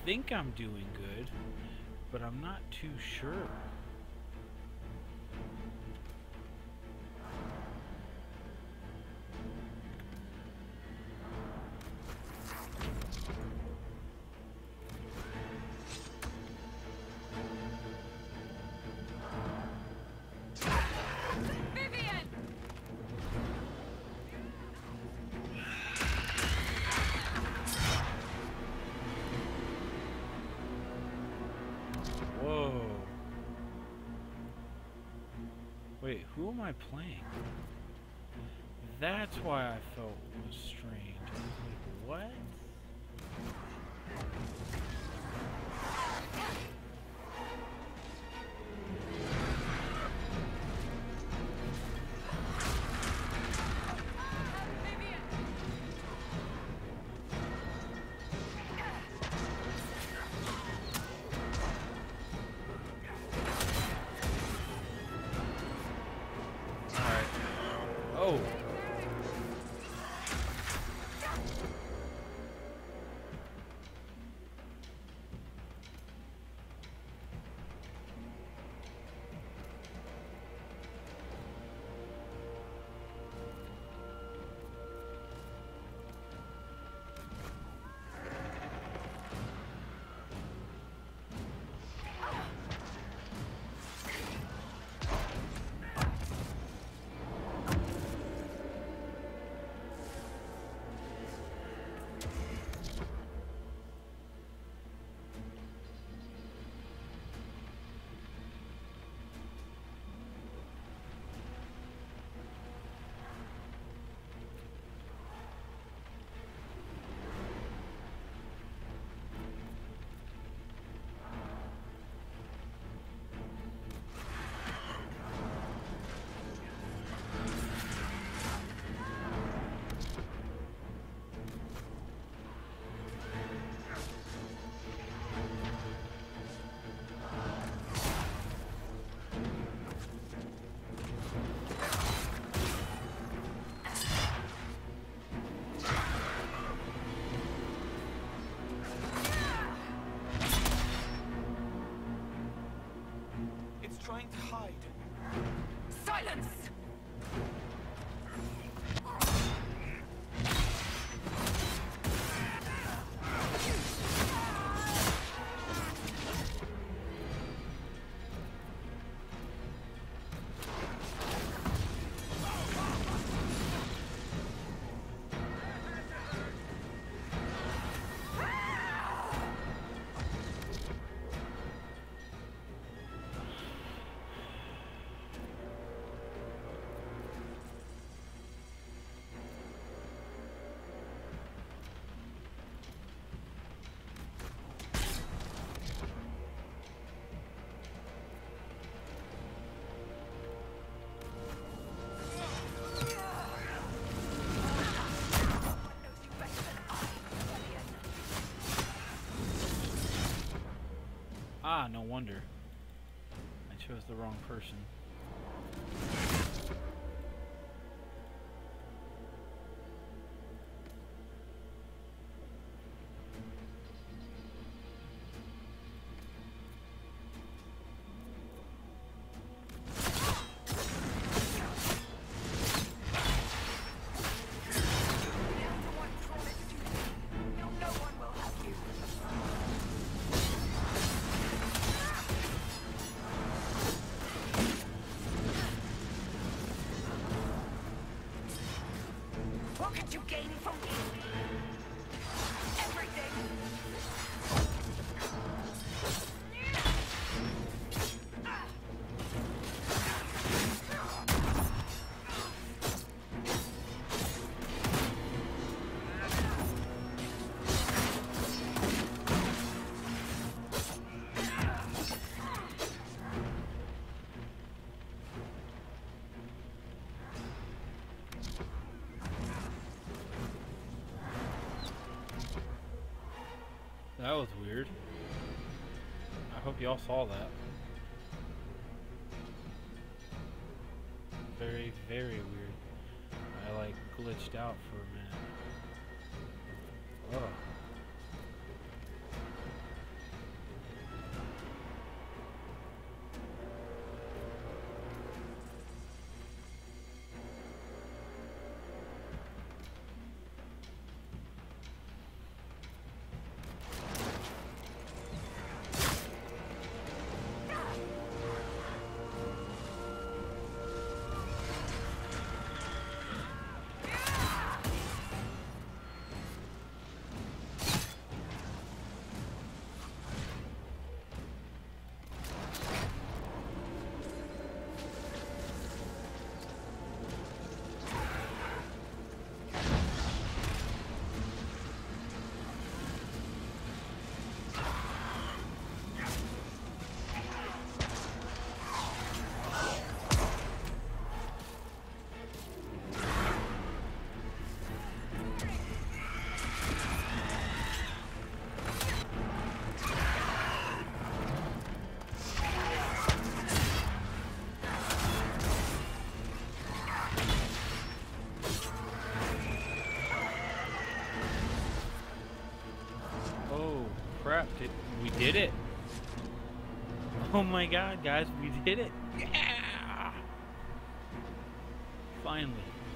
think I'm doing good, but I'm not too sure. Wait, who am I playing? That's why I felt it was strange. I was like, what? Oh. Trying to hide. Silence! Ah, no wonder. I chose the wrong person. What could you gain from me? Everything! That was weird. I hope y'all saw that. Very, very weird. I like glitched out for a minute. Oh. We did it. Oh my god, guys, we did it. Yeah! Finally.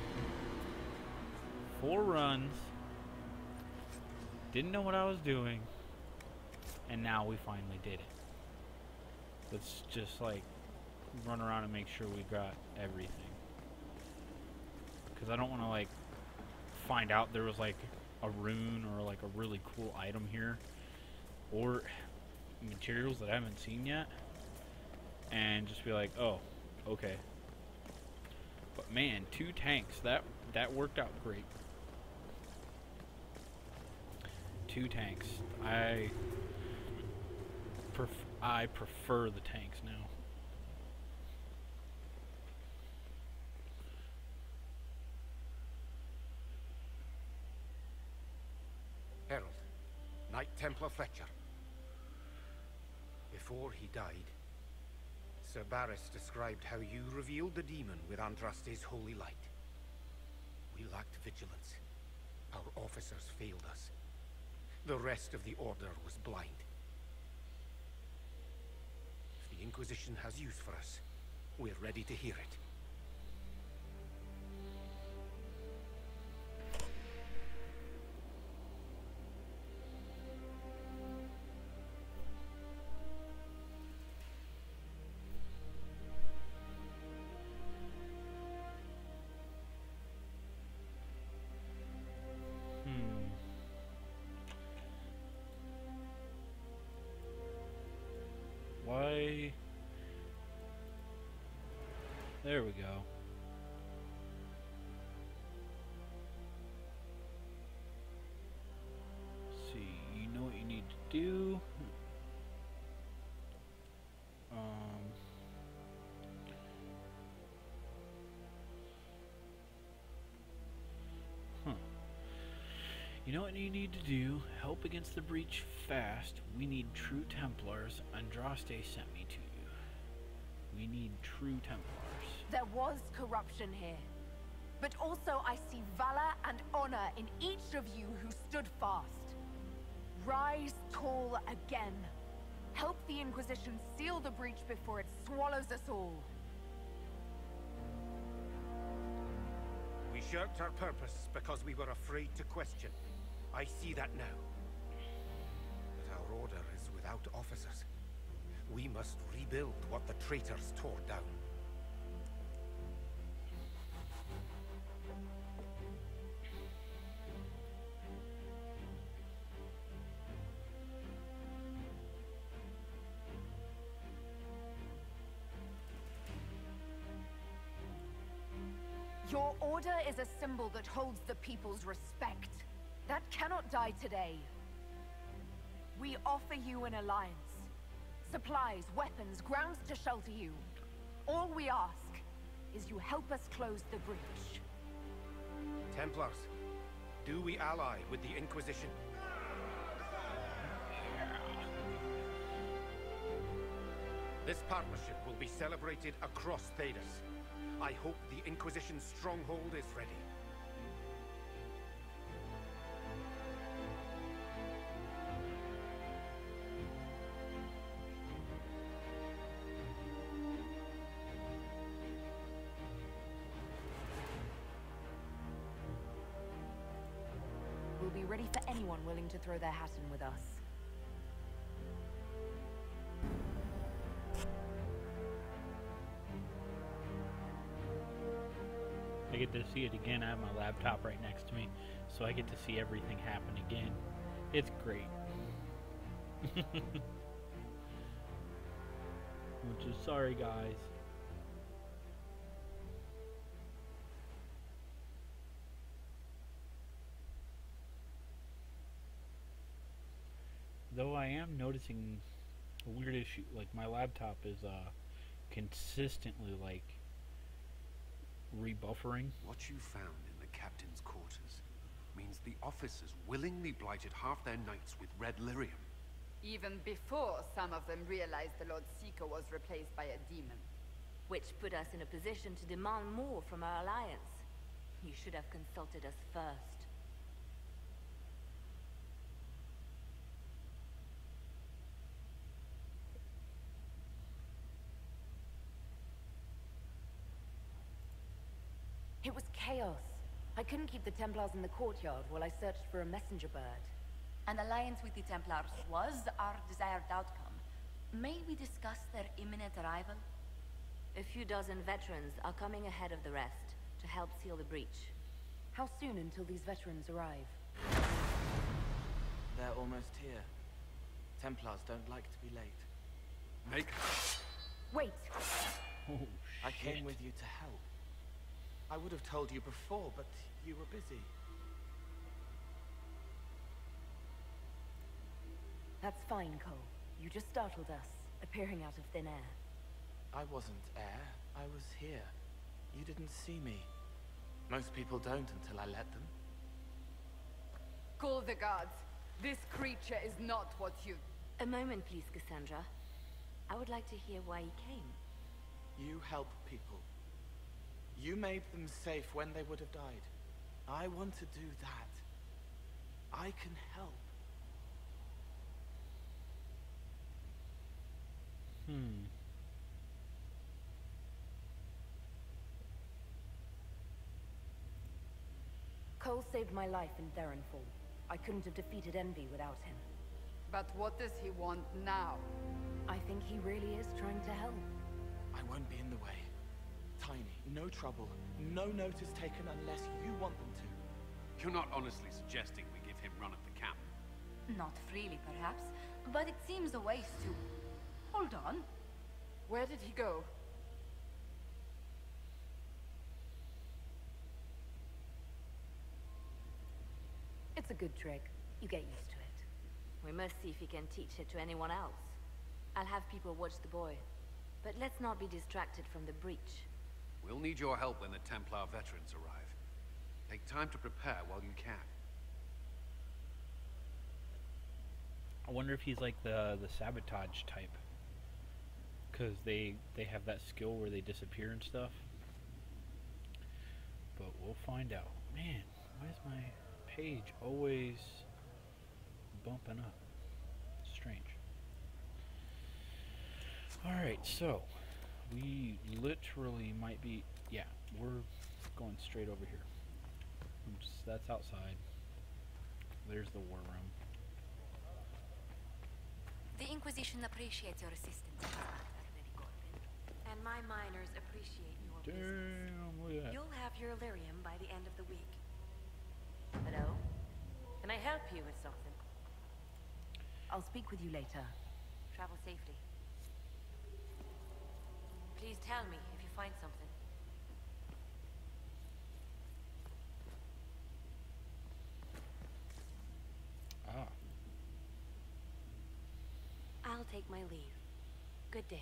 Four runs. Didn't know what I was doing. And now we finally did it. Let's just like run around and make sure we got everything. Because I don't want to like find out there was like a rune or like a really cool item here. Or materials that I haven't seen yet. And just be like, oh, okay. But man, two tanks. That, that worked out great. Two tanks. I pref I prefer the tanks now. Herald, Knight Templar Fletcher. Before he died, Sir Barris described how you revealed the demon with Andraste's holy light. We lacked vigilance. Our officers failed us. The rest of the Order was blind. If the Inquisition has use for us, we're ready to hear it. Why? There we go. Let's see, you know what you need to do. Um. Huh. You know what you need to do? Help against the breach fast. We need true Templars. Andraste sent me to you. We need true Templars. There was corruption here. But also I see valor and honor in each of you who stood fast. Rise tall again. Help the Inquisition seal the breach before it swallows us all. We shirked our purpose because we were afraid to question. I see that now. But our Order is without officers. We must rebuild what the traitors tore down. Your Order is a symbol that holds the people's respect. That cannot die today. We offer you an alliance. Supplies, weapons, grounds to shelter you. All we ask is you help us close the breach. Templars, do we ally with the Inquisition? This partnership will be celebrated across Thedas. I hope the Inquisition's stronghold is ready. We'll be ready for anyone willing to throw their hat in with us. I get to see it again. I have my laptop right next to me, so I get to see everything happen again. It's great. Which is sorry, guys. Though I am noticing a weird issue, like my laptop is uh, consistently like rebuffering. What you found in the captain's quarters means the officers willingly blighted half their knights with red lyrium. Even before some of them realized the Lord Seeker was replaced by a demon. Which put us in a position to demand more from our alliance. You should have consulted us first. It was chaos. I couldn't keep the Templars in the courtyard while I searched for a messenger bird. An alliance with the Templars was our desired outcome. May we discuss their imminent arrival? A few dozen veterans are coming ahead of the rest to help seal the breach. How soon until these veterans arrive? They're almost here. Templars don't like to be late. Make... Wait! Oh, I shit. came with you to help. I would have told you before, but you were busy. That's fine, Cole. You just startled us, appearing out of thin air. I wasn't air. I was here. You didn't see me. Most people don't until I let them. Call the guards. This creature is not what you... A moment, please, Cassandra. I would like to hear why he came. You help people. You made them safe when they would have died. I want to do that. I can help. Hmm. Cole saved my life in Theronfall. I couldn't have defeated Envy without him. But what does he want now? I think he really is trying to help. I won't be in the way. Tiny, no trouble, no notice taken unless you want them to. You're not honestly suggesting we give him run of the camp? Not freely, perhaps, but it seems a waste to... Hold on. Where did he go? It's a good trick. You get used to it. We must see if he can teach it to anyone else. I'll have people watch the boy. But let's not be distracted from the breach. We'll need your help when the Templar veterans arrive. Take time to prepare while you can. I wonder if he's like the the sabotage type, because they they have that skill where they disappear and stuff. But we'll find out. Man, why is my page always bumping up? Strange. Alright, so we literally might be, yeah, we're going straight over here. Just, that's outside. There's the war room. The Inquisition appreciates your assistance in this matter, Lady Corbin. And my miners appreciate your business. Damn, look at that. You'll have your lyrium by the end of the week. Hello? Can I help you with something? I'll speak with you later. Travel safely. Please tell me if you find something. Ah. I'll take my leave. Good day.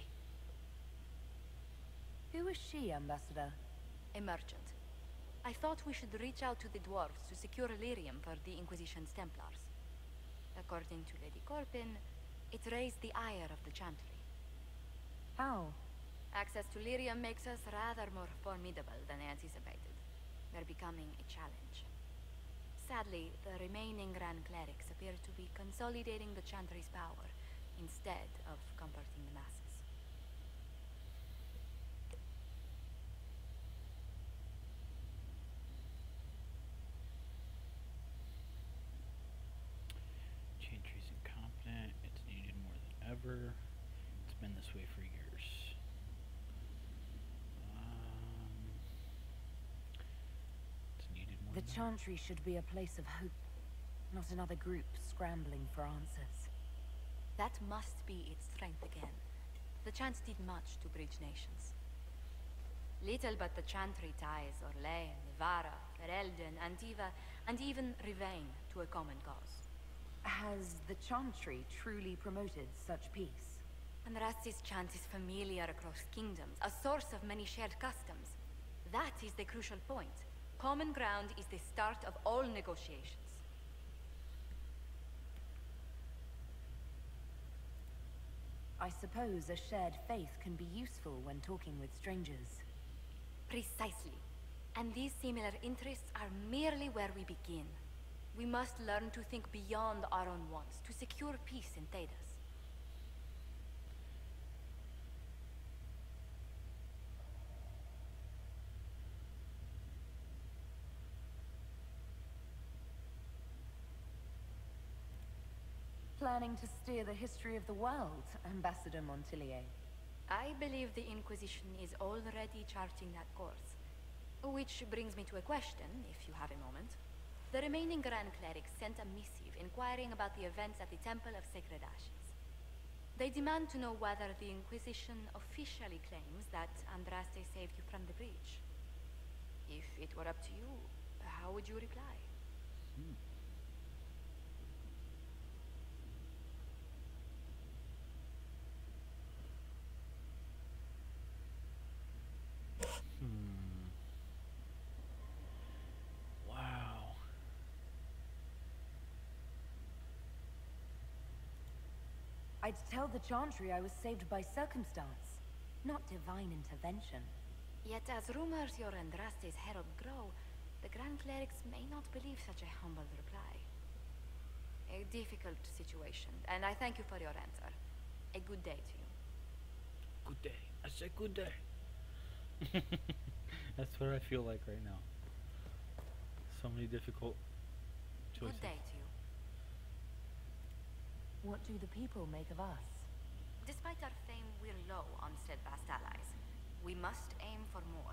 Who is she, Ambassador? A merchant. I thought we should reach out to the dwarves to secure lyrium for the Inquisition's Templars. According to Lady Corbin, it raised the ire of the Chantry. How? Access to lyrium makes us rather more formidable than anticipated. We're becoming a challenge. Sadly, the remaining Grand Clerics appear to be consolidating the Chantry's power instead of comforting the masses. Chantry's incompetent. It's needed more than ever. It's been this way for years. Um, it's needed more The than Chantry should be a place of hope, not another group scrambling for answers. That must be its strength again. The Chants did much to bridge nations. Little but the Chantry ties Orlais, Nevarra, Ferelden, Antiva, and even Rivain to a common cause. Has the Chantry truly promoted such peace? And Rastis' chant is familiar across kingdoms, a source of many shared customs. That is the crucial point. Common ground is the start of all negotiations. I suppose a shared faith can be useful when talking with strangers. Precisely. And these similar interests are merely where we begin. We must learn to think beyond our own wants, to secure peace in Thedas. Planning to steer the history of the world, Ambassador Montillier? I believe the Inquisition is already charting that course. Which brings me to a question, if you have a moment. The remaining Grand Clerics sent a missive inquiring about the events at the Temple of Sacred Ashes. They demand to know whether the Inquisition officially claims that Andraste saved you from the breach. If it were up to you, how would you reply? Hmm. Hmm. Wow. I'd tell the Chantry I was saved by circumstance, not divine intervention. Yet as rumors your Andraste's herald grow, the Grand Clerics may not believe such a humble reply. A difficult situation, and I thank you for your answer. A good day to you. Good day. I said good day. That's what I feel like right now. So many difficult choices. Good day to you. What do the people make of us? Despite our fame, we're low on steadfast allies. We must aim for more.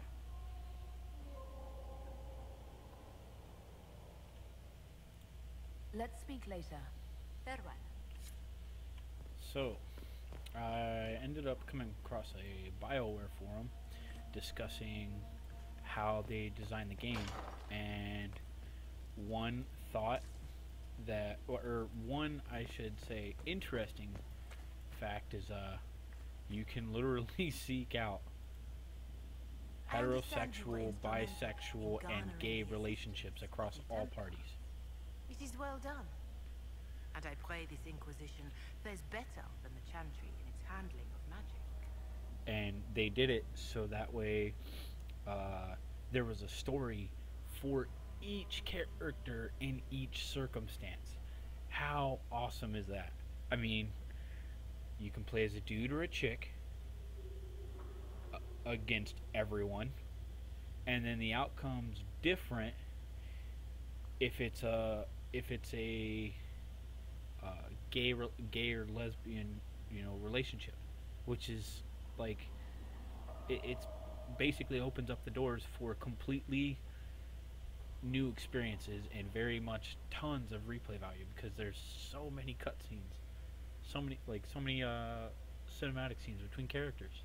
Let's speak later. Farewell. So, I ended up coming across a BioWare forum discussing how they designed the game, and one thought that, or one, I should say, interesting fact is, uh, you can literally seek out heterosexual, bisexual, and gay relationships across all parties. It is well done. And I pray this Inquisition fares better than the Chantry in its handling of magic. And they did it so that way uh, there was a story for each character in each circumstance. How awesome is that? I mean, you can play as a dude or a chick uh, against everyone, and then the outcome's different if it's a if it's a uh, gay re gay or lesbian, you know, relationship, which is like it, it's basically opens up the doors for completely new experiences and very much tons of replay value, because there's so many cutscenes, so many like so many uh, cinematic scenes between characters.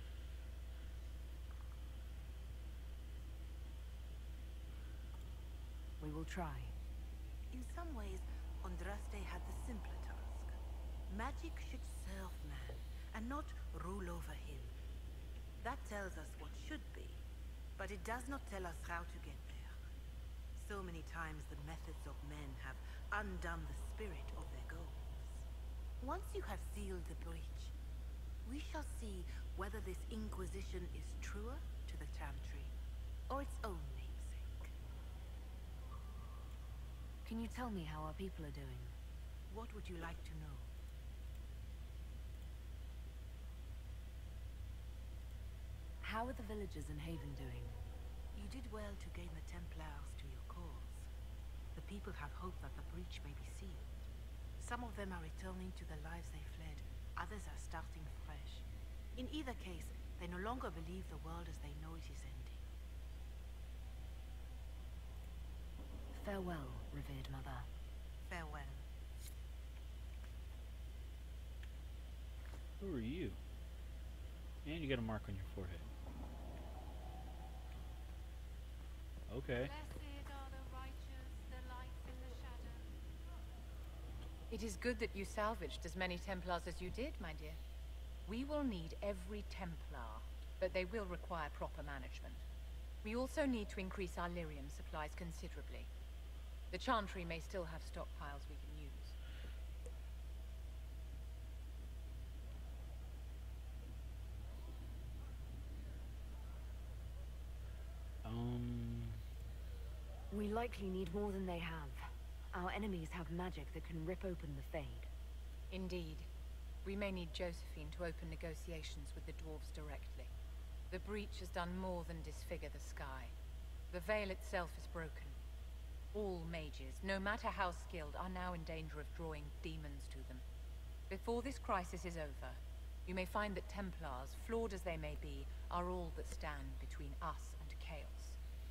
We will try. In some ways, Andraste had the simpler task. Magic should serve man, and not rule over him. That tells us what should be, but it does not tell us how to get there. So many times the methods of men have undone the spirit of their goals. Once you have sealed the breach, we shall see whether this Inquisition is truer to the Chantry, or its own namesake. Can you tell me how our people are doing? What would you like to know? How are the villagers in Haven doing? You did well to gain the Templars to your cause. The people have hope that the breach may be sealed. Some of them are returning to the lives they fled. Others are starting fresh. In either case, they no longer believe the world as they know it is ending. Farewell, revered mother. Farewell. Who are you? And you got a mark on your forehead. Okay. Blessed are the righteous, the light in the shadow. It is good that you salvaged as many Templars as you did, my dear. We will need every Templar, but they will require proper management. We also need to increase our lyrium supplies considerably. The Chantry may still have stockpiles we can use. Um... We likely need more than they have. Our enemies have magic that can rip open the Fade. Indeed. We may need Josephine to open negotiations with the dwarves directly. The breach has done more than disfigure the sky. The veil itself is broken. All mages, no matter how skilled, are now in danger of drawing demons to them. Before this crisis is over, you may find that Templars, flawed as they may be, are all that stand between us and chaos.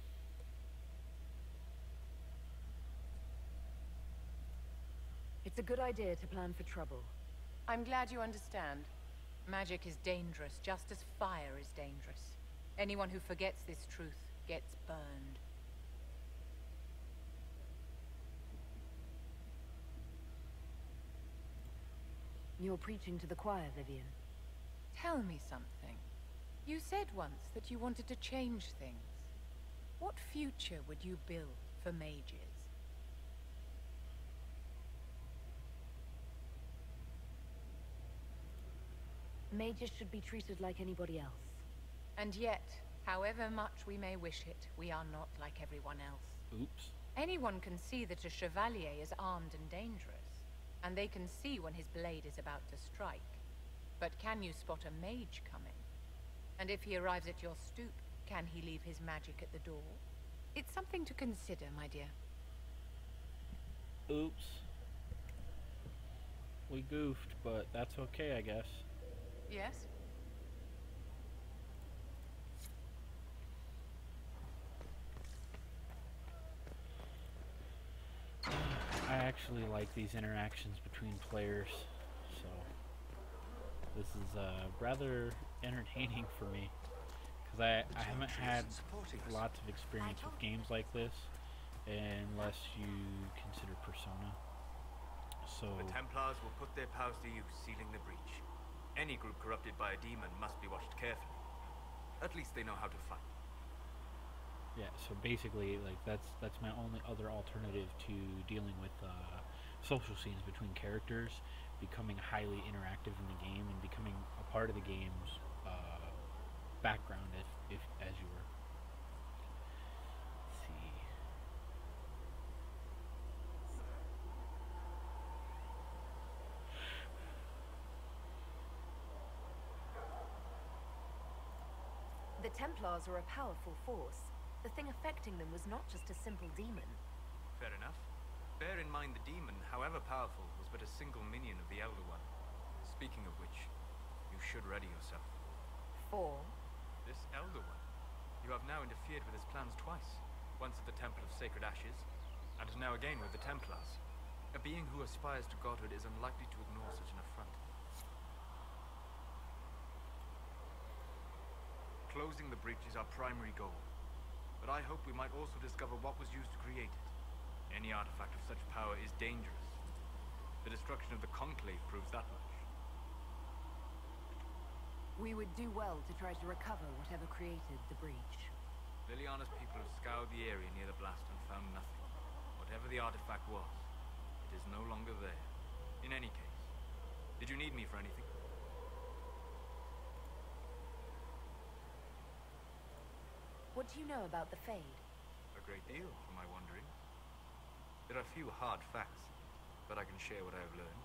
It's a good idea to plan for trouble. I'm glad you understand. Magic is dangerous, just as fire is dangerous. Anyone who forgets this truth gets burned. You're preaching to the choir, Vivian. Tell me something. You said once that you wanted to change things. What future would you build for mages? Mages should be treated like anybody else. And yet, however much we may wish it, we are not like everyone else. Oops. Anyone can see that a chevalier is armed and dangerous, and they can see when his blade is about to strike. But can you spot a mage coming? And if he arrives at your stoop, can he leave his magic at the door? It's something to consider, my dear. Oops. We goofed, but that's okay, I guess. Yes? I actually like these interactions between players, so this is uh, rather entertaining for me, because I, I haven't had lots of experience with games like this, unless you consider Persona. So The Templars will put their powers to use, sealing the breach. Any group corrupted by a demon must be watched carefully. At least they know how to fight. yeah, so basically, like that's that's my only other alternative to dealing with uh, social scenes between characters, becoming highly interactive in the game and becoming a part of the game's uh, background, if, if as you were. Let's see. The Templars are a powerful force. The thing affecting them was not just a simple demon. Fair enough. Bear in mind the demon, however powerful, was but a single minion of the Elder One. Speaking of which, you should ready yourself. For? This Elder One. You have now interfered with his plans twice. Once at the Temple of Sacred Ashes, and now again with the Templars. A being who aspires to godhood is unlikely to ignore such an affront. Closing the breach is our primary goal. But I hope we might also discover what was used to create it. Any artifact of such power is dangerous. The destruction of the Conclave proves that much. We would do well to try to recover whatever created the breach. Liliana's people have scoured the area near the blast and found nothing. Whatever the artifact was, it is no longer there. In any case, did you need me for anything? What do you know about the Fade? A great deal, for my wondering. There are few hard facts, but I can share what I have learned.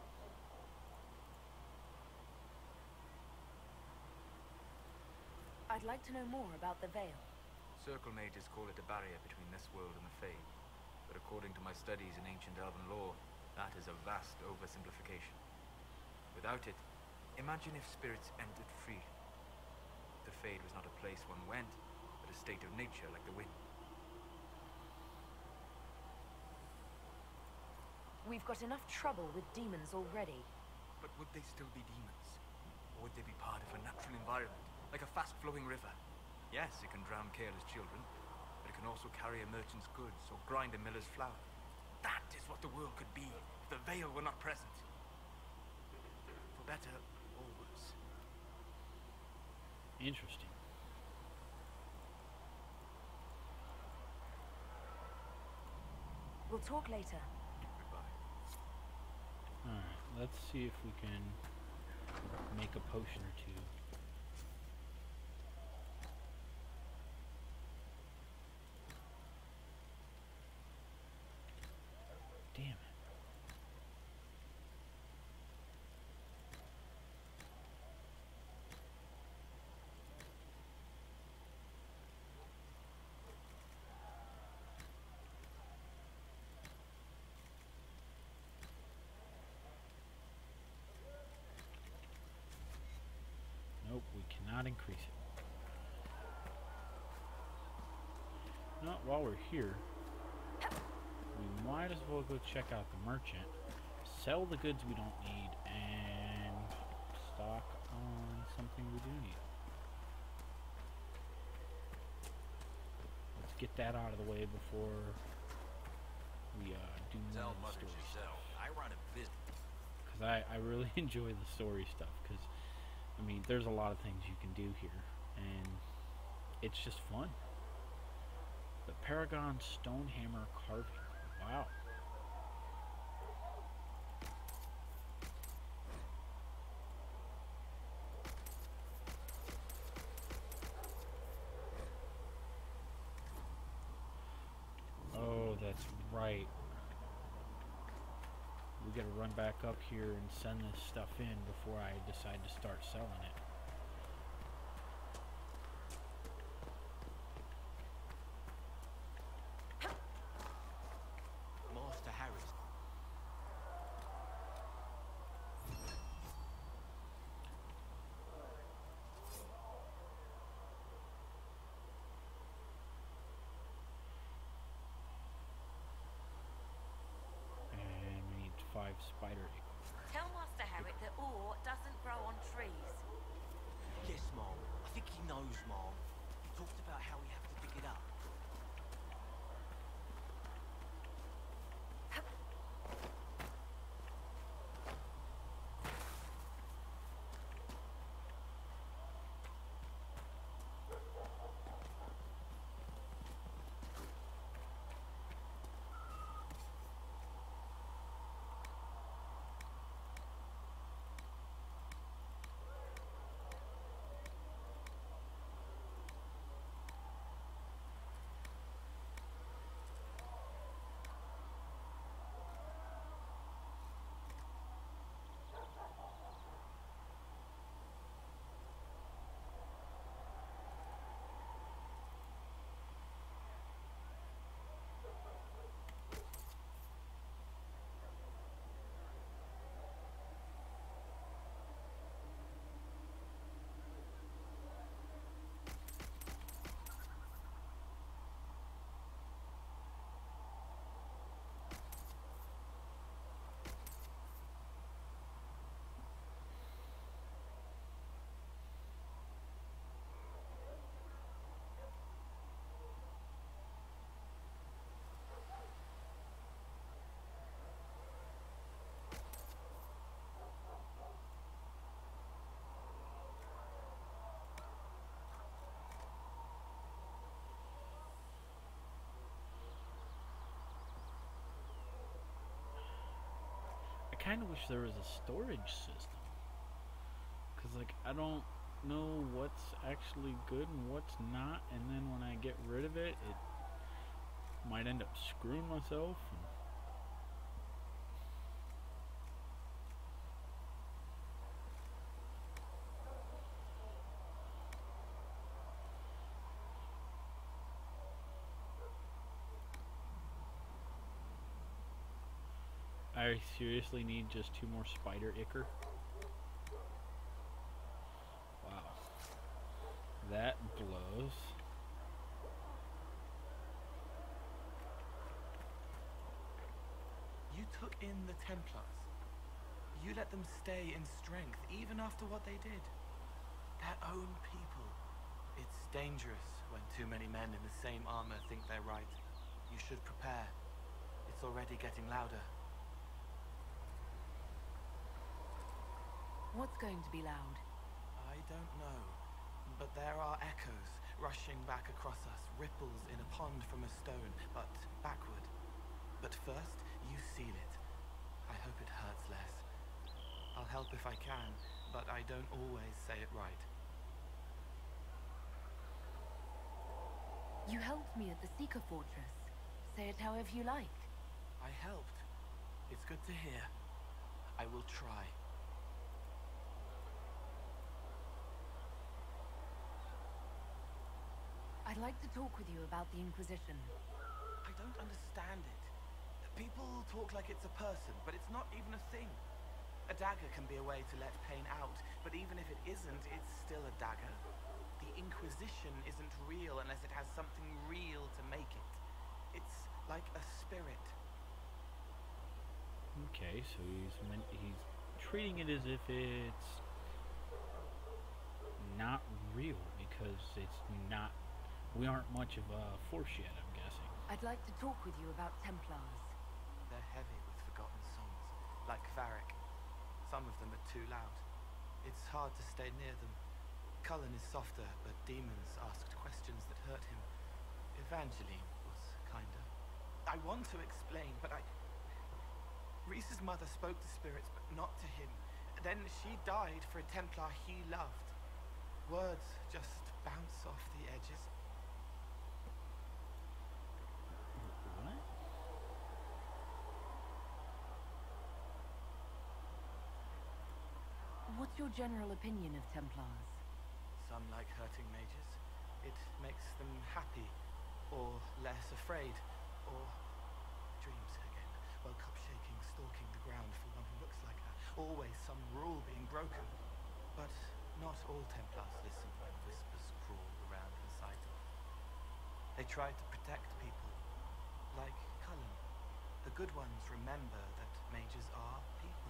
I'd like to know more about the Veil. Circle mages call it a barrier between this world and the Fade. But according to my studies in ancient elven lore, that is a vast oversimplification. Without it, imagine if spirits entered freely. The Fade was not a place one went, but a state of nature like the wind. We've got enough trouble with demons already. But would they still be demons? Or would they be part of a natural environment, like a fast-flowing river? Yes, it can drown careless children, but it can also carry a merchant's goods or grind a miller's flour. That is what the world could be if the Veil were not present. For better or worse. Interesting. We'll talk later. Alright, let's see if we can make a potion or two. Damn it. not increase it. Not while we're here, we might as well go check out the merchant, sell the goods we don't need, and stock on something we do need. Let's get that out of the way before we uh, do more of the story stuff. I run a business. Because I, I really enjoy the story stuff, because, I mean, there's a lot of things you can do here, and it's just fun. The Paragon Stonehammer carving. Wow. Oh, that's right. We gotta run back up here and send this stuff in before I decide to start selling it. Master Harris. And we need five spider acorns. Tell Master Harriet that ore doesn't grow on trees. Yes, Mom. I think he knows, Mom. He talked about how we have to dig it up. I kind of wish there was a storage system, because like I don't know what's actually good and what's not, and then when I get rid of it, it might end up screwing myself. And I seriously need just two more spider ichor. Wow. That blows. You took in the Templars. You let them stay in strength, even after what they did. Their own people. It's dangerous when too many men in the same armor think they're right. You should prepare. It's already getting louder. What's going to be loud? I don't know, but there are echoes rushing back across us, ripples in a pond from a stone, but backward. But first, you seal it. I hope it hurts less. I'll help if I can, but I don't always say it right. You helped me at the Seeker Fortress. Say it however you like. I helped. It's good to hear. I will try. I'd like to talk with you about the Inquisition. I don't understand it. People talk like it's a person, but it's not even a thing. A dagger can be a way to let pain out, but even if it isn't, it's still a dagger. The Inquisition isn't real unless it has something real to make it. It's like a spirit. Okay, so he's meant, he's treating it as if it's not real because it's not. We aren't much of a force yet, I'm guessing. I'd like to talk with you about Templars. They're heavy with forgotten songs, like Varric. Some of them are too loud. It's hard to stay near them. Cullen is softer, but demons asked questions that hurt him. Evangeline was kinder. I want to explain, but I... Rhys's mother spoke to spirits, but not to him. Then she died for a Templar he loved. Words just bounce off the edges. What? What's your general opinion of Templars? Some like hurting mages. It makes them happy, or less afraid, or dreams again. Woke up shaking, stalking the ground for one who looks like her. Always some rule being broken. But not all Templars listen when whispers crawl around inside them. They try to protect people, like Cullen. The good ones remember that mages are people.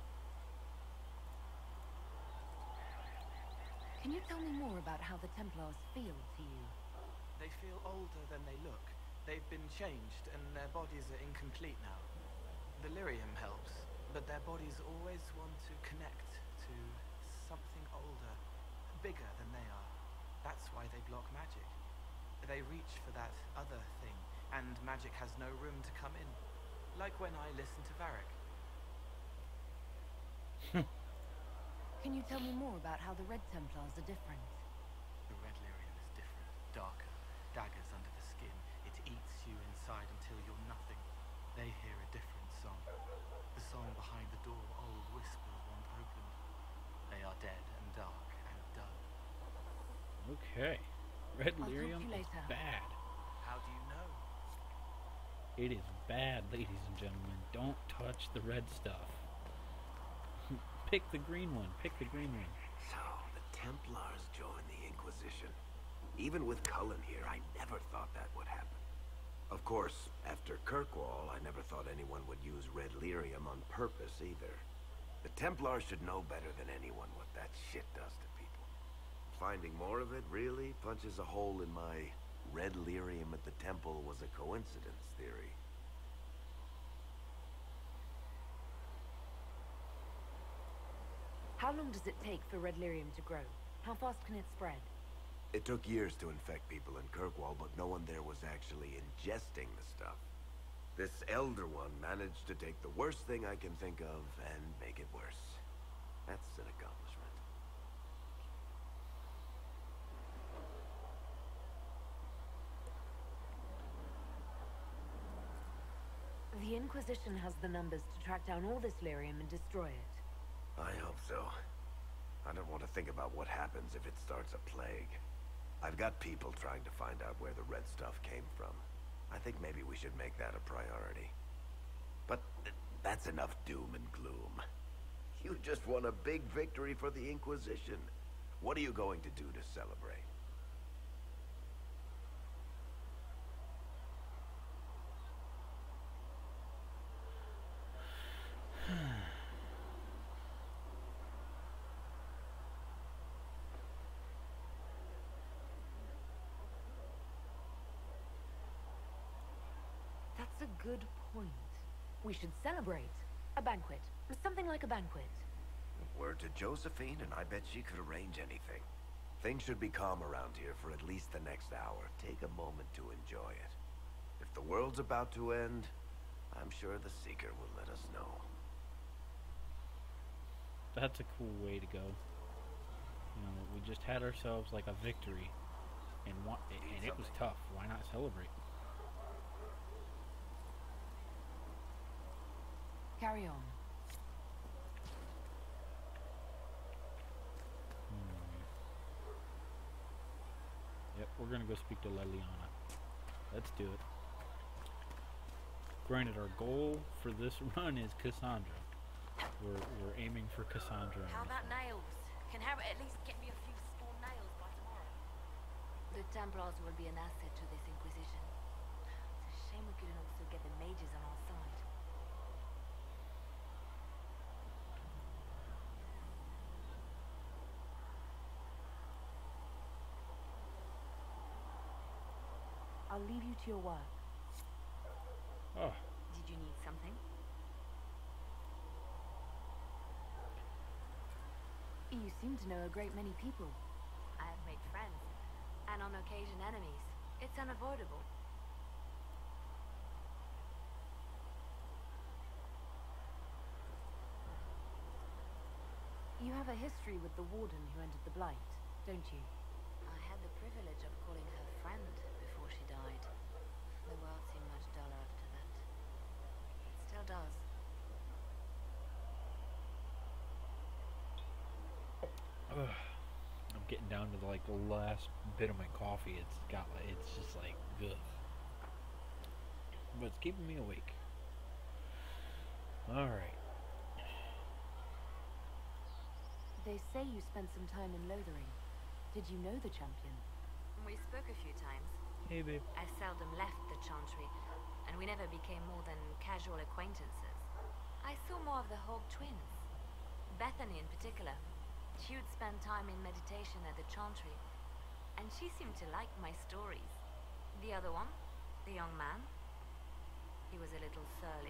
Can you tell me more about how the Templars feel to you? They feel older than they look. They've been changed, and their bodies are incomplete now. The lyrium helps, but their bodies always want to connect to something older, bigger than they are. That's why they block magic. They reach for that other thing, and magic has no room to come in. Like when I listen to Varric. Can you tell me more about how the Red Templars are different? The red lyrium is different, darker, daggers under the skin. It eats you inside until you're nothing. They hear a different song. The song behind the door old whispers want opened. They are dead and dark and done. Okay. Red I'll lyrium talk to you is later. bad. How do you know? It is bad, ladies and gentlemen. Don't touch the red stuff. Pick the green one. Pick the green one. So, the Templars joined the Inquisition. Even with Cullen here, I never thought that would happen. Of course, after Kirkwall, I never thought anyone would use red lyrium on purpose either. The Templars should know better than anyone what that shit does to people. Finding more of it really punches a hole in my red lyrium at the temple was a coincidence theory. How long does it take for Red Lyrium to grow? How fast can it spread? It took years to infect people in Kirkwall, but no one there was actually ingesting the stuff. This Elder One managed to take the worst thing I can think of and make it worse. That's an accomplishment. The Inquisition has the numbers to track down all this lyrium and destroy it. I hope so. I don't want to think about what happens if it starts a plague. I've got people trying to find out where the red stuff came from. I think maybe we should make that a priority. But th that's enough doom and gloom. You just won a big victory for the Inquisition. What are you going to do to celebrate? That's a good point. We should celebrate. A banquet. Something like a banquet. Word to Josephine, and I bet she could arrange anything. Things should be calm around here for at least the next hour. Take a moment to enjoy it. If the world's about to end, I'm sure the Seeker will let us know. That's a cool way to go. You know, we just had ourselves like a victory, and wa and it was tough. Why not celebrate? Carry on. Hmm. Yep, we're gonna go speak to Leliana. Let's do it. Granted, our goal for this run is Cassandra. we're we're aiming for Cassandra. How about nails? Can Harry at least get me a few small nails by tomorrow? The Templars will be an asset to this Inquisition. It's a shame we couldn't also get the mages on our side. I'll leave you to your work. Oh. Did you need something? You seem to know a great many people. I have made friends, and on occasion enemies. It's unavoidable. You have a history with the Warden who entered the Blight, don't you? I had the privilege of calling her friend before she died. The world seemed much duller after that. It still does. Ugh. I'm getting down to the, like the last bit of my coffee. It's got like, it's just like ugh. But it's keeping me awake. All right. They say you spent some time in Lothering. Did you know the champion? We spoke a few times. Hey, babe. I seldom left the Chantry, and we never became more than casual acquaintances. I saw more of the Hog twins. Bethany in particular. She would spend time in meditation at the Chantry, and she seemed to like my stories. The other one, the young man, he was a little surly.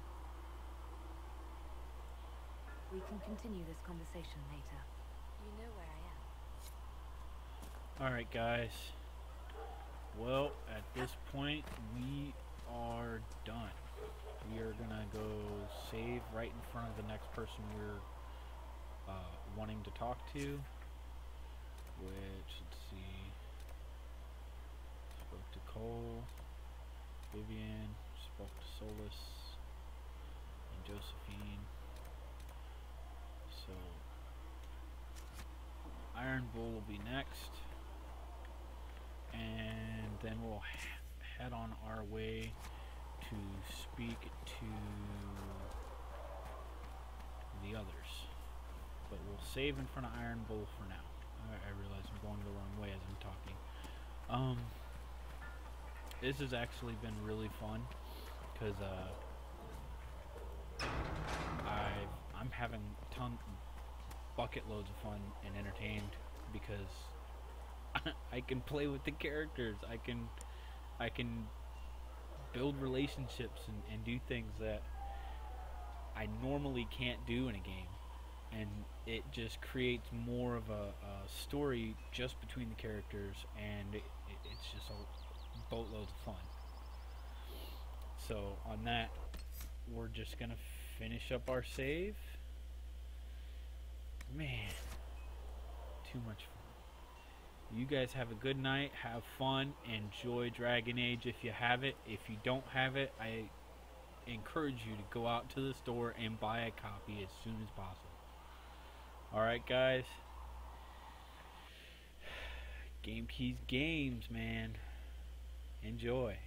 We can continue this conversation later. You know where I am. Alright, guys. Well, at this point, we are done. We are gonna go save right in front of the next person we're uh, wanting to talk to. Which, let's see. Spoke to Cole, Vivian, spoke to Solus, and Josephine. So, Iron Bull will be next, and then we'll he head on our way to speak to the others. But we'll save in front of Iron Bull for now. I, I realize I'm going the wrong way as I'm talking. Um, this has actually been really fun, because uh, I've I'm having a ton, bucket loads of fun and entertained, because I can play with the characters. I can, I can build relationships and, and do things that I normally can't do in a game, and it just creates more of a, a story just between the characters, and it, it, it's just a boatloads of fun. So on that, we're just gonna finish up our save. Man, too much fun. You guys have a good night, have fun, enjoy Dragon Age if you have it. If you don't have it, I encourage you to go out to the store and buy a copy as soon as possible. Alright, guys. Game Keys Games, man. Enjoy.